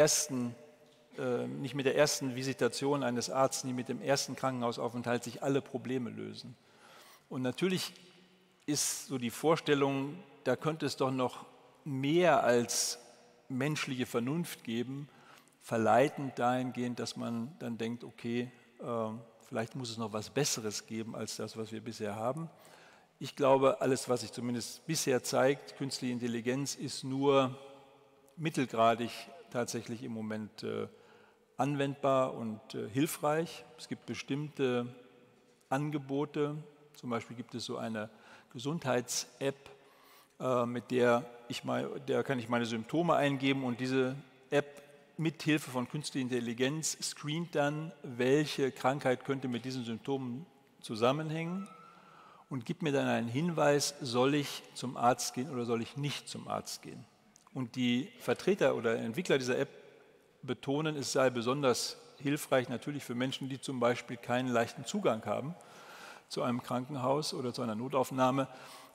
mit der ersten Visitation eines Arztes, nicht mit dem ersten Krankenhausaufenthalt sich alle Probleme lösen. Und natürlich ist so die Vorstellung, da könnte es doch noch mehr als menschliche Vernunft geben, verleitend dahingehend, dass man dann denkt, okay, vielleicht muss es noch was Besseres geben als das, was wir bisher haben. Ich glaube, alles, was sich zumindest bisher zeigt, künstliche Intelligenz ist nur mittelgradig tatsächlich im Moment anwendbar und hilfreich. Es gibt bestimmte Angebote, zum Beispiel gibt es so eine Gesundheits-App, mit der kann ich meine Symptome eingeben und diese App mit Hilfe von künstlicher Intelligenz screent dann, welche Krankheit könnte mit diesen Symptomen zusammenhängen und gibt mir dann einen Hinweis, soll ich zum Arzt gehen oder soll ich nicht zum Arzt gehen. Und die Vertreter oder Entwickler dieser App betonen, es sei besonders hilfreich natürlich für Menschen, die zum Beispiel keinen leichten Zugang haben zu einem Krankenhaus oder zu einer Notaufnahme,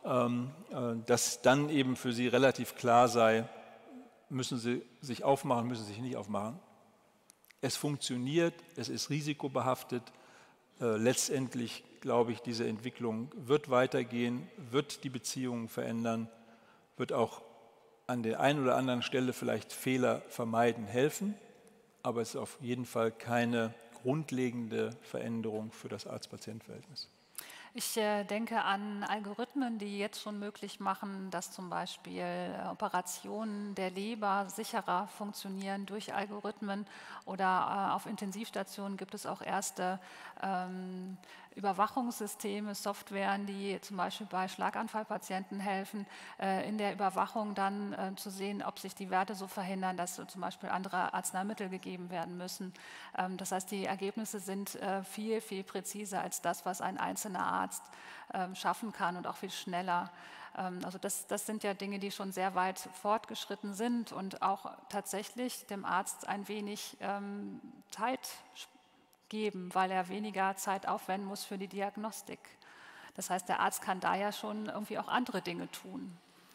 dass dann eben für sie relativ klar sei, müssen sie sich aufmachen, müssen sie sich nicht aufmachen. Es funktioniert, es ist risikobehaftet. Letztendlich glaube ich, diese Entwicklung wird weitergehen, wird die Beziehungen verändern, wird auch an der einen oder anderen Stelle vielleicht Fehler vermeiden helfen, aber es ist auf jeden Fall keine grundlegende Veränderung für das Arzt-Patient-Verhältnis. Ich denke an Algorithmen, die jetzt schon möglich machen, dass zum Beispiel Operationen der Leber sicherer funktionieren durch Algorithmen oder auf Intensivstationen gibt es auch erste Überwachungssysteme, Softwaren, die zum Beispiel bei Schlaganfallpatienten helfen, in der Überwachung dann zu sehen, ob sich die Werte so verhindern, dass zum Beispiel andere Arzneimittel gegeben werden müssen. Das heißt, die Ergebnisse sind viel, viel präziser als das, was ein einzelner Arzt schaffen kann und auch viel schneller. Also das sind ja Dinge, die schon sehr weit fortgeschritten sind und auch tatsächlich dem Arzt ein wenig Zeit geben, weil er weniger Zeit aufwenden muss für die Diagnostik. Das heißt, der Arzt kann da ja schon irgendwie auch andere Dinge tun.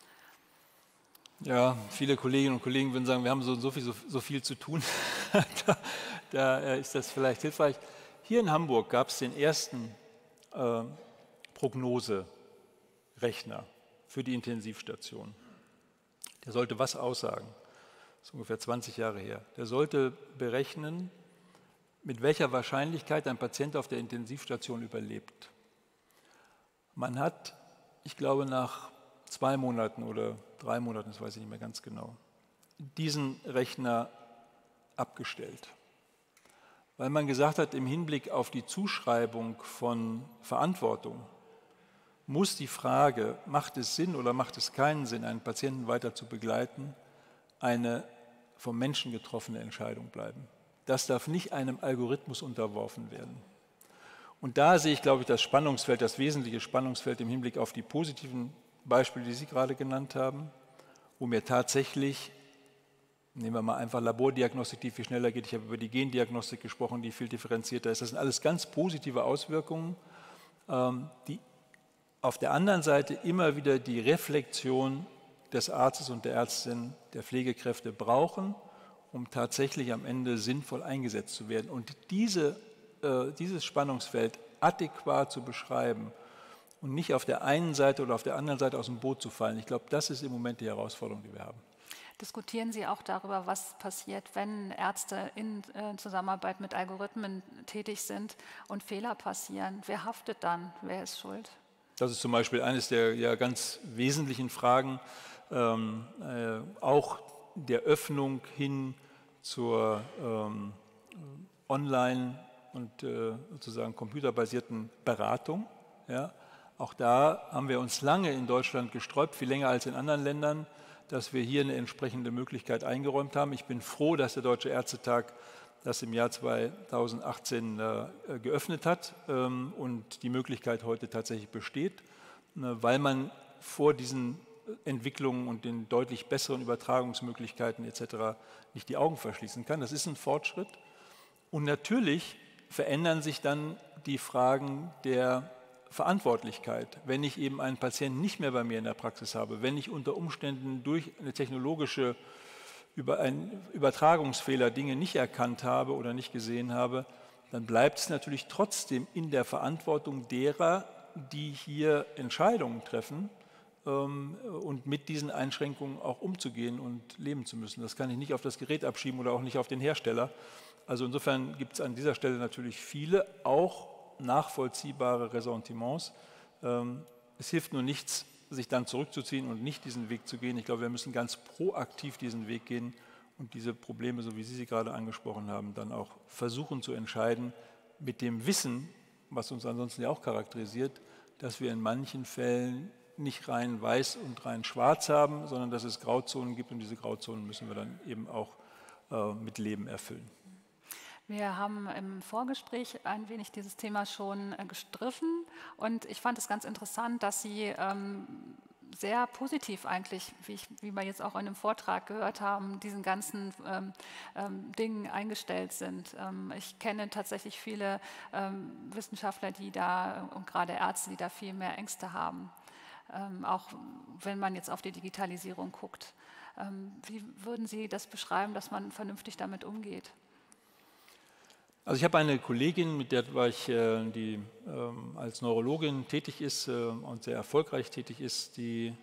Ja, viele Kolleginnen und Kollegen würden sagen, wir haben so viel zu tun. da ist das vielleicht hilfreich. Hier in Hamburg gab es den ersten Prognoserechner für die Intensivstation. Der sollte was aussagen? Das ist ungefähr 20 Jahre her. Der sollte berechnen, mit welcher Wahrscheinlichkeit ein Patient auf der Intensivstation überlebt. Man hat, ich glaube, nach 2 Monaten oder 3 Monaten, das weiß ich nicht mehr ganz genau, diesen Rechner abgestellt. Weil man gesagt hat, im Hinblick auf die Zuschreibung von Verantwortung muss die Frage, macht es Sinn oder macht es keinen Sinn, einen Patienten weiter zu begleiten, eine vom Menschen getroffene Entscheidung bleiben. Das darf nicht einem Algorithmus unterworfen werden. Und da sehe ich, glaube ich, das Spannungsfeld, das wesentliche Spannungsfeld im Hinblick auf die positiven Beispiele, die Sie gerade genannt haben, wo mir tatsächlich, nehmen wir mal einfach Labordiagnostik, die viel schneller geht, ich habe über die Gendiagnostik gesprochen, die viel differenzierter ist, das sind alles ganz positive Auswirkungen, die auf der anderen Seite immer wieder die Reflexion des Arztes und der Ärztin, der Pflegekräfte brauchen, um tatsächlich am Ende sinnvoll eingesetzt zu werden. Und dieses Spannungsfeld adäquat zu beschreiben und nicht auf der einen Seite oder auf der anderen Seite aus dem Boot zu fallen, ich glaube, das ist im Moment die Herausforderung, die wir haben. Diskutieren Sie auch darüber, was passiert, wenn Ärzte in Zusammenarbeit mit Algorithmen tätig sind und Fehler passieren? Wer haftet dann? Wer ist schuld? Das ist zum Beispiel eines der ganz wesentlichen Fragen, auch der Öffnung hin zur online- und sozusagen computerbasierten Beratung. Ja. Auch da haben wir uns lange in Deutschland gesträubt, viel länger als in anderen Ländern, dass wir hier eine entsprechende Möglichkeit eingeräumt haben. Ich bin froh, dass der Deutsche Ärztetag das im Jahr 2018 geöffnet hat und die Möglichkeit heute tatsächlich besteht, weil man vor diesen Entwicklungen und den deutlich besseren Übertragungsmöglichkeiten etc. nicht die Augen verschließen kann. Das ist ein Fortschritt. Und natürlich verändern sich dann die Fragen der Verantwortlichkeit. Wenn ich eben einen Patienten nicht mehr bei mir in der Praxis habe, wenn ich unter Umständen durch eine technologische einen Übertragungsfehler Dinge nicht erkannt habe oder nicht gesehen habe, dann bleibt es natürlich trotzdem in der Verantwortung derer, die hier Entscheidungen treffen und mit diesen Einschränkungen auch umzugehen und leben zu müssen. Das kann ich nicht auf das Gerät abschieben oder auch nicht auf den Hersteller. Also insofern gibt es an dieser Stelle natürlich viele, auch nachvollziehbare Ressentiments. Es hilft nur nichts, sich dann zurückzuziehen und nicht diesen Weg zu gehen. Ich glaube, wir müssen ganz proaktiv diesen Weg gehen und diese Probleme, so wie Sie sie gerade angesprochen haben, dann auch versuchen zu entscheiden mit dem Wissen, was uns ansonsten ja auch charakterisiert, dass wir in manchen Fällen nicht rein weiß und rein schwarz haben, sondern dass es Grauzonen gibt und diese Grauzonen müssen wir dann eben auch mit Leben erfüllen. Wir haben im Vorgespräch ein wenig dieses Thema schon gestriffen und ich fand es ganz interessant, dass Sie sehr positiv eigentlich, wie wir jetzt auch in dem Vortrag gehört haben, diesen ganzen Dingen eingestellt sind. Ich kenne tatsächlich viele Wissenschaftler, die da und gerade Ärzte, die da viel mehr Ängste haben, auch wenn man jetzt auf die Digitalisierung guckt. Wie würden Sie das beschreiben, dass man vernünftig damit umgeht? Also ich habe eine Kollegin, mit der war ich, die als Neurologin tätig ist und sehr erfolgreich tätig ist, die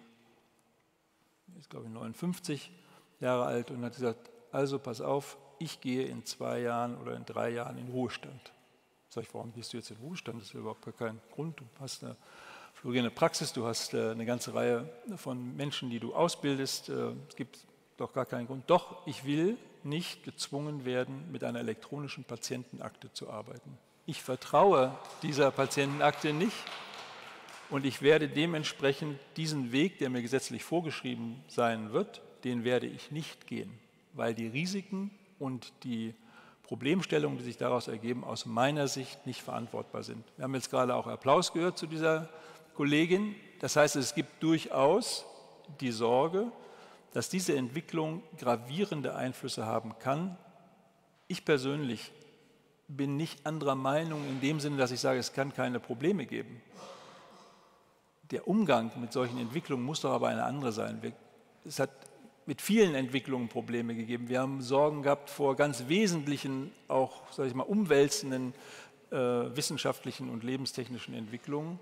ist, glaube ich, 59 Jahre alt und hat gesagt, also pass auf, ich gehe in 2 Jahren oder in 3 Jahren in Ruhestand. Sag ich, warum gehst du jetzt in Ruhestand? Das ist ja überhaupt gar kein Grund. Du hast eine florierende Praxis, du hast eine ganze Reihe von Menschen, die du ausbildest. Es gibt doch gar keinen Grund. Doch, ich will nicht gezwungen werden, mit einer elektronischen Patientenakte zu arbeiten. Ich vertraue dieser Patientenakte nicht und ich werde dementsprechend diesen Weg, der mir gesetzlich vorgeschrieben sein wird, den werde ich nicht gehen, weil die Risiken und die Problemstellungen, die sich daraus ergeben, aus meiner Sicht nicht verantwortbar sind. Wir haben jetzt gerade auch Applaus gehört zu dieser Kollegin. Das heißt, es gibt durchaus die Sorge, dass diese Entwicklung gravierende Einflüsse haben kann. Ich persönlich bin nicht anderer Meinung in dem Sinne, dass ich sage, es kann keine Probleme geben. Der Umgang mit solchen Entwicklungen muss doch aber eine andere sein. Es hat mit vielen Entwicklungen Probleme gegeben. Wir haben Sorgen gehabt vor ganz wesentlichen, auch sage ich mal, umwälzenden wissenschaftlichen und lebenstechnischen Entwicklungen.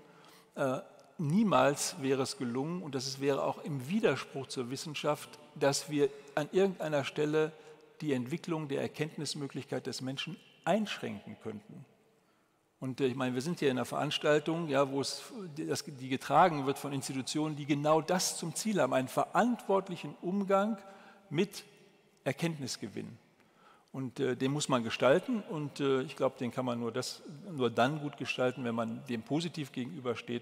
Niemals wäre es gelungen, und das wäre auch im Widerspruch zur Wissenschaft, dass wir an irgendeiner Stelle die Entwicklung der Erkenntnismöglichkeit des Menschen einschränken könnten. Und ich meine, wir sind hier in einer Veranstaltung, ja, die getragen wird von Institutionen, die genau das zum Ziel haben, einen verantwortlichen Umgang mit Erkenntnisgewinn. Und den muss man gestalten und ich glaube, den kann man nur dann gut gestalten, wenn man dem positiv gegenübersteht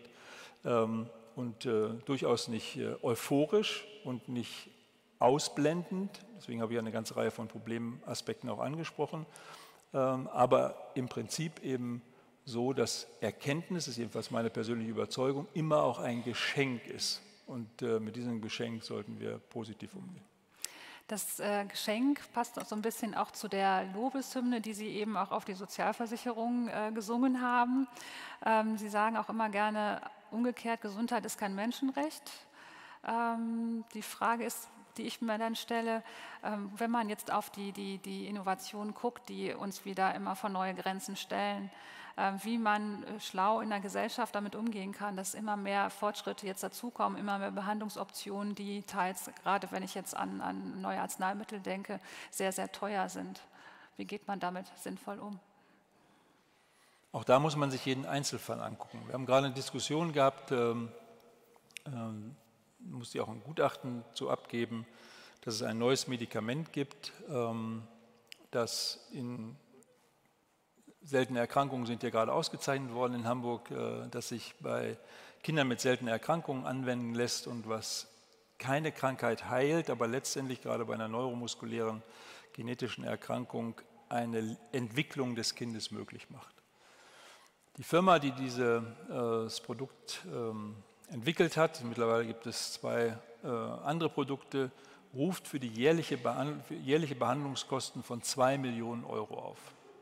und durchaus nicht euphorisch und nicht ausblendend. Deswegen habe ich eine ganze Reihe von Problemaspekten auch angesprochen. Aber im Prinzip eben so, dass Erkenntnis, ist jedenfalls meine persönliche Überzeugung, immer auch ein Geschenk ist. Und mit diesem Geschenk sollten wir positiv umgehen. Das Geschenk passt so ein bisschen auch zu der Lobeshymne, die Sie eben auch auf die Sozialversicherung gesungen haben. Sie sagen auch immer gerne, umgekehrt, Gesundheit ist kein Menschenrecht. Die Frage ist, die ich mir dann stelle, wenn man jetzt auf die Innovationen guckt, die uns wieder immer vor neue Grenzen stellen, wie man schlau in der Gesellschaft damit umgehen kann, dass immer mehr Fortschritte jetzt dazukommen, immer mehr Behandlungsoptionen, die teils, gerade wenn ich jetzt an neue Arzneimittel denke, sehr, sehr teuer sind. Wie geht man damit sinnvoll um? Auch da muss man sich jeden Einzelfall angucken. Wir haben gerade eine Diskussion gehabt, musste auch ein Gutachten zu abgeben, dass es ein neues Medikament gibt, das in seltene Erkrankungen sind ja gerade ausgezeichnet worden in Hamburg, das sich bei Kindern mit seltenen Erkrankungen anwenden lässt und was keine Krankheit heilt, aber letztendlich gerade bei einer neuromuskulären genetischen Erkrankung eine Entwicklung des Kindes möglich macht. Die Firma, die dieses Produkt entwickelt hat, mittlerweile gibt es 2 andere Produkte, ruft für die jährliche Behandlungskosten von 2 Millionen Euro auf.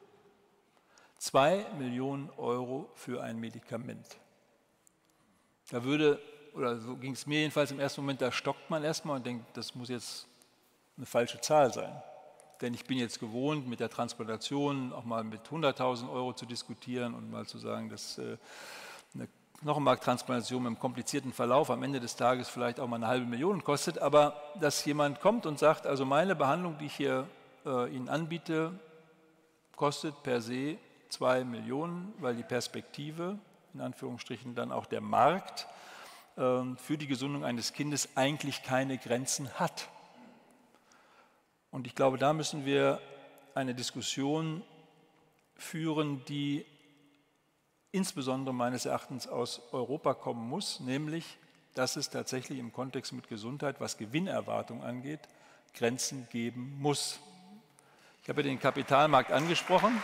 2 Millionen Euro für ein Medikament. Da würde, oder so ging es mir jedenfalls im ersten Moment, da stockt man erstmal und denkt, das muss jetzt eine falsche Zahl sein. Denn ich bin jetzt gewohnt, mit der Transplantation auch mal mit 100.000 Euro zu diskutieren und mal zu sagen, dass eine Knochenmarktransplantation mit einem komplizierten Verlauf am Ende des Tages vielleicht auch mal eine halbe Million kostet. Aber dass jemand kommt und sagt, also meine Behandlung, die ich hier Ihnen anbiete, kostet per se 2 Millionen, weil die Perspektive, in Anführungsstrichen dann auch der Markt, für die Gesundung eines Kindes eigentlich keine Grenzen hat. Und ich glaube, da müssen wir eine Diskussion führen, die insbesondere meines Erachtens aus Europa kommen muss, nämlich, dass es tatsächlich im Kontext mit Gesundheit, was Gewinnerwartung angeht, Grenzen geben muss. Ich habe den Kapitalmarkt angesprochen.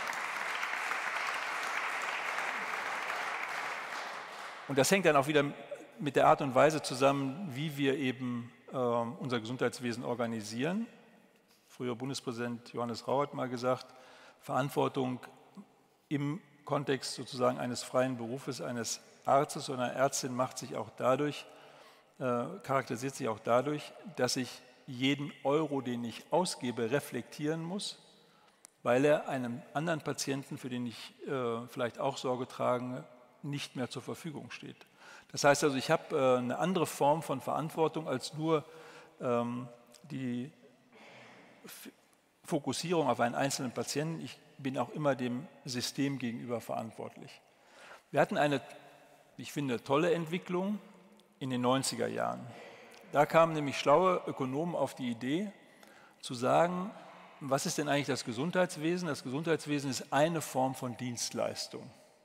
Und das hängt dann auch wieder mit der Art und Weise zusammen, wie wir eben unser Gesundheitswesen organisieren. Früher Bundespräsident Johannes Rau hat mal gesagt, Verantwortung im Kontext sozusagen eines freien Berufes eines Arztes oder einer Ärztin charakterisiert sich auch dadurch, dass ich jeden Euro, den ich ausgebe, reflektieren muss, weil er einem anderen Patienten, für den ich vielleicht auch Sorge trage, nicht mehr zur Verfügung steht. Das heißt also, ich habe eine andere Form von Verantwortung als nur die Fokussierung auf einen einzelnen Patienten. Ich bin auch immer dem System gegenüber verantwortlich. Wir hatten eine, ich finde, tolle Entwicklung in den 90er Jahren. Da kamen nämlich schlaue Ökonomen auf die Idee, zu sagen, was ist denn eigentlich das Gesundheitswesen? Das Gesundheitswesen ist eine Form von Dienstleistung.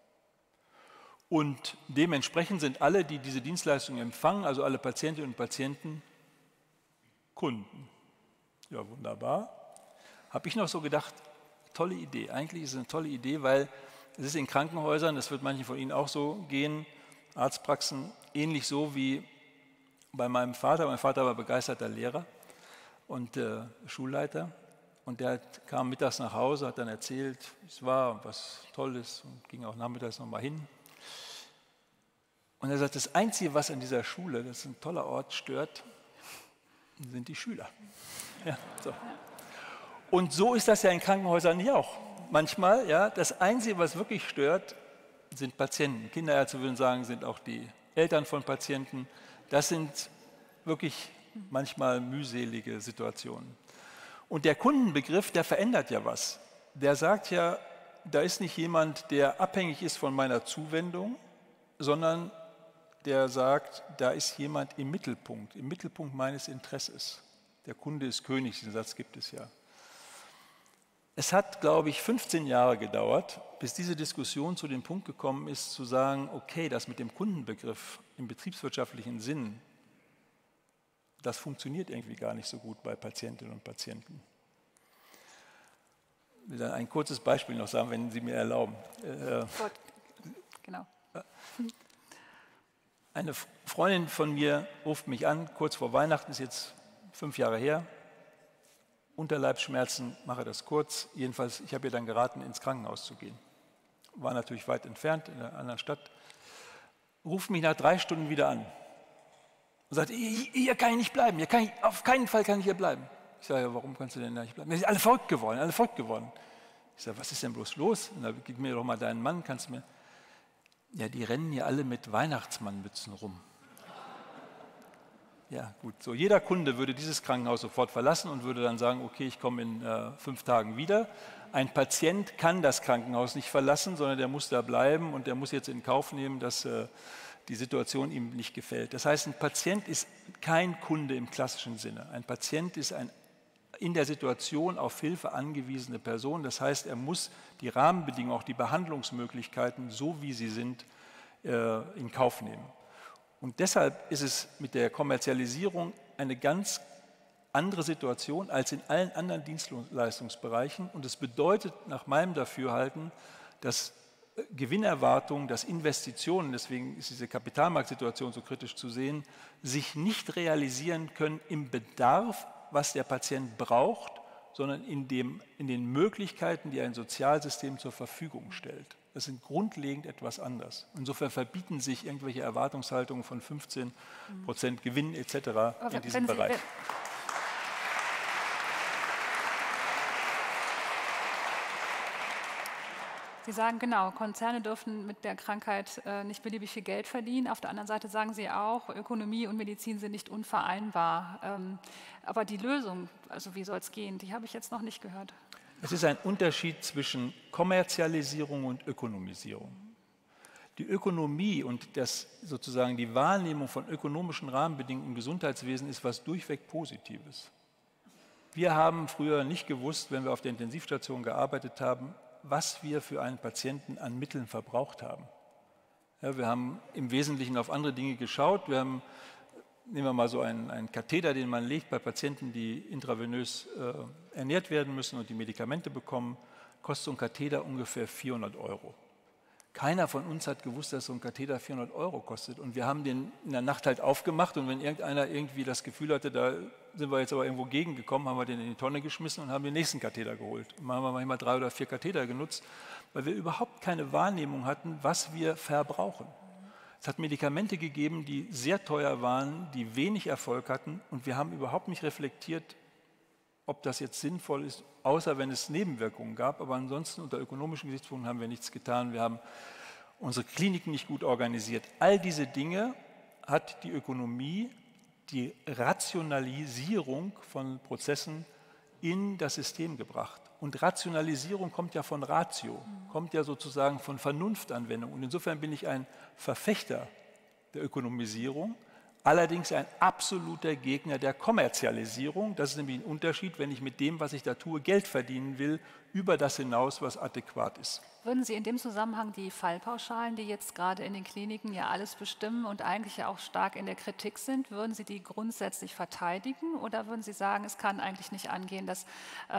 Und dementsprechend sind alle, die diese Dienstleistung empfangen, also alle Patientinnen und Patienten, Kunden. Ja, wunderbar. Habe ich noch so gedacht, tolle Idee. Eigentlich ist es eine tolle Idee, weil es ist in Krankenhäusern, das wird manchen von Ihnen auch so gehen, Arztpraxen, ähnlich so wie bei meinem Vater. Mein Vater war begeisterter Lehrer und Schulleiter. Und der kam mittags nach Hause, hat dann erzählt, es war was Tolles und ging auch nachmittags nochmal hin. Und er sagt, das Einzige, was an dieser Schule, das ist ein toller Ort, stört, sind die Schüler. Ja, so. Und so ist das ja in Krankenhäusern hier auch. Manchmal, ja, das Einzige, was wirklich stört, sind Patienten. Kinderärzte würden sagen, sind auch die Eltern von Patienten. Das sind wirklich manchmal mühselige Situationen. Und der Kundenbegriff, der verändert ja was. Der sagt ja, da ist nicht jemand, der abhängig ist von meiner Zuwendung, sondern der sagt, da ist jemand im Mittelpunkt meines Interesses. Der Kunde ist König, diesen Satz gibt es ja. Es hat, glaube ich, 15 Jahre gedauert, bis diese Diskussion zu dem Punkt gekommen ist, zu sagen, okay, das mit dem Kundenbegriff im betriebswirtschaftlichen Sinn, das funktioniert irgendwie gar nicht so gut bei Patientinnen und Patienten. Ich will dann ein kurzes Beispiel noch sagen, wenn Sie mir erlauben. Gut, genau. Eine Freundin von mir ruft mich an, kurz vor Weihnachten, ist jetzt 5 Jahre her. Unterleibsschmerzen, mache das kurz. Jedenfalls, ich habe ihr dann geraten, ins Krankenhaus zu gehen. War natürlich weit entfernt, in einer anderen Stadt. Ruft mich nach 3 Stunden wieder an und sagt, hier kann ich nicht bleiben, auf keinen Fall kann ich hier bleiben. Ich sage, ja, warum kannst du denn da nicht bleiben? Wir sind alle verrückt geworden. Ich sage, was ist denn bloß los? Und da gib mir doch mal deinen Mann, kannst du mir... Ja, die rennen hier alle mit Weihnachtsmannmützen rum. Ja, gut. So, jeder Kunde würde dieses Krankenhaus sofort verlassen und würde dann sagen, okay, ich komme in 5 Tagen wieder. Ein Patient kann das Krankenhaus nicht verlassen, sondern der muss da bleiben und der muss jetzt in Kauf nehmen, dass die Situation ihm nicht gefällt. Das heißt, ein Patient ist kein Kunde im klassischen Sinne. Ein Patient ist eine in der Situation auf Hilfe angewiesene Person. Das heißt, er muss die Rahmenbedingungen, auch die Behandlungsmöglichkeiten, so wie sie sind, in Kauf nehmen. Und deshalb ist es mit der Kommerzialisierung eine ganz andere Situation als in allen anderen Dienstleistungsbereichen. Und es bedeutet nach meinem Dafürhalten, dass Gewinnerwartungen, dass Investitionen, deswegen ist diese Kapitalmarktsituation so kritisch zu sehen, sich nicht realisieren können im Bedarf, was der Patient braucht, sondern in den Möglichkeiten, die ein Sozialsystem zur Verfügung stellt. Das sind grundlegend etwas anders. Insofern verbieten sich irgendwelche Erwartungshaltungen von 15% Gewinn etc. in diesem Bereich. Sie sagen genau, Konzerne dürfen mit der Krankheit nicht beliebig viel Geld verdienen. Auf der anderen Seite sagen Sie auch, Ökonomie und Medizin sind nicht unvereinbar. Aber die Lösung, also wie soll es gehen, die habe ich jetzt noch nicht gehört. Es ist ein Unterschied zwischen Kommerzialisierung und Ökonomisierung. Die Ökonomie und sozusagen die Wahrnehmung von ökonomischen Rahmenbedingungen im Gesundheitswesen ist was durchweg Positives. Wir haben früher nicht gewusst, wenn wir auf der Intensivstation gearbeitet haben, was wir für einen Patienten an Mitteln verbraucht haben. Ja, wir haben im Wesentlichen auf andere Dinge geschaut. Nehmen wir mal so einen Katheter, den man legt bei Patienten, die intravenös ernährt werden müssen und die Medikamente bekommen, kostet so ein Katheter ungefähr 400 €. Keiner von uns hat gewusst, dass so ein Katheter 400 € kostet. Und wir haben den in der Nacht halt aufgemacht und wenn irgendeiner irgendwie das Gefühl hatte, da sind wir jetzt aber irgendwo gegengekommen, haben wir den in die Tonne geschmissen und haben den nächsten Katheter geholt. Und dann haben wir manchmal 3 oder 4 Katheter genutzt, weil wir überhaupt keine Wahrnehmung hatten, was wir verbrauchen. Es hat Medikamente gegeben, die sehr teuer waren, die wenig Erfolg hatten und wir haben überhaupt nicht reflektiert, ob das jetzt sinnvoll ist, außer wenn es Nebenwirkungen gab. Aber ansonsten unter ökonomischen Gesichtspunkten haben wir nichts getan. Wir haben unsere Kliniken nicht gut organisiert. All diese Dinge hat die Ökonomie, die Rationalisierung von Prozessen in das System gebracht. Und Rationalisierung kommt ja von Ratio, kommt ja sozusagen von Vernunftanwendung. Und insofern bin ich ein Verfechter der Ökonomisierung, allerdings ein absoluter Gegner der Kommerzialisierung. Das ist nämlich ein Unterschied, wenn ich mit dem, was ich da tue, Geld verdienen will, über das hinaus, was adäquat ist. Würden Sie in dem Zusammenhang die Fallpauschalen, die jetzt gerade in den Kliniken ja alles bestimmen und eigentlich ja auch stark in der Kritik sind, würden Sie die grundsätzlich verteidigen oder würden Sie sagen, es kann eigentlich nicht angehen, dass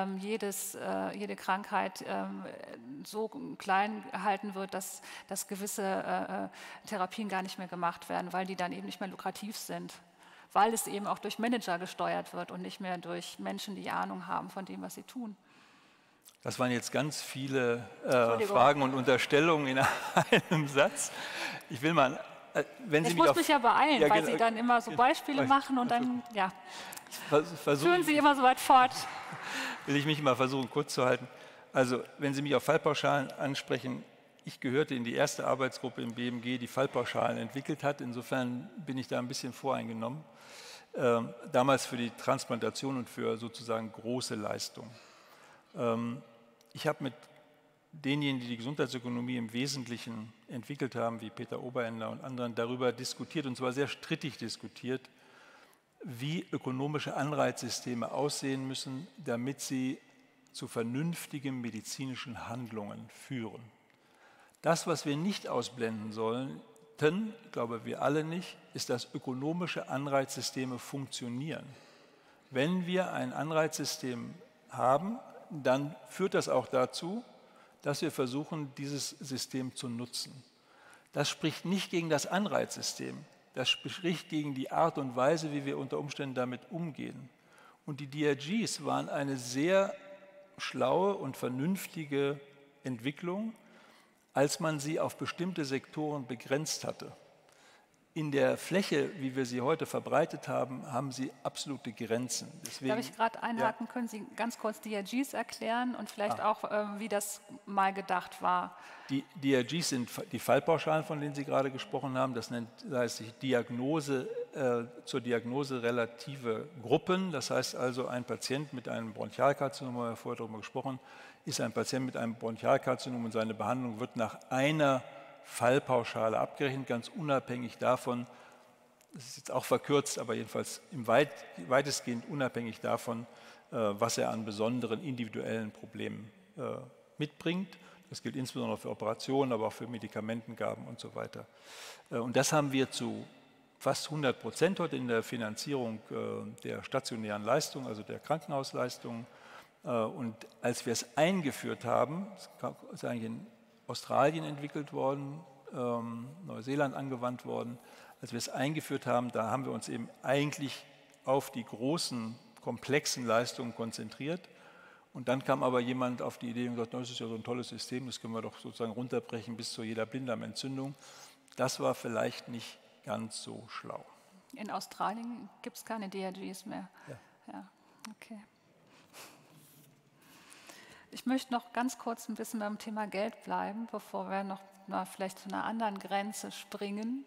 jede Krankheit so klein gehalten wird, dass gewisse Therapien gar nicht mehr gemacht werden, weil die dann eben nicht mehr lukrativ sind? Weil es eben auch durch Manager gesteuert wird und nicht mehr durch Menschen, die Ahnung haben von dem, was sie tun. Das waren jetzt ganz viele Fragen und Unterstellungen in einem Satz. Ich will mal, wenn Sie ich muss mich ja beeilen, ja, weil Sie dann immer so Beispiele machen und dann, ja, führen Sie immer so weit fort. Will ich mich mal versuchen, kurz zu halten. Also, wenn Sie mich auf Fallpauschalen ansprechen, ich gehörte in die erste Arbeitsgruppe im BMG, die Fallpauschalen entwickelt hat. Insofern bin ich da ein bisschen voreingenommen. Damals für die Transplantation und für sozusagen große Leistungen. Ich habe mit denjenigen, die die Gesundheitsökonomie im Wesentlichen entwickelt haben, wie Peter Oberender und anderen, darüber diskutiert, und zwar sehr strittig diskutiert, wie ökonomische Anreizsysteme aussehen müssen, damit sie zu vernünftigen medizinischen Handlungen führen. Das, was wir nicht ausblenden sollten, glaube wir alle nicht, ist, dass ökonomische Anreizsysteme funktionieren. Wenn wir ein Anreizsystem haben, dann führt das auch dazu, dass wir versuchen, dieses System zu nutzen. Das spricht nicht gegen das Anreizsystem, das spricht gegen die Art und Weise, wie wir unter Umständen damit umgehen. Und die DRGs waren eine sehr schlaue und vernünftige Entwicklung, als man sie auf bestimmte Sektoren begrenzt hatte. In der Fläche, wie wir sie heute verbreitet haben, haben sie absolute Grenzen. Deswegen, darf ich gerade einhaken? Ja. Können Sie ganz kurz DRGs erklären und vielleicht auch, wie das mal gedacht war? Die DRGs sind die Fallpauschalen, von denen Sie gerade gesprochen haben. Das heißt Diagnose, zur Diagnose relative Gruppen. Das heißt also, ein Patient mit einem Bronchialkarzinom, wir haben vorher darüber gesprochen, ist ein Patient mit einem Bronchialkarzinom und seine Behandlung wird nach einer Fallpauschale abgerechnet, ganz unabhängig davon, das ist jetzt auch verkürzt, aber jedenfalls weitestgehend unabhängig davon, was er an besonderen individuellen Problemen mitbringt. Das gilt insbesondere für Operationen, aber auch für Medikamentengaben und so weiter. Und das haben wir zu fast 100% heute in der Finanzierung der stationären Leistungen, also der Krankenhausleistungen. Und als wir es eingeführt haben, das ist eigentlich ein Australien entwickelt worden, Neuseeland angewandt worden. Als wir es eingeführt haben, da haben wir uns eben eigentlich auf die großen, komplexen Leistungen konzentriert. Und dann kam aber jemand auf die Idee und gesagt, das ist ja so ein tolles System, das können wir doch sozusagen runterbrechen bis zu jeder Blinddarmentzündung. Das war vielleicht nicht ganz so schlau. In Australien gibt es keine DRGs mehr. Ja, okay. Ich möchte noch ganz kurz ein bisschen beim Thema Geld bleiben, bevor wir noch mal vielleicht zu einer anderen Grenze springen.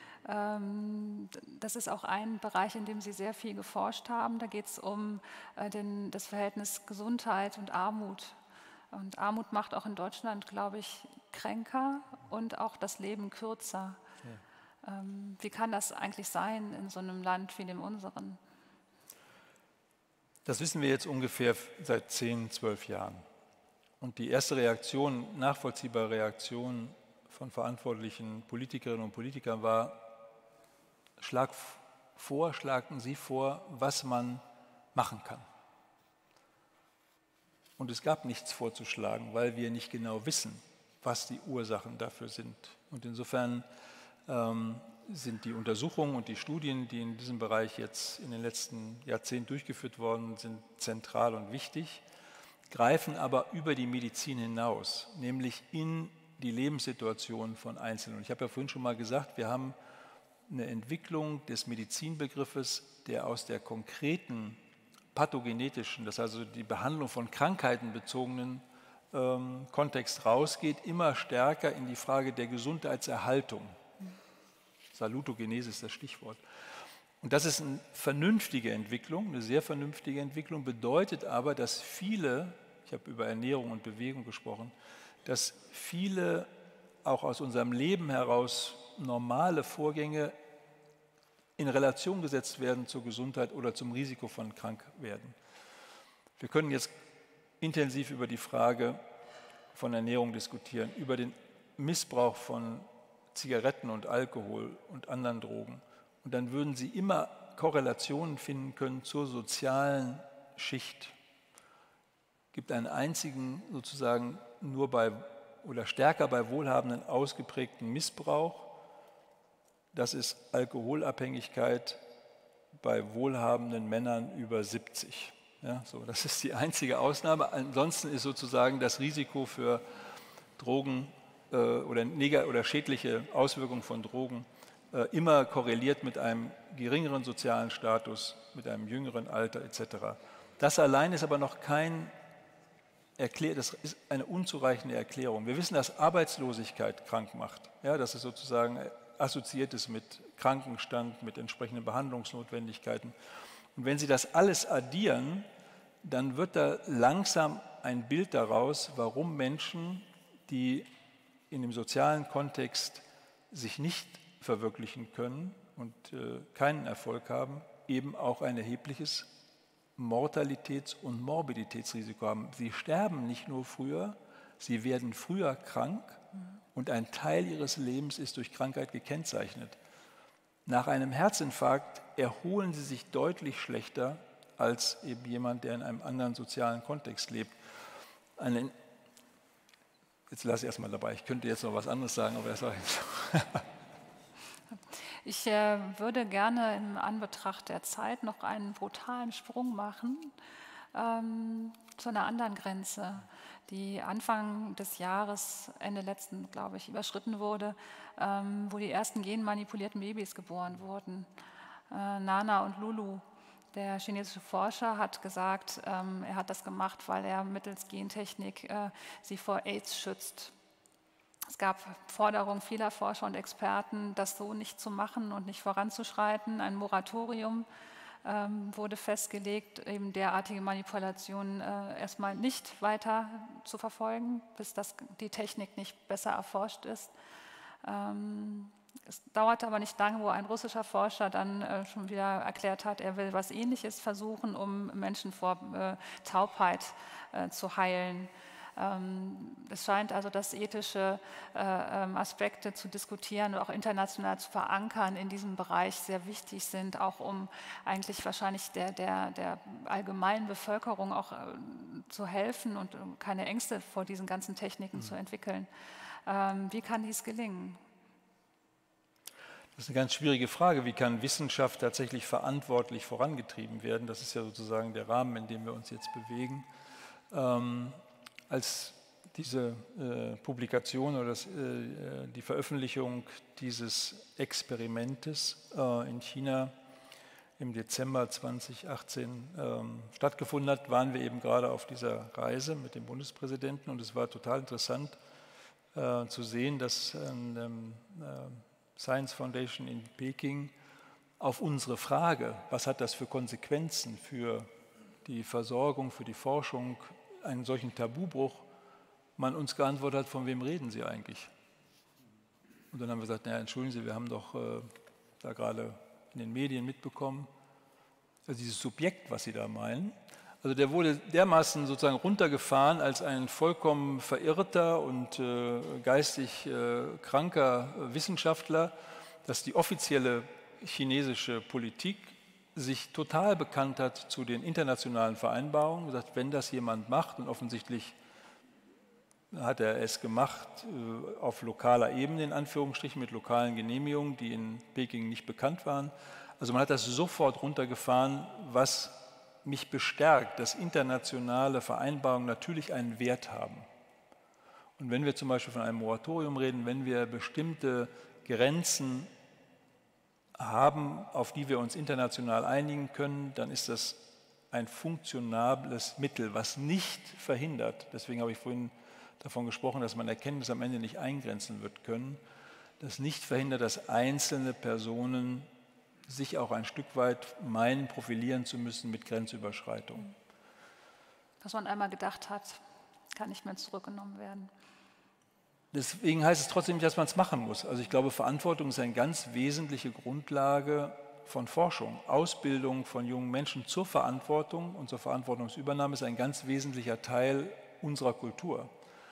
Das ist auch ein Bereich, in dem Sie sehr viel geforscht haben. Da geht es um das Verhältnis Gesundheit und Armut. Und Armut macht auch in Deutschland, glaube ich, kränker und auch das Leben kürzer. Ja. Wie kann das eigentlich sein in so einem Land wie dem unseren? Das wissen wir jetzt ungefähr seit 10, 12 Jahren. Und die erste Reaktion, nachvollziehbare Reaktion von verantwortlichen Politikerinnen und Politikern war, schlagen Sie vor, was man machen kann. Und es gab nichts vorzuschlagen, weil wir nicht genau wissen, was die Ursachen dafür sind. Und insofern sind die Untersuchungen und die Studien, die in diesem Bereich jetzt in den letzten Jahrzehnten durchgeführt worden sind, zentral und wichtig, greifen aber über die Medizin hinaus, nämlich in die Lebenssituation von Einzelnen. Und ich habe ja vorhin schon mal gesagt, wir haben eine Entwicklung des Medizinbegriffes, der aus der konkreten pathogenetischen, das heißt also die Behandlung von Krankheiten bezogenen Kontext rausgeht, immer stärker in die Frage der Gesundheitserhaltung. Salutogenese ist das Stichwort. Und das ist eine vernünftige Entwicklung, eine sehr vernünftige Entwicklung, bedeutet aber, dass viele, ich habe über Ernährung und Bewegung gesprochen, dass viele auch aus unserem Leben heraus normale Vorgänge in Relation gesetzt werden zur Gesundheit oder zum Risiko von Krankwerden. Wir können jetzt intensiv über die Frage von Ernährung diskutieren, über den Missbrauch von Zigaretten und Alkohol und anderen Drogen. Und dann würden Sie immer Korrelationen finden können zur sozialen Schicht. Es gibt einen einzigen sozusagen nur bei oder stärker bei Wohlhabenden ausgeprägten Missbrauch. Das ist Alkoholabhängigkeit bei wohlhabenden Männern über 70. Ja, so, das ist die einzige Ausnahme. Ansonsten ist sozusagen das Risiko für Drogen oder schädliche Auswirkungen von Drogen immer korreliert mit einem geringeren sozialen Status, mit einem jüngeren Alter etc. Das allein ist aber noch das ist eine unzureichende Erklärung. Wir wissen, dass Arbeitslosigkeit krank macht, ja, dass es sozusagen assoziiert ist mit Krankenstand, mit entsprechenden Behandlungsnotwendigkeiten. Und wenn Sie das alles addieren, dann wird da langsam ein Bild daraus, warum Menschen, die in dem sozialen Kontext sich nicht verwirklichen können und keinen Erfolg haben, eben auch ein erhebliches Mortalitäts- und Morbiditätsrisiko haben. Sie sterben nicht nur früher, sie werden früher krank und ein Teil ihres Lebens ist durch Krankheit gekennzeichnet. Nach einem Herzinfarkt erholen sie sich deutlich schlechter als eben jemand, der in einem anderen sozialen Kontext lebt. Jetzt lasse ich erstmal dabei, ich könnte jetzt noch was anderes sagen, aber das sage ich nicht. Ich würde gerne in Anbetracht der Zeit noch einen brutalen Sprung machen zu einer anderen Grenze, die Anfang des Jahres, Ende letzten, glaube ich, überschritten wurde, wo die ersten genmanipulierten Babys geboren wurden. Nana und Lulu. Der chinesische Forscher hat gesagt, er hat das gemacht, weil er mittels Gentechnik sie vor AIDS schützt. Es gab Forderungen vieler Forscher und Experten, das so nicht zu machen und nicht voranzuschreiten. Ein Moratorium wurde festgelegt, eben derartige Manipulationen erstmal nicht weiter zu verfolgen, bis die Technik nicht besser erforscht ist. Es dauerte aber nicht lange, wo ein russischer Forscher dann schon wieder erklärt hat, er will was Ähnliches versuchen, um Menschen vor Taubheit zu heilen. Es scheint also, dass ethische Aspekte zu diskutieren und auch international zu verankern in diesem Bereich sehr wichtig sind, auch um eigentlich wahrscheinlich der allgemeinen Bevölkerung auch zu helfen und keine Ängste vor diesen ganzen Techniken zu entwickeln. Wie kann dies gelingen? Das ist eine ganz schwierige Frage. Wie kann Wissenschaft tatsächlich verantwortlich vorangetrieben werden? Das ist ja sozusagen der Rahmen, in dem wir uns jetzt bewegen. Als diese Publikation oder die Veröffentlichung dieses Experimentes in China im Dezember 2018 stattgefunden hat, waren wir eben gerade auf dieser Reise mit dem Bundespräsidenten und es war total interessant zu sehen, dass Science Foundation in Peking auf unsere Frage, was hat das für Konsequenzen für die Versorgung, für die Forschung, einen solchen Tabubruch, man uns geantwortet hat, von wem reden Sie eigentlich? Und dann haben wir gesagt, naja, entschuldigen Sie, wir haben doch da gerade in den Medien mitbekommen, also dieses Subjekt, was Sie da meinen, also der wurde dermaßen sozusagen runtergefahren als ein vollkommen verirrter und geistig kranker Wissenschaftler, dass die offizielle chinesische Politik sich total bekannt hat zu den internationalen Vereinbarungen, gesagt, wenn das jemand macht, und offensichtlich hat er es gemacht auf lokaler Ebene, in Anführungsstrichen, mit lokalen Genehmigungen, die in Peking nicht bekannt waren. Also man hat das sofort runtergefahren, was mich bestärkt, dass internationale Vereinbarungen natürlich einen Wert haben. Und wenn wir zum Beispiel von einem Moratorium reden, wenn wir bestimmte Grenzen haben, auf die wir uns international einigen können, dann ist das ein funktionables Mittel, was nicht verhindert, deswegen habe ich vorhin davon gesprochen, dass man Erkenntnis am Ende nicht eingrenzen wird können, das nicht verhindert, dass einzelne Personen sich auch ein Stück weit meinen, profilieren zu müssen mit Grenzüberschreitungen. Was man einmal gedacht hat, kann nicht mehr zurückgenommen werden. Deswegen heißt es trotzdem nicht, dass man es machen muss. Also ich glaube, Verantwortung ist eine ganz wesentliche Grundlage von Forschung. Ausbildung von jungen Menschen zur Verantwortung und zur Verantwortungsübernahme ist ein ganz wesentlicher Teil unserer Kultur.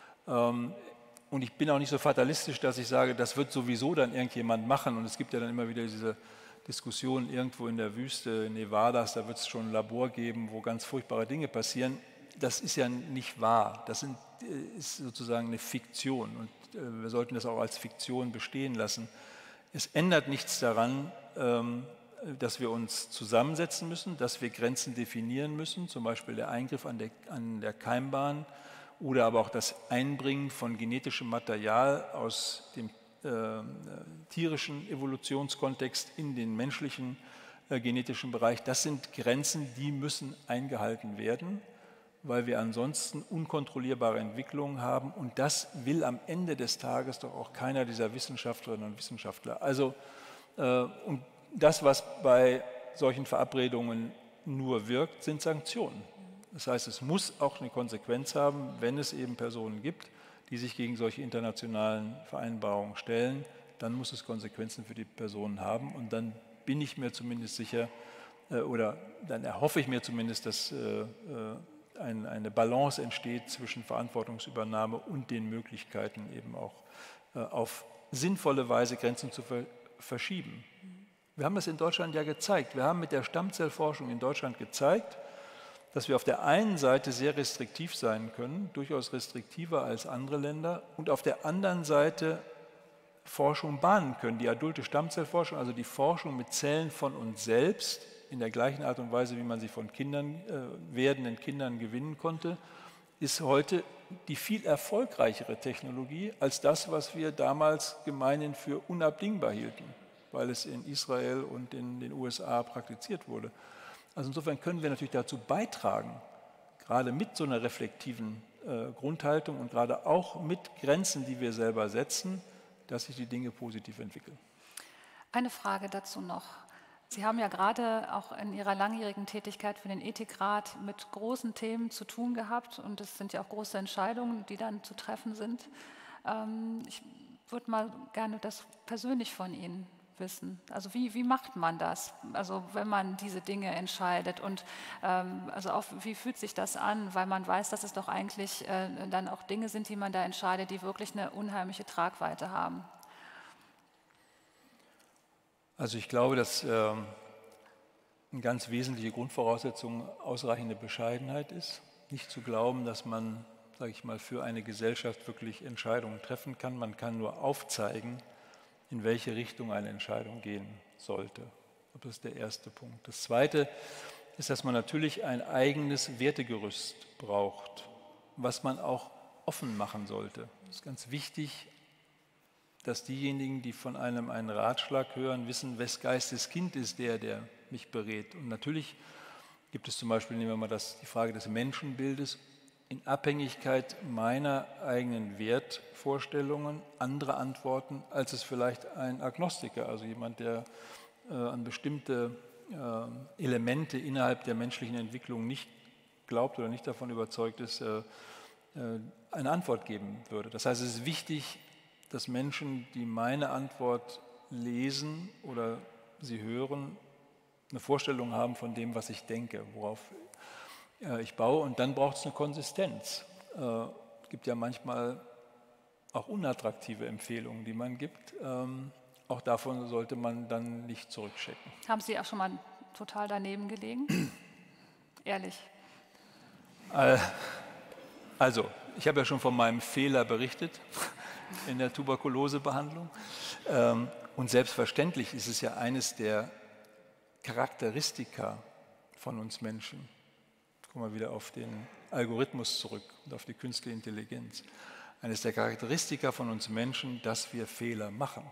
Und ich bin auch nicht so fatalistisch, dass ich sage, das wird sowieso dann irgendjemand machen. Und es gibt ja dann immer wieder diese Diskussion irgendwo in der Wüste, in Nevadas, da wird es schon ein Labor geben, wo ganz furchtbare Dinge passieren. Das ist ja nicht wahr. Das ist sozusagen eine Fiktion und wir sollten das auch als Fiktion bestehen lassen. Es ändert nichts daran, dass wir uns zusammensetzen müssen, dass wir Grenzen definieren müssen, zum Beispiel der Eingriff an der Keimbahn oder aber auch das Einbringen von genetischem Material aus dem tierischen Evolutionskontext in den menschlichen genetischen Bereich. Das sind Grenzen, die müssen eingehalten werden, weil wir ansonsten unkontrollierbare Entwicklungen haben. Und das will am Ende des Tages doch auch keiner dieser Wissenschaftlerinnen und Wissenschaftler. Also und das, was bei solchen Verabredungen nur wirkt, sind Sanktionen. Das heißt, es muss auch eine Konsequenz haben, wenn es eben Personen gibt, die sich gegen solche internationalen Vereinbarungen stellen, dann muss es Konsequenzen für die Personen haben. Und dann bin ich mir zumindest sicher, oder dann erhoffe ich mir zumindest, dass eine Balance entsteht zwischen Verantwortungsübernahme und den Möglichkeiten, eben auch auf sinnvolle Weise Grenzen zu verschieben. Wir haben das in Deutschland ja gezeigt. Wir haben mit der Stammzellforschung in Deutschland gezeigt, dass wir auf der einen Seite sehr restriktiv sein können, durchaus restriktiver als andere Länder, und auf der anderen Seite Forschung bahnen können. Die adulte Stammzellforschung, also die Forschung mit Zellen von uns selbst, in der gleichen Art und Weise, wie man sie von werdenden Kindern gewinnen konnte, ist heute die viel erfolgreichere Technologie als das, was wir damals gemeinhin für unabdingbar hielten, weil es in Israel und in den USA praktiziert wurde. Also insofern können wir natürlich dazu beitragen, gerade mit so einer reflektiven Grundhaltung und gerade auch mit Grenzen, die wir selber setzen, dass sich die Dinge positiv entwickeln. Eine Frage dazu noch. Sie haben ja gerade auch in Ihrer langjährigen Tätigkeit für den Ethikrat mit großen Themen zu tun gehabt und es sind ja auch große Entscheidungen, die dann zu treffen sind. Ich würde mal gerne das persönlich von Ihnen wissen. Also wie macht man das? Also wenn man diese Dinge entscheidet und also auch wie fühlt sich das an, weil man weiß, dass es doch eigentlich dann auch Dinge sind, die man da entscheidet, die wirklich eine unheimliche Tragweite haben. Also ich glaube, dass eine ganz wesentliche Grundvoraussetzung ausreichende Bescheidenheit ist. Nicht zu glauben, dass man sage ich mal, für eine Gesellschaft wirklich Entscheidungen treffen kann. Man kann nur aufzeigen, in welche Richtung eine Entscheidung gehen sollte. Das ist der erste Punkt. Das zweite ist, dass man natürlich ein eigenes Wertegerüst braucht, was man auch offen machen sollte. Es ist ganz wichtig, dass diejenigen, die von einem einen Ratschlag hören, wissen, wes Geistes Kind ist der mich berät. Und natürlich gibt es zum Beispiel, nehmen wir mal die Frage des Menschenbildes, in Abhängigkeit meiner eigenen Wertvorstellungen andere Antworten, als es vielleicht ein Agnostiker, also jemand, der an bestimmte Elemente innerhalb der menschlichen Entwicklung nicht glaubt oder nicht davon überzeugt ist, eine Antwort geben würde. Das heißt, es ist wichtig, dass Menschen, die meine Antwort lesen oder sie hören, eine Vorstellung haben von dem, was ich denke, worauf ich baue. Und dann braucht es eine Konsistenz. Es gibt ja manchmal auch unattraktive Empfehlungen, die man gibt. Auch davon sollte man dann nicht zurückchecken. Haben Sie auch schon mal total daneben gelegen? Ehrlich. Also, ich habe ja schon von meinem Fehler berichtet in der Tuberkulosebehandlung. Und selbstverständlich ist es ja eines der Charakteristika von uns Menschen. Kommen wir wieder auf den Algorithmus zurück und auf die künstliche Intelligenz. Eines der Charakteristika von uns Menschen, dass wir Fehler machen.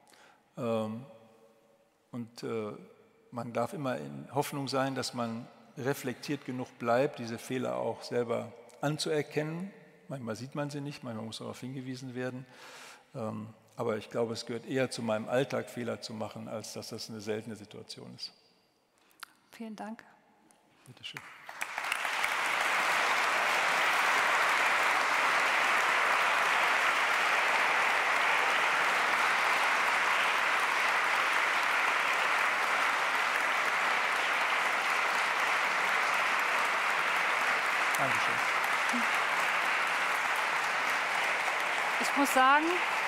Und man darf immer in Hoffnung sein, dass man reflektiert genug bleibt, diese Fehler auch selber anzuerkennen. Manchmal sieht man sie nicht, manchmal muss darauf hingewiesen werden. Aber ich glaube, es gehört eher zu meinem Alltag, Fehler zu machen, als dass das eine seltene Situation ist. Vielen Dank. Bitte schön. Dankeschön. Ich muss sagen,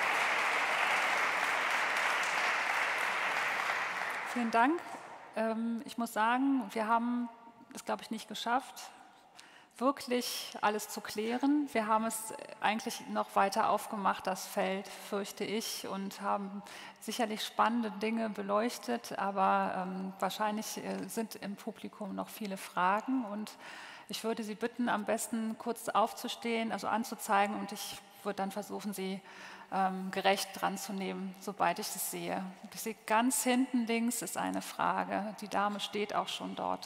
vielen Dank. Ich muss sagen, wir haben es, glaube ich, nicht geschafft, wirklich alles zu klären. Wir haben es eigentlich noch weiter aufgemacht, das Feld, fürchte ich, und haben sicherlich spannende Dinge beleuchtet, aber wahrscheinlich sind im Publikum noch viele Fragen und ich würde Sie bitten, am besten kurz aufzustehen, also anzuzeigen, und ich würde dann versuchen, Sie gerecht dran zu nehmen, sobald ich es sehe. Und ich sehe, ganz hinten links ist eine Frage. Die Dame steht auch schon dort.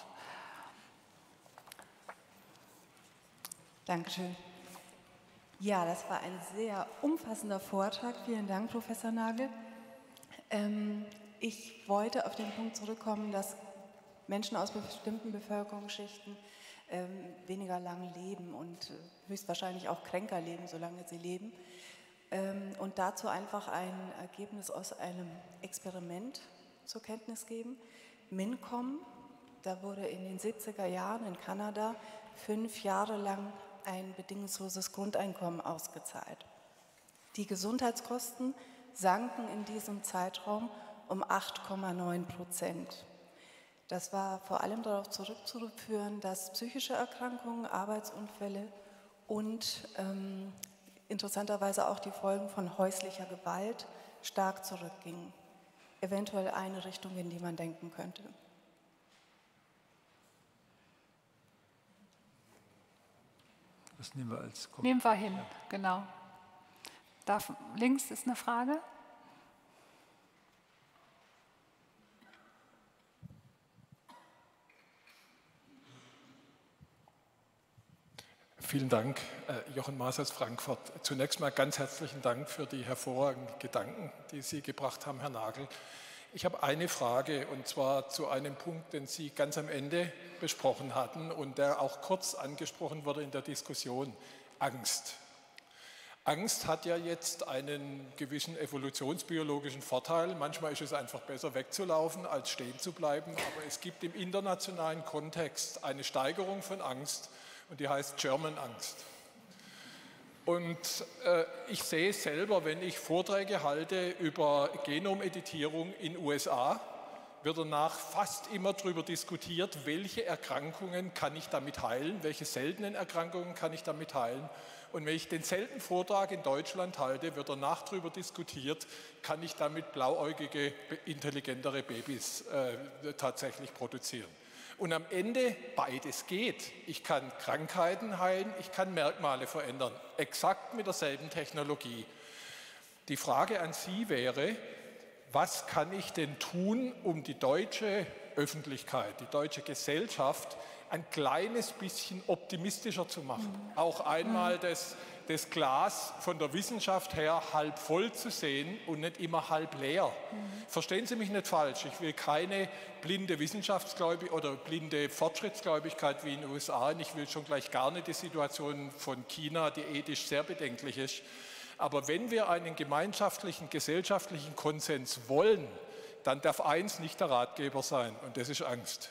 Dankeschön. Ja, das war ein sehr umfassender Vortrag. Vielen Dank, Professor Nagel. Ich wollte auf den Punkt zurückkommen, dass Menschen aus bestimmten Bevölkerungsschichten weniger lang leben und höchstwahrscheinlich auch kränker leben, solange sie leben. Und dazu einfach ein Ergebnis aus einem Experiment zur Kenntnis geben. MINCOM, da wurde in den 70er Jahren in Kanada 5 Jahre lang ein bedingungsloses Grundeinkommen ausgezahlt. Die Gesundheitskosten sanken in diesem Zeitraum um 8,9%. Das war vor allem darauf zurückzuführen, dass psychische Erkrankungen, Arbeitsunfälle und interessanterweise auch die Folgen von häuslicher Gewalt stark zurückgingen. Eventuell eine Richtung, in die man denken könnte. Das nehmen wir als Kommentar. Nehmen wir hin, genau. Links ist eine Frage. Vielen Dank, Jochen Maas aus Frankfurt. Zunächst mal ganz herzlichen Dank für die hervorragenden Gedanken, die Sie gebracht haben, Herr Nagel. Ich habe eine Frage, und zwar zu einem Punkt, den Sie ganz am Ende besprochen hatten und der auch kurz angesprochen wurde in der Diskussion: Angst. Angst hat ja jetzt einen gewissen evolutionsbiologischen Vorteil. Manchmal ist es einfach besser wegzulaufen, als stehen zu bleiben. Aber es gibt im internationalen Kontext eine Steigerung von Angst, und die heißt German Angst. Und ich sehe selber, wenn ich Vorträge halte über Genomeditierung in USA, wird danach fast immer darüber diskutiert, welche Erkrankungen kann ich damit heilen, welche seltenen Erkrankungen kann ich damit heilen. Und wenn ich denselben Vortrag in Deutschland halte, wird danach darüber diskutiert, kann ich damit blauäugige, intelligentere Babys tatsächlich produzieren. Und am Ende beides geht. Ich kann Krankheiten heilen, ich kann Merkmale verändern, exakt mit derselben Technologie. Die Frage an Sie wäre, was kann ich denn tun, um die deutsche Öffentlichkeit, die deutsche Gesellschaft ein kleines bisschen optimistischer zu machen? Auch einmal das Glas von der Wissenschaft her halb voll zu sehen und nicht immer halb leer. Verstehen Sie mich nicht falsch, ich will keine blinde Wissenschaftsgläubigkeit oder blinde Fortschrittsgläubigkeit wie in den USA. Und ich will schon gleich gar nicht die Situation von China, die ethisch sehr bedenklich ist. Aber wenn wir einen gemeinschaftlichen, gesellschaftlichen Konsens wollen, dann darf eins nicht der Ratgeber sein, und das ist Angst.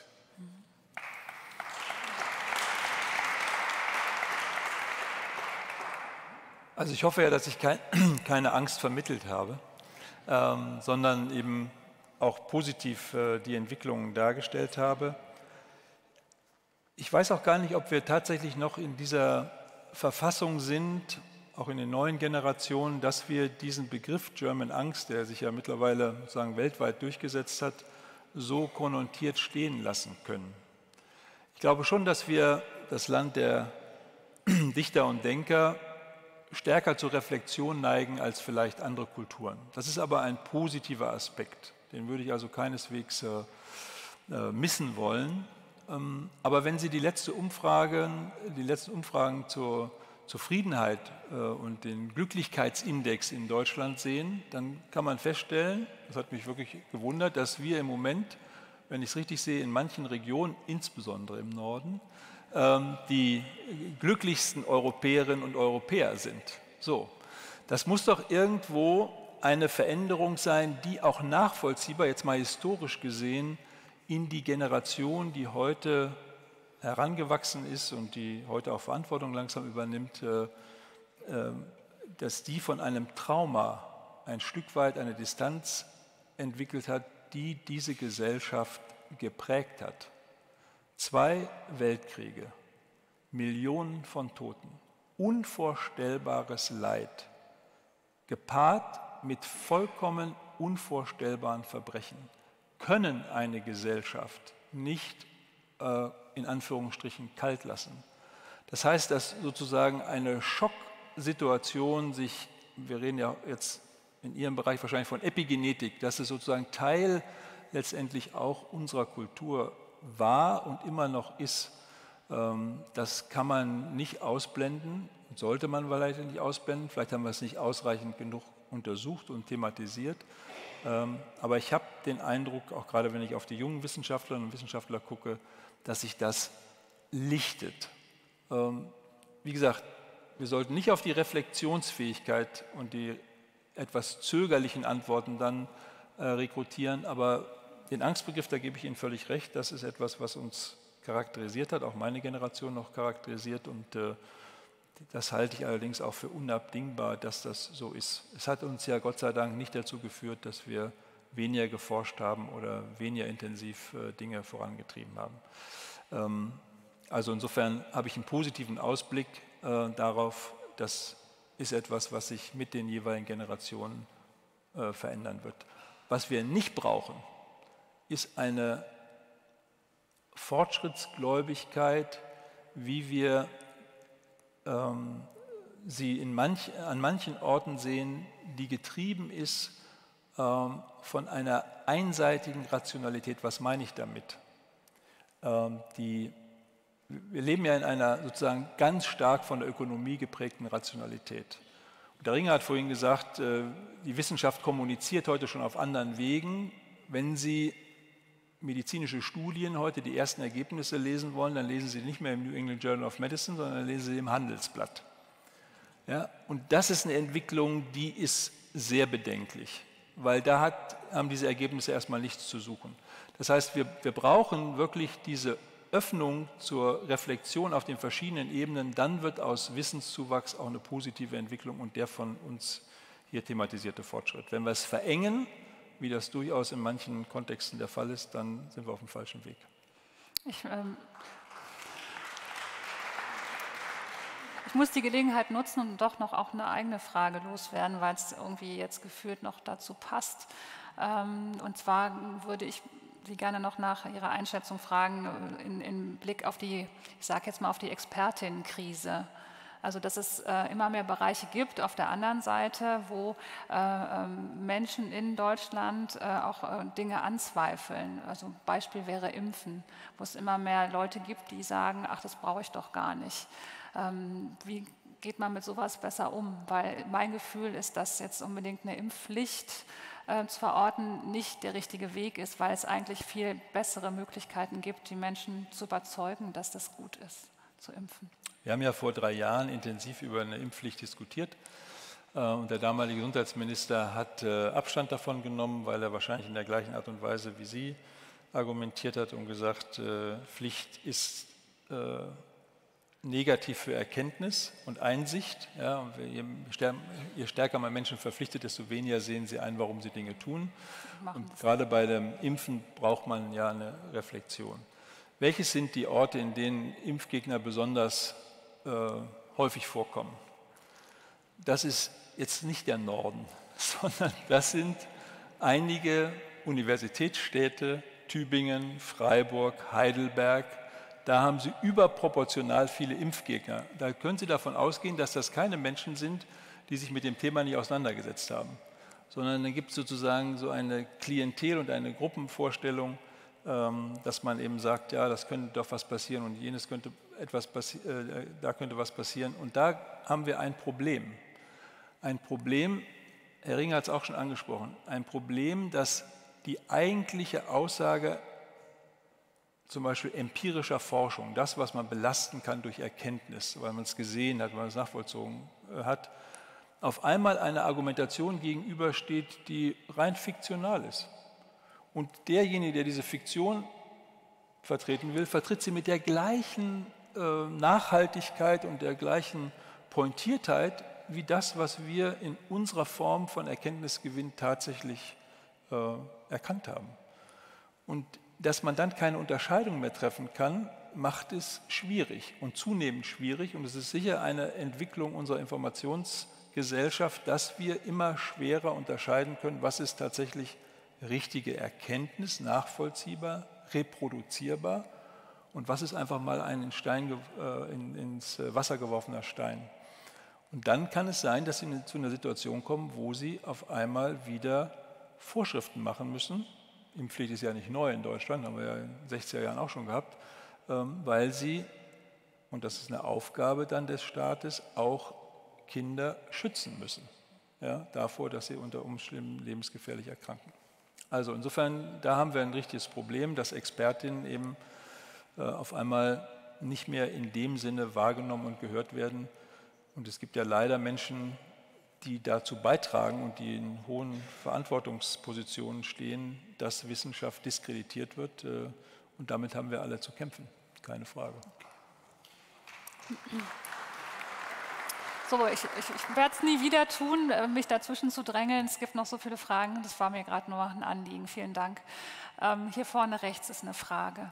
Also ich hoffe ja, dass ich keine Angst vermittelt habe, sondern eben auch positiv die Entwicklungen dargestellt habe. Ich weiß auch gar nicht, ob wir tatsächlich noch in dieser Verfassung sind, auch in den neuen Generationen, dass wir diesen Begriff German Angst, der sich ja mittlerweile sozusagen weltweit durchgesetzt hat, so konnotiert stehen lassen können. Ich glaube schon, dass wir das Land der Dichter und Denker stärker zur Reflexion neigen als vielleicht andere Kulturen. Das ist aber ein positiver Aspekt, den würde ich also keineswegs missen wollen. Aber wenn Sie die letzten Umfragen zur Zufriedenheit und den Glücklichkeitsindex in Deutschland sehen, dann kann man feststellen, das hat mich wirklich gewundert, dass wir im Moment, wenn ich es richtig sehe, in manchen Regionen, insbesondere im Norden, die glücklichsten Europäerinnen und Europäer sind. So, das muss doch irgendwo eine Veränderung sein, die auch nachvollziehbar, jetzt mal historisch gesehen, in die Generation, die heute herangewachsen ist und die heute auch Verantwortung langsam übernimmt, dass die von einem Trauma ein Stück weit eine Distanz entwickelt hat, die diese Gesellschaft geprägt hat. 2 Weltkriege, Millionen von Toten, unvorstellbares Leid, gepaart mit vollkommen unvorstellbaren Verbrechen, können eine Gesellschaft nicht in Anführungsstrichen kalt lassen. Das heißt, dass sozusagen eine Schocksituation sich, wir reden ja jetzt in Ihrem Bereich wahrscheinlich von Epigenetik, dass es sozusagen Teil letztendlich auch unserer Kultur war und immer noch ist, das kann man nicht ausblenden, sollte man vielleicht nicht ausblenden, vielleicht haben wir es nicht ausreichend genug untersucht und thematisiert, aber ich habe den Eindruck, auch gerade wenn ich auf die jungen Wissenschaftlerinnen und Wissenschaftler gucke, dass sich das lichtet. Wie gesagt, wir sollten nicht auf die Reflexionsfähigkeit und die etwas zögerlichen Antworten dann rekrutieren, aber den Angstbegriff, da gebe ich Ihnen völlig recht, das ist etwas, was uns charakterisiert hat, auch meine Generation noch charakterisiert, und das halte ich allerdings auch für unabdingbar, dass das so ist. Es hat uns ja Gott sei Dank nicht dazu geführt, dass wir weniger geforscht haben oder weniger intensiv Dinge vorangetrieben haben. Also insofern habe ich einen positiven Ausblick darauf, das ist etwas, was sich mit den jeweiligen Generationen verändern wird. Was wir nicht brauchen, ist eine Fortschrittsgläubigkeit, wie wir sie an manchen Orten sehen, die getrieben ist von einer einseitigen Rationalität. Was meine ich damit? Wir leben ja in einer sozusagen ganz stark von der Ökonomie geprägten Rationalität. Und der Ringer hat vorhin gesagt, die Wissenschaft kommuniziert heute schon auf anderen Wegen. Wenn Sie medizinische Studien heute die ersten Ergebnisse lesen wollen, dann lesen Sie nicht mehr im New England Journal of Medicine, sondern dann lesen Sie im Handelsblatt. Ja, und das ist eine Entwicklung, die ist sehr bedenklich, weil da haben diese Ergebnisse erstmal nichts zu suchen. Das heißt, wir brauchen wirklich diese Öffnung zur Reflexion auf den verschiedenen Ebenen, dann wird aus Wissenszuwachs auch eine positive Entwicklung und der von uns hier thematisierte Fortschritt. Wenn wir es verengen, wie das durchaus in manchen Kontexten der Fall ist, dann sind wir auf dem falschen Weg. Ich muss die Gelegenheit nutzen und doch noch auch eine eigene Frage loswerden, weil es irgendwie jetzt gefühlt noch dazu passt. Und zwar würde ich Sie gerne noch nach Ihrer Einschätzung fragen, in Blick auf die, ich sage jetzt mal, auf die Expertinnenkrise. Also dass es immer mehr Bereiche gibt auf der anderen Seite, wo Menschen in Deutschland auch Dinge anzweifeln. Also Beispiel wäre Impfen, wo es immer mehr Leute gibt, die sagen, ach, das brauche ich doch gar nicht. Wie geht man mit sowas besser um? Weil mein Gefühl ist, dass jetzt unbedingt eine Impfpflicht zu verorten nicht der richtige Weg ist, weil es eigentlich viel bessere Möglichkeiten gibt, die Menschen zu überzeugen, dass das gut ist, zu impfen. Wir haben ja vor 3 Jahren intensiv über eine Impfpflicht diskutiert und der damalige Gesundheitsminister hat Abstand davon genommen, weil er wahrscheinlich in der gleichen Art und Weise wie Sie argumentiert hat und gesagt, Pflicht ist negativ für Erkenntnis und Einsicht. Ja, und je stärker man Menschen verpflichtet, desto weniger sehen sie ein, warum sie Dinge tun. Und gerade bei dem Impfen braucht man ja eine Reflexion. Welches sind die Orte, in denen Impfgegner besonders häufig vorkommen? Das ist jetzt nicht der Norden, sondern das sind einige Universitätsstädte, Tübingen, Freiburg, Heidelberg. Da haben sie überproportional viele Impfgegner. Da können Sie davon ausgehen, dass das keine Menschen sind, die sich mit dem Thema nicht auseinandergesetzt haben, sondern da gibt es sozusagen so eine Klientel und eine Gruppenvorstellung, dass man eben sagt, ja, das könnte doch was passieren und jenes könnte da könnte was passieren. Und da haben wir ein Problem. Ein Problem, Herr Ringe hat es auch schon angesprochen, ein Problem, das die eigentliche Aussage zum Beispiel empirischer Forschung, das, was man belasten kann durch Erkenntnis, weil man es gesehen hat, weil man es nachvollzogen hat, auf einmal einer Argumentation gegenübersteht, die rein fiktional ist. Und derjenige, der diese Fiktion vertreten will, vertritt sie mit der gleichen Nachhaltigkeit und der gleichen Pointiertheit wie das, was wir in unserer Form von Erkenntnisgewinn tatsächlich erkannt haben. Und dass man dann keine Unterscheidung mehr treffen kann, macht es schwierig und zunehmend schwierig. Und es ist sicher eine Entwicklung unserer Informationsgesellschaft, dass wir immer schwerer unterscheiden können, was ist tatsächlich richtige Erkenntnis, nachvollziehbar, reproduzierbar und was ist einfach mal ein ins Wasser geworfener Stein. Und dann kann es sein, dass Sie zu einer Situation kommen, wo Sie auf einmal wieder Vorschriften machen müssen. Impfpflicht ist ja nicht neu in Deutschland, haben wir ja in den 60er Jahren auch schon gehabt, weil sie, und das ist eine Aufgabe dann des Staates, auch Kinder schützen müssen, ja, davor, dass sie unter Umständen lebensgefährlich erkranken. Also insofern, da haben wir ein richtiges Problem, dass Expertinnen eben auf einmal nicht mehr in dem Sinne wahrgenommen und gehört werden. Und es gibt ja leider Menschen, die dazu beitragen und die in hohen Verantwortungspositionen stehen, dass Wissenschaft diskreditiert wird. Und damit haben wir alle zu kämpfen, keine Frage. So, ich werde es nie wieder tun, mich dazwischen zu drängeln. Es gibt noch so viele Fragen. Das war mir gerade nur ein Anliegen. Vielen Dank. Hier vorne rechts ist eine Frage.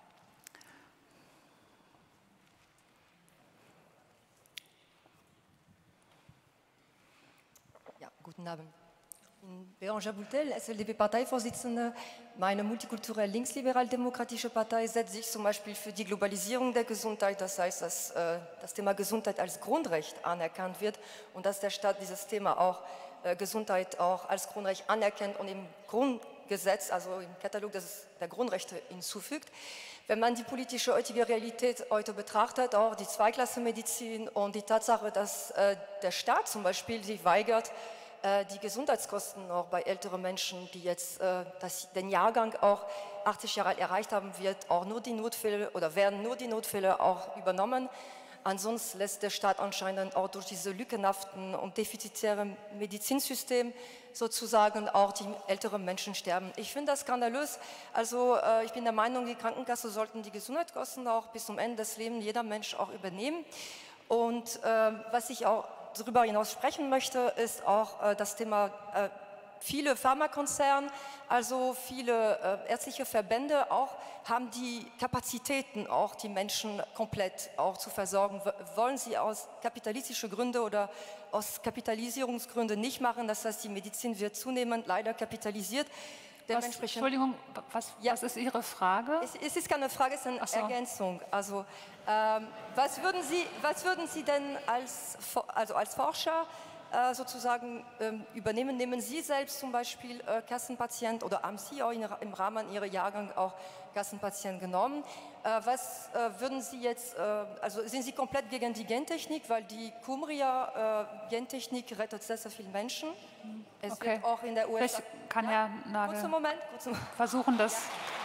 Guten Abend. Ich bin Bérangère Boutel, SLDP-Parteivorsitzende. Meine multikulturell-linksliberal-demokratische Partei setzt sich zum Beispiel für die Globalisierung der Gesundheit, das heißt, dass das Thema Gesundheit als Grundrecht anerkannt wird und dass der Staat dieses Thema auch Gesundheit auch als Grundrecht anerkennt und im Grundgesetz, also im Katalog der Grundrechte hinzufügt. Wenn man die politische heutige Realität heute betrachtet, auch die Zweiklassenmedizin und die Tatsache, dass der Staat zum Beispiel sich weigert, die Gesundheitskosten auch bei älteren Menschen, die jetzt den Jahrgang auch 80 Jahre alt erreicht haben, wird auch nur die Notfälle oder werden nur die Notfälle auch übernommen. Ansonsten lässt der Staat anscheinend auch durch diese lückenhaften und defizitären Medizinsystem sozusagen auch die älteren Menschen sterben. Ich finde das skandalös. Also ich bin der Meinung, die Krankenkasse sollten die Gesundheitskosten auch bis zum Ende des Lebens jeder Mensch auch übernehmen. Und was ich auch darüber hinaus sprechen möchte, ist auch das Thema viele Pharmakonzerne, also viele ärztliche Verbände auch, haben die Kapazitäten auch, die Menschen komplett auch zu versorgen. Wollen sie aus kapitalistischen Gründen oder aus Kapitalisierungsgründen nicht machen. Das heißt, die Medizin wird zunehmend leider kapitalisiert. Entschuldigung, was ist Ihre Frage? Es ist keine Frage, es ist eine Ergänzung. Also, was würden Sie denn als Forscher sozusagen übernehmen? Nehmen Sie selbst zum Beispiel Kassenpatient oder haben Sie auch im Rahmen Ihrer Jahrgang auch Kassenpatient genommen? Was würden Sie jetzt, also sind Sie komplett gegen die Gentechnik, weil die Cumbria-Gentechnik rettet sehr, sehr viele Menschen? Es wird auch in der USA... Vielleicht kann Herr Nagel versuchen, das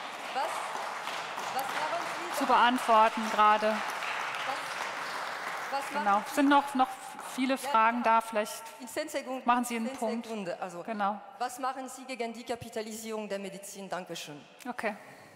zu beantworten gerade. Genau. Es sind noch viele Fragen da, vielleicht machen Sie einen Punkt. Also, genau. Was machen Sie gegen die Kapitalisierung der Medizin? Dankeschön. Okay.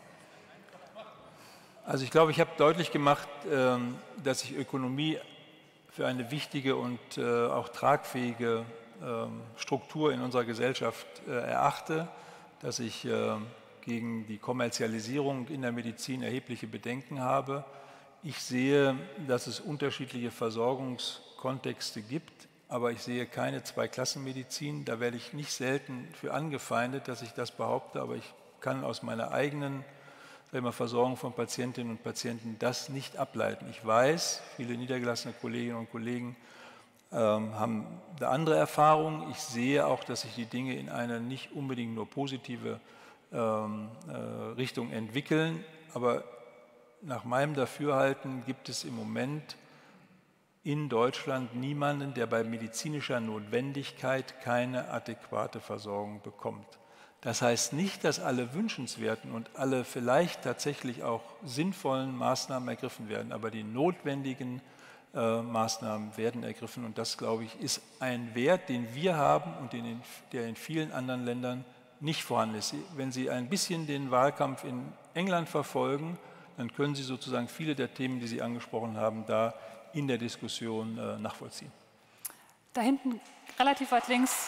Also ich glaube, ich habe deutlich gemacht, dass ich Ökonomie für eine wichtige und auch tragfähige Struktur in unserer Gesellschaft erachte, dass ich gegen die Kommerzialisierung in der Medizin erhebliche Bedenken habe. Ich sehe, dass es unterschiedliche Versorgungskontexte gibt, aber ich sehe keine Zweiklassenmedizin. Da werde ich nicht selten für angefeindet, dass ich das behaupte, aber ich kann aus meiner eigenen Versorgung von Patientinnen und Patienten das nicht ableiten. Ich weiß, viele niedergelassene Kolleginnen und Kollegen haben da andere Erfahrungen. Ich sehe auch, dass sich die Dinge in eine nicht unbedingt nur positive Richtung entwickeln, aber nach meinem Dafürhalten gibt es im Moment in Deutschland niemanden, der bei medizinischer Notwendigkeit keine adäquate Versorgung bekommt. Das heißt nicht, dass alle wünschenswerten und alle vielleicht tatsächlich auch sinnvollen Maßnahmen ergriffen werden, aber die notwendigen Maßnahmen werden ergriffen und das, glaube ich, ist ein Wert, den wir haben und der in vielen anderen Ländern nicht vorhanden ist. Wenn Sie ein bisschen den Wahlkampf in England verfolgen, dann können Sie sozusagen viele der Themen, die Sie angesprochen haben, da in der Diskussion nachvollziehen. Da hinten, relativ weit links.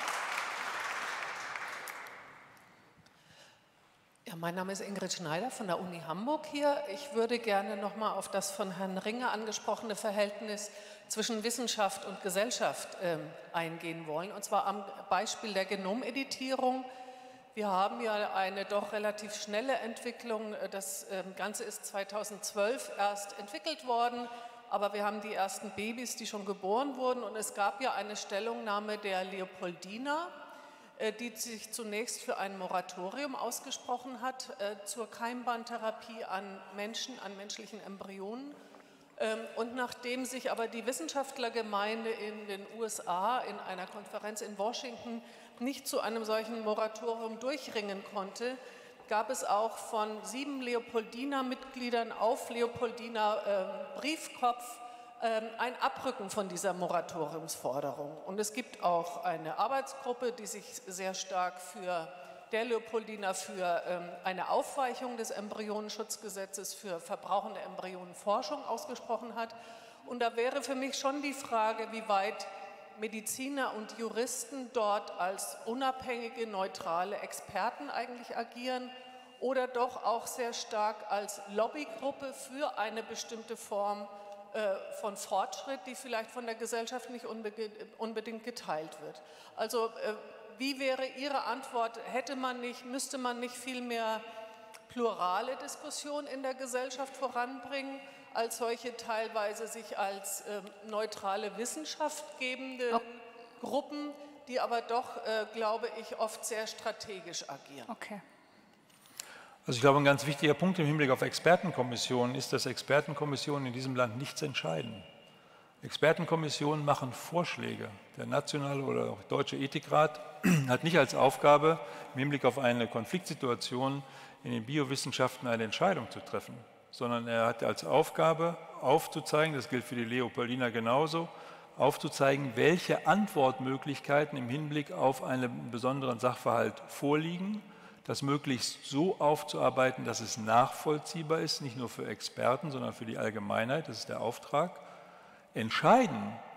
Ja, mein Name ist Ingrid Schneider von der Uni Hamburg hier. Ich würde gerne noch mal auf das von Herrn Ringe angesprochene Verhältnis zwischen Wissenschaft und Gesellschaft eingehen wollen, und zwar am Beispiel der Genomeditierung. Wir haben ja eine doch relativ schnelle Entwicklung. Das Ganze ist 2012 erst entwickelt worden, aber wir haben die ersten Babys, die schon geboren wurden. Und es gab ja eine Stellungnahme der Leopoldina, die sich zunächst für ein Moratorium ausgesprochen hat zur Keimbahntherapie an Menschen, an menschlichen Embryonen. Und nachdem sich aber die Wissenschaftlergemeinde in den USA in einer Konferenz in Washington nicht zu einem solchen Moratorium durchringen konnte, gab es auch von 7 Leopoldina-Mitgliedern auf Leopoldina Briefkopf ein Abrücken von dieser Moratoriumsforderung. Und es gibt auch eine Arbeitsgruppe, die sich sehr stark für eine Aufweichung des Embryonenschutzgesetzes für verbrauchende Embryonenforschung ausgesprochen hat. Und da wäre für mich schon die Frage, wie weit Mediziner und Juristen dort als unabhängige, neutrale Experten eigentlich agieren oder doch auch sehr stark als Lobbygruppe für eine bestimmte Form von Fortschritt, die vielleicht von der Gesellschaft nicht unbedingt geteilt wird. Also wie wäre Ihre Antwort? Müsste man nicht viel mehr plurale Diskussion in der Gesellschaft voranbringen, als solche teilweise sich als neutrale Wissenschaft gebende Gruppen, die aber doch, glaube ich, oft sehr strategisch agieren? Okay. Also ich glaube, ein ganz wichtiger Punkt im Hinblick auf Expertenkommissionen ist, dass Expertenkommissionen in diesem Land nichts entscheiden. Expertenkommissionen machen Vorschläge. Der nationale oder auch deutsche Ethikrat hat nicht als Aufgabe, im Hinblick auf eine Konfliktsituation in den Biowissenschaften eine Entscheidung zu treffen, sondern er hat als Aufgabe aufzuzeigen, das gilt für die Leopoldina genauso, aufzuzeigen, welche Antwortmöglichkeiten im Hinblick auf einen besonderen Sachverhalt vorliegen, das möglichst so aufzuarbeiten, dass es nachvollziehbar ist, nicht nur für Experten, sondern für die Allgemeinheit, das ist der Auftrag. Entscheiden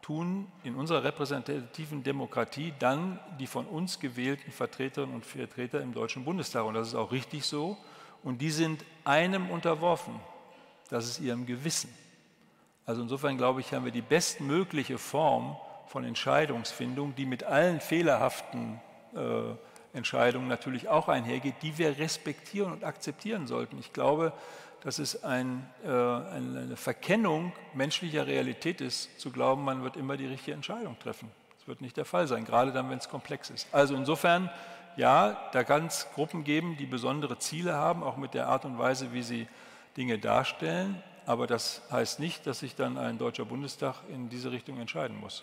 tun in unserer repräsentativen Demokratie dann die von uns gewählten Vertreterinnen und Vertreter im Deutschen Bundestag. Und das ist auch richtig so. Und die sind einem unterworfen. Das ist ihrem Gewissen. Also insofern, glaube ich, haben wir die bestmögliche Form von Entscheidungsfindung, die mit allen fehlerhaften Entscheidungen natürlich auch einhergeht, die wir respektieren und akzeptieren sollten. Ich glaube, dass es eine Verkennung menschlicher Realität ist, zu glauben, man wird immer die richtige Entscheidung treffen. Das wird nicht der Fall sein, gerade dann, wenn es komplex ist. Also insofern, ja, da kann es Gruppen geben, die besondere Ziele haben, auch mit der Art und Weise, wie sie Dinge darstellen. Aber das heißt nicht, dass sich dann ein Deutscher Bundestag in diese Richtung entscheiden muss.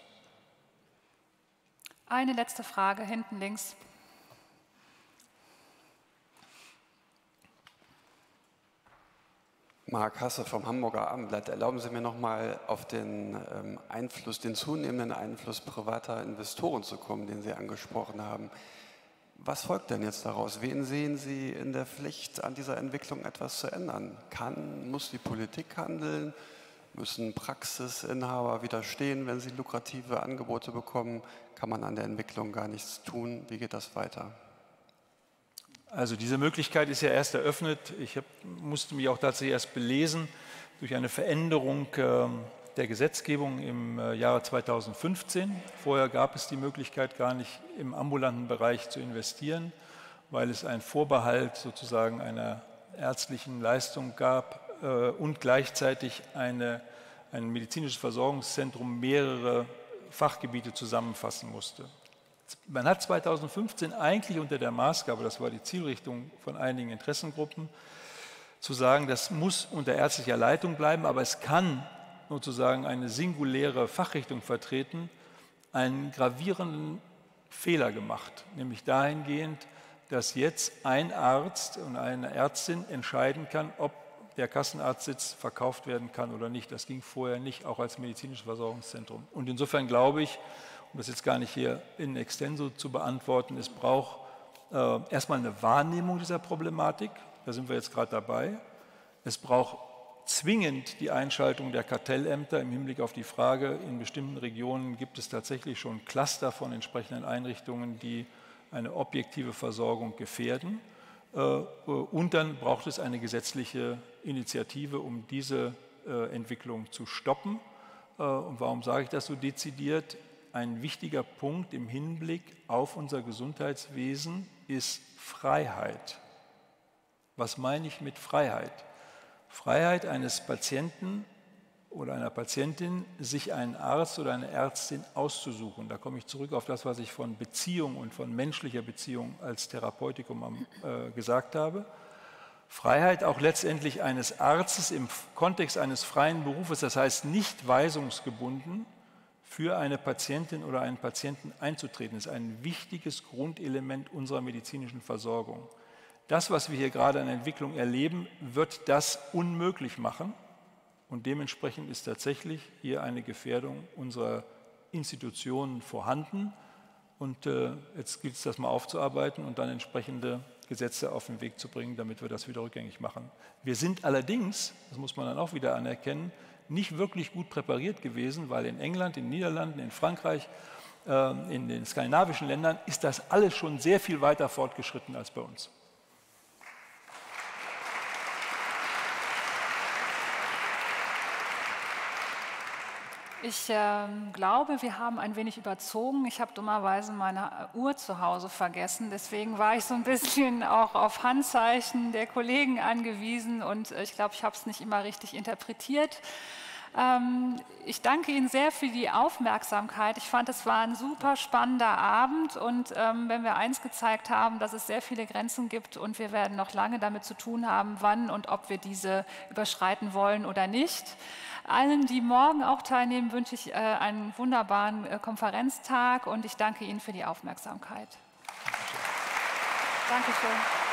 Eine letzte Frage hinten links. Marc Hasse vom Hamburger Abendblatt. Erlauben Sie mir noch mal auf den den zunehmenden Einfluss privater Investoren zu kommen, den Sie angesprochen haben. Was folgt denn jetzt daraus? Wen sehen Sie in der Pflicht, an dieser Entwicklung etwas zu ändern? Muss die Politik handeln? Müssen Praxisinhaber widerstehen, wenn sie lukrative Angebote bekommen? Kann man an der Entwicklung gar nichts tun? Wie geht das weiter? Also diese Möglichkeit ist ja erst eröffnet. Ich musste mich auch tatsächlich erst belesen durch eine Veränderung der Gesetzgebung im Jahre 2015. Vorher gab es die Möglichkeit gar nicht, im ambulanten Bereich zu investieren, weil es einen Vorbehalt sozusagen einer ärztlichen Leistung gab und gleichzeitig ein medizinisches Versorgungszentrum mehrere Fachgebiete zusammenfassen musste. Man hat 2015 eigentlich unter der Maßgabe, das war die Zielrichtung von einigen Interessengruppen, zu sagen, das muss unter ärztlicher Leitung bleiben, aber es kann sozusagen eine singuläre Fachrichtung vertreten, einen gravierenden Fehler gemacht, nämlich dahingehend, dass jetzt ein Arzt und eine Ärztin entscheiden kann, ob der Kassenarztsitz verkauft werden kann oder nicht. Das ging vorher nicht, auch als medizinisches Versorgungszentrum. Und insofern glaube ich, um das jetzt gar nicht hier in extenso zu beantworten, es braucht erstmal eine Wahrnehmung dieser Problematik, da sind wir jetzt gerade dabei. Es braucht zwingend die Einschaltung der Kartellämter im Hinblick auf die Frage, in bestimmten Regionen gibt es tatsächlich schon Cluster von entsprechenden Einrichtungen, die eine objektive Versorgung gefährden. Und dann braucht es eine gesetzliche Initiative, um diese Entwicklung zu stoppen. Und warum sage ich das so dezidiert? Ein wichtiger Punkt im Hinblick auf unser Gesundheitswesen ist Freiheit. Was meine ich mit Freiheit? Freiheit eines Patienten oder einer Patientin, sich einen Arzt oder eine Ärztin auszusuchen. Da komme ich zurück auf das, was ich von Beziehung und von menschlicher Beziehung als Therapeutikum gesagt habe. Freiheit auch letztendlich eines Arztes im Kontext eines freien Berufes, das heißt nicht weisungsgebunden, für eine Patientin oder einen Patienten einzutreten, ist ein wichtiges Grundelement unserer medizinischen Versorgung. Das, was wir hier gerade an Entwicklung erleben, wird das unmöglich machen. Und dementsprechend ist tatsächlich hier eine Gefährdung unserer Institutionen vorhanden. Und jetzt gilt es, das mal aufzuarbeiten und dann entsprechende Gesetze auf den Weg zu bringen, damit wir das wieder rückgängig machen. Wir sind allerdings, das muss man dann auch wieder anerkennen, nicht wirklich gut präpariert gewesen, weil in England, in den Niederlanden, in Frankreich, in den skandinavischen Ländern ist das alles schon sehr viel weiter fortgeschritten als bei uns. Ich glaube, wir haben ein wenig überzogen. Ich habe dummerweise meine Uhr zu Hause vergessen. Deswegen war ich so ein bisschen auch auf Handzeichen der Kollegen angewiesen. Und ich glaube, ich habe es nicht immer richtig interpretiert. Ich danke Ihnen sehr für die Aufmerksamkeit. Ich fand, es war ein super spannender Abend. Und wenn wir eins gezeigt haben, dass es sehr viele Grenzen gibt und wir werden noch lange damit zu tun haben, wann und ob wir diese überschreiten wollen oder nicht. Allen, die morgen auch teilnehmen, wünsche ich einen wunderbaren Konferenztag und ich danke Ihnen für die Aufmerksamkeit. Dankeschön.